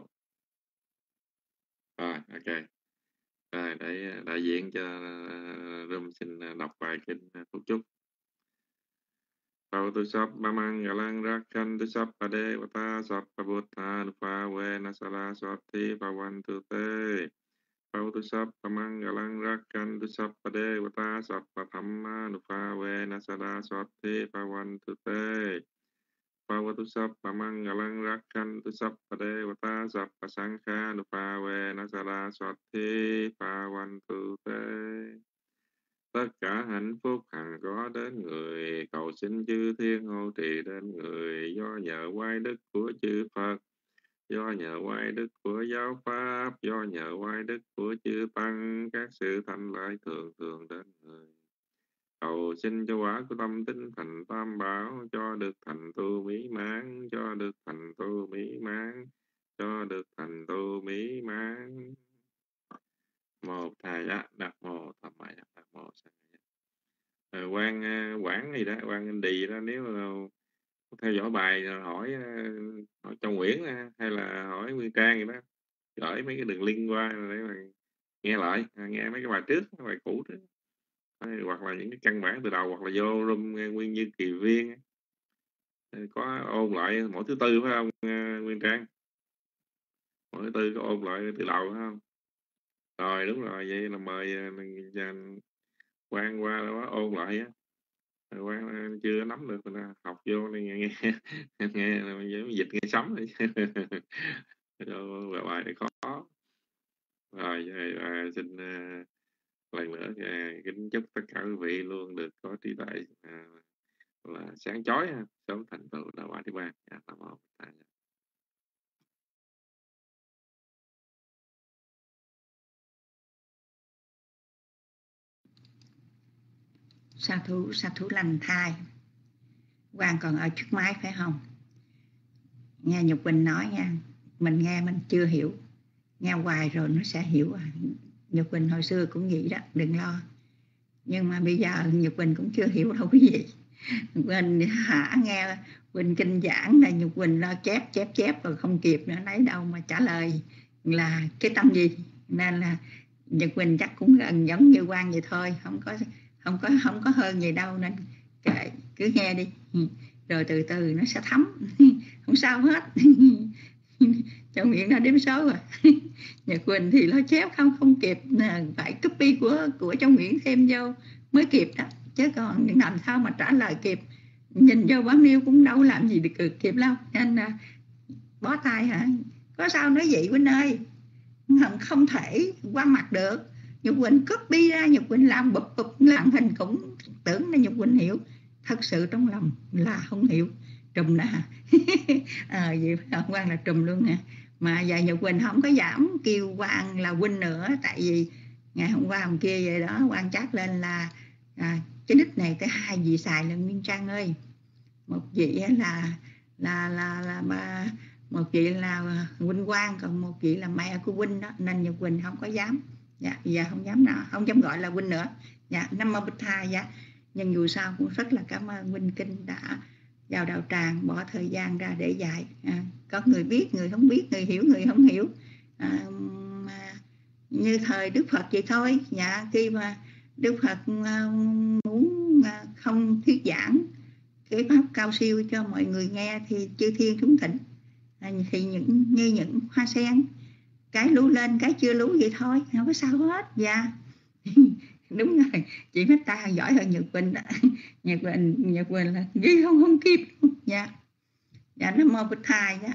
Rồi, ok. Rồi, để đại diện cho room xin đọc bài kinh phúc chúc. Bhagavato Sabba Mangalang Rakhantu Sabba Devata Sabba Buddha Nupa Venasala Swati Bhavantu Te. Bhagavato Sabba Mangalang Rakhantu Sabba Devata Sabba Dhamma Nupa Venasala Swati Bhavantu Te. Bhagavato Sabba Mangalang Rakhantu Sabba Devata Sabba Sankha Nupa Venasala Swati Bhavantu Te. Tất cả hạnh phúc hằng có đến người, cầu xin chư thiên hộ trì đến người, do nhờ oai đức của chư Phật, do nhờ oai đức của giáo pháp, do nhờ oai đức của chư tăng, các sự thành lại thường thường đến người. Cầu xin cho quả của tâm tinh thành tam bảo, cho được thành tu mỹ mãn, cho được thành tu mỹ mãn, cho được thành tu mỹ mãn. Một thầy á, đặt mô tham mày, đặt mô sanh. Quan Quảng gì đó, Quan Anh Đì đó, nếu theo dõi bài hỏi, hỏi Châu Nguyễn hay là hỏi Nguyên Trang gì đó, gửi mấy cái đường link qua để mà nghe lại, nghe mấy cái bài trước, mấy bài cũ trước, hoặc là những cái căn bản từ đầu, hoặc là vô room Nguyên Như Kỳ Viên có ôn lại mỗi thứ tư phải không Nguyên Trang? Mỗi thứ tư có ôn lại từ đầu phải không? Rồi đúng rồi, vậy là mời Quang qua đó ôn lại á. Quang chưa nắm được, mình học vô nên nghe nghe nghe nghe dịch nghe sống rồi bài này khó. Rồi, rồi xin uh, lần nữa uh, kính chúc tất cả quý vị luôn được có trí tuệ uh, là sáng chói, sớm thành tựu đạo quả Niết Bàn. Nam mô Bổn Sư. Sa thú, sa thú lành thai. Quang còn ở trước máy phải không? Nghe Nhục Quỳnh nói nha, mình nghe mình chưa hiểu, nghe hoài rồi nó sẽ hiểu. Nhục Quỳnh hồi xưa cũng vậy đó, đừng lo. Nhưng mà bây giờ Nhục Quỳnh cũng chưa hiểu đâu quý vị. Quỳnh hả nghe Quỳnh kinh giảng là Nhục Quỳnh lo chép chép chép rồi không kịp nữa, lấy đâu mà trả lời là cái tâm gì. Nên là Nhật Quỳnh chắc cũng gần giống như Quang vậy thôi, không có không có không có hơn gì đâu, nên kệ, cứ nghe đi rồi từ từ nó sẽ thấm, không sao hết. Châu Nguyễn đã đếm số rồi. Nhật Quỳnh thì lo chép không không kịp, phải copy của của Châu Nguyễn thêm vô mới kịp đó, chứ còn những làm sao mà trả lời kịp, nhìn vô bán niêu cũng đâu làm gì được kịp đâu. Nên là bó tay hả, có sao nói vậy Quỳnh ơi, không, không thể qua mặt được. Nhật Quỳnh copy ra, Nhật Quỳnh làm bụp bụp làm hình cũng tưởng là Nhật Quỳnh hiểu, thật sự trong lòng là không hiểu. Trùm nè. À, vậy Quang là trùm luôn nè. Mà giờ Nhật Quỳnh không có giảm kêu Quang là huynh nữa, tại vì ngày hôm qua hôm kia vậy đó, Quang chắc lên là à, cái nick này tới hai vị xài lần Nguyên Trang ơi. Một vị là là là là ba, một vị là huynh Quang, còn một vị là mẹ của huynh đó, nên Nhật Quỳnh không có dám. Dạ, giờ không dám nào, không dám gọi là huynh nữa. Dạ, Nam Mô Bích Tha. Dạ, nhưng dù sao cũng rất là cảm ơn huynh Kinh đã vào đạo tràng bỏ thời gian ra để dạy. À, có người biết, người không biết, người hiểu, người không hiểu. À, như thời Đức Phật vậy thôi. Dạ, khi mà Đức Phật muốn không thuyết giảng cái pháp cao siêu cho mọi người nghe thì chư thiên chúng thỉnh, à, thì những như những hoa sen, cái lú lên cái chưa lú vậy thôi, không có sao hết. Dạ. Đúng rồi, chị Mít ta giỏi hơn Nhật Quỳnh đó. Nhật Quỳnh, Nhật Quỳnh là ghi không không kịp. Dạ. Dạ, Nam Mô Bích Tha. Dạ.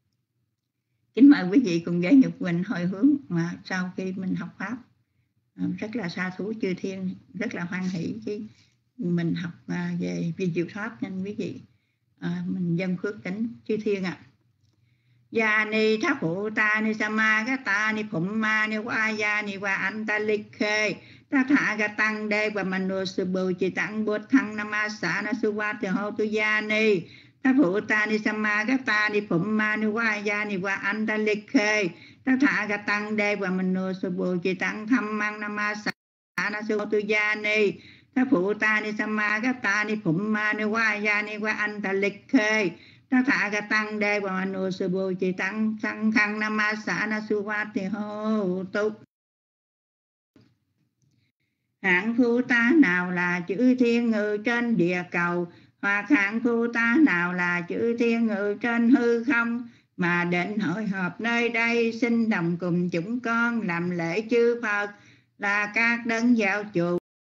Kính mời quý vị cùng với Nhật Quỳnh hồi hướng mà sau khi mình học pháp. Rất là sa thú chư thiên, rất là hoan hỷ chứ mình học về vi diệu pháp, nên quý vị à, mình dân phước tính chư thiên ạ. À. Ya ni tháp phụ ta ni sama ga ta ni phụng ma ni wa ya ni wa anta likhe ta tha ga tăng đề và manu sư bù chỉ tặng bột thăng namasa na su wa te ho tu ya ni tháp phụ ta ni sama ga ta ni phụng ma ni wa ya ni wa anta likhe ta tha ga tăng đề và manu sư bù chỉ tặng tham mang namasa na su tu ya ni Tha phụ ta ni sama ka ta ni phụng ma ni qua ya ni qua anh ta lịch khê. Tha thả ka tăng đê và nô sư bồ chỉ tăng tăng khăn nam ma xã na su va thì hô tục. Hạng phu ta nào là chữ thiên ngự trên địa cầu, hoặc hạng phu ta nào là chữ thiên ngự trên hư không, mà định hội họp nơi đây xin đồng cùng chúng con làm lễ chư Phật là các đấng giáo chủ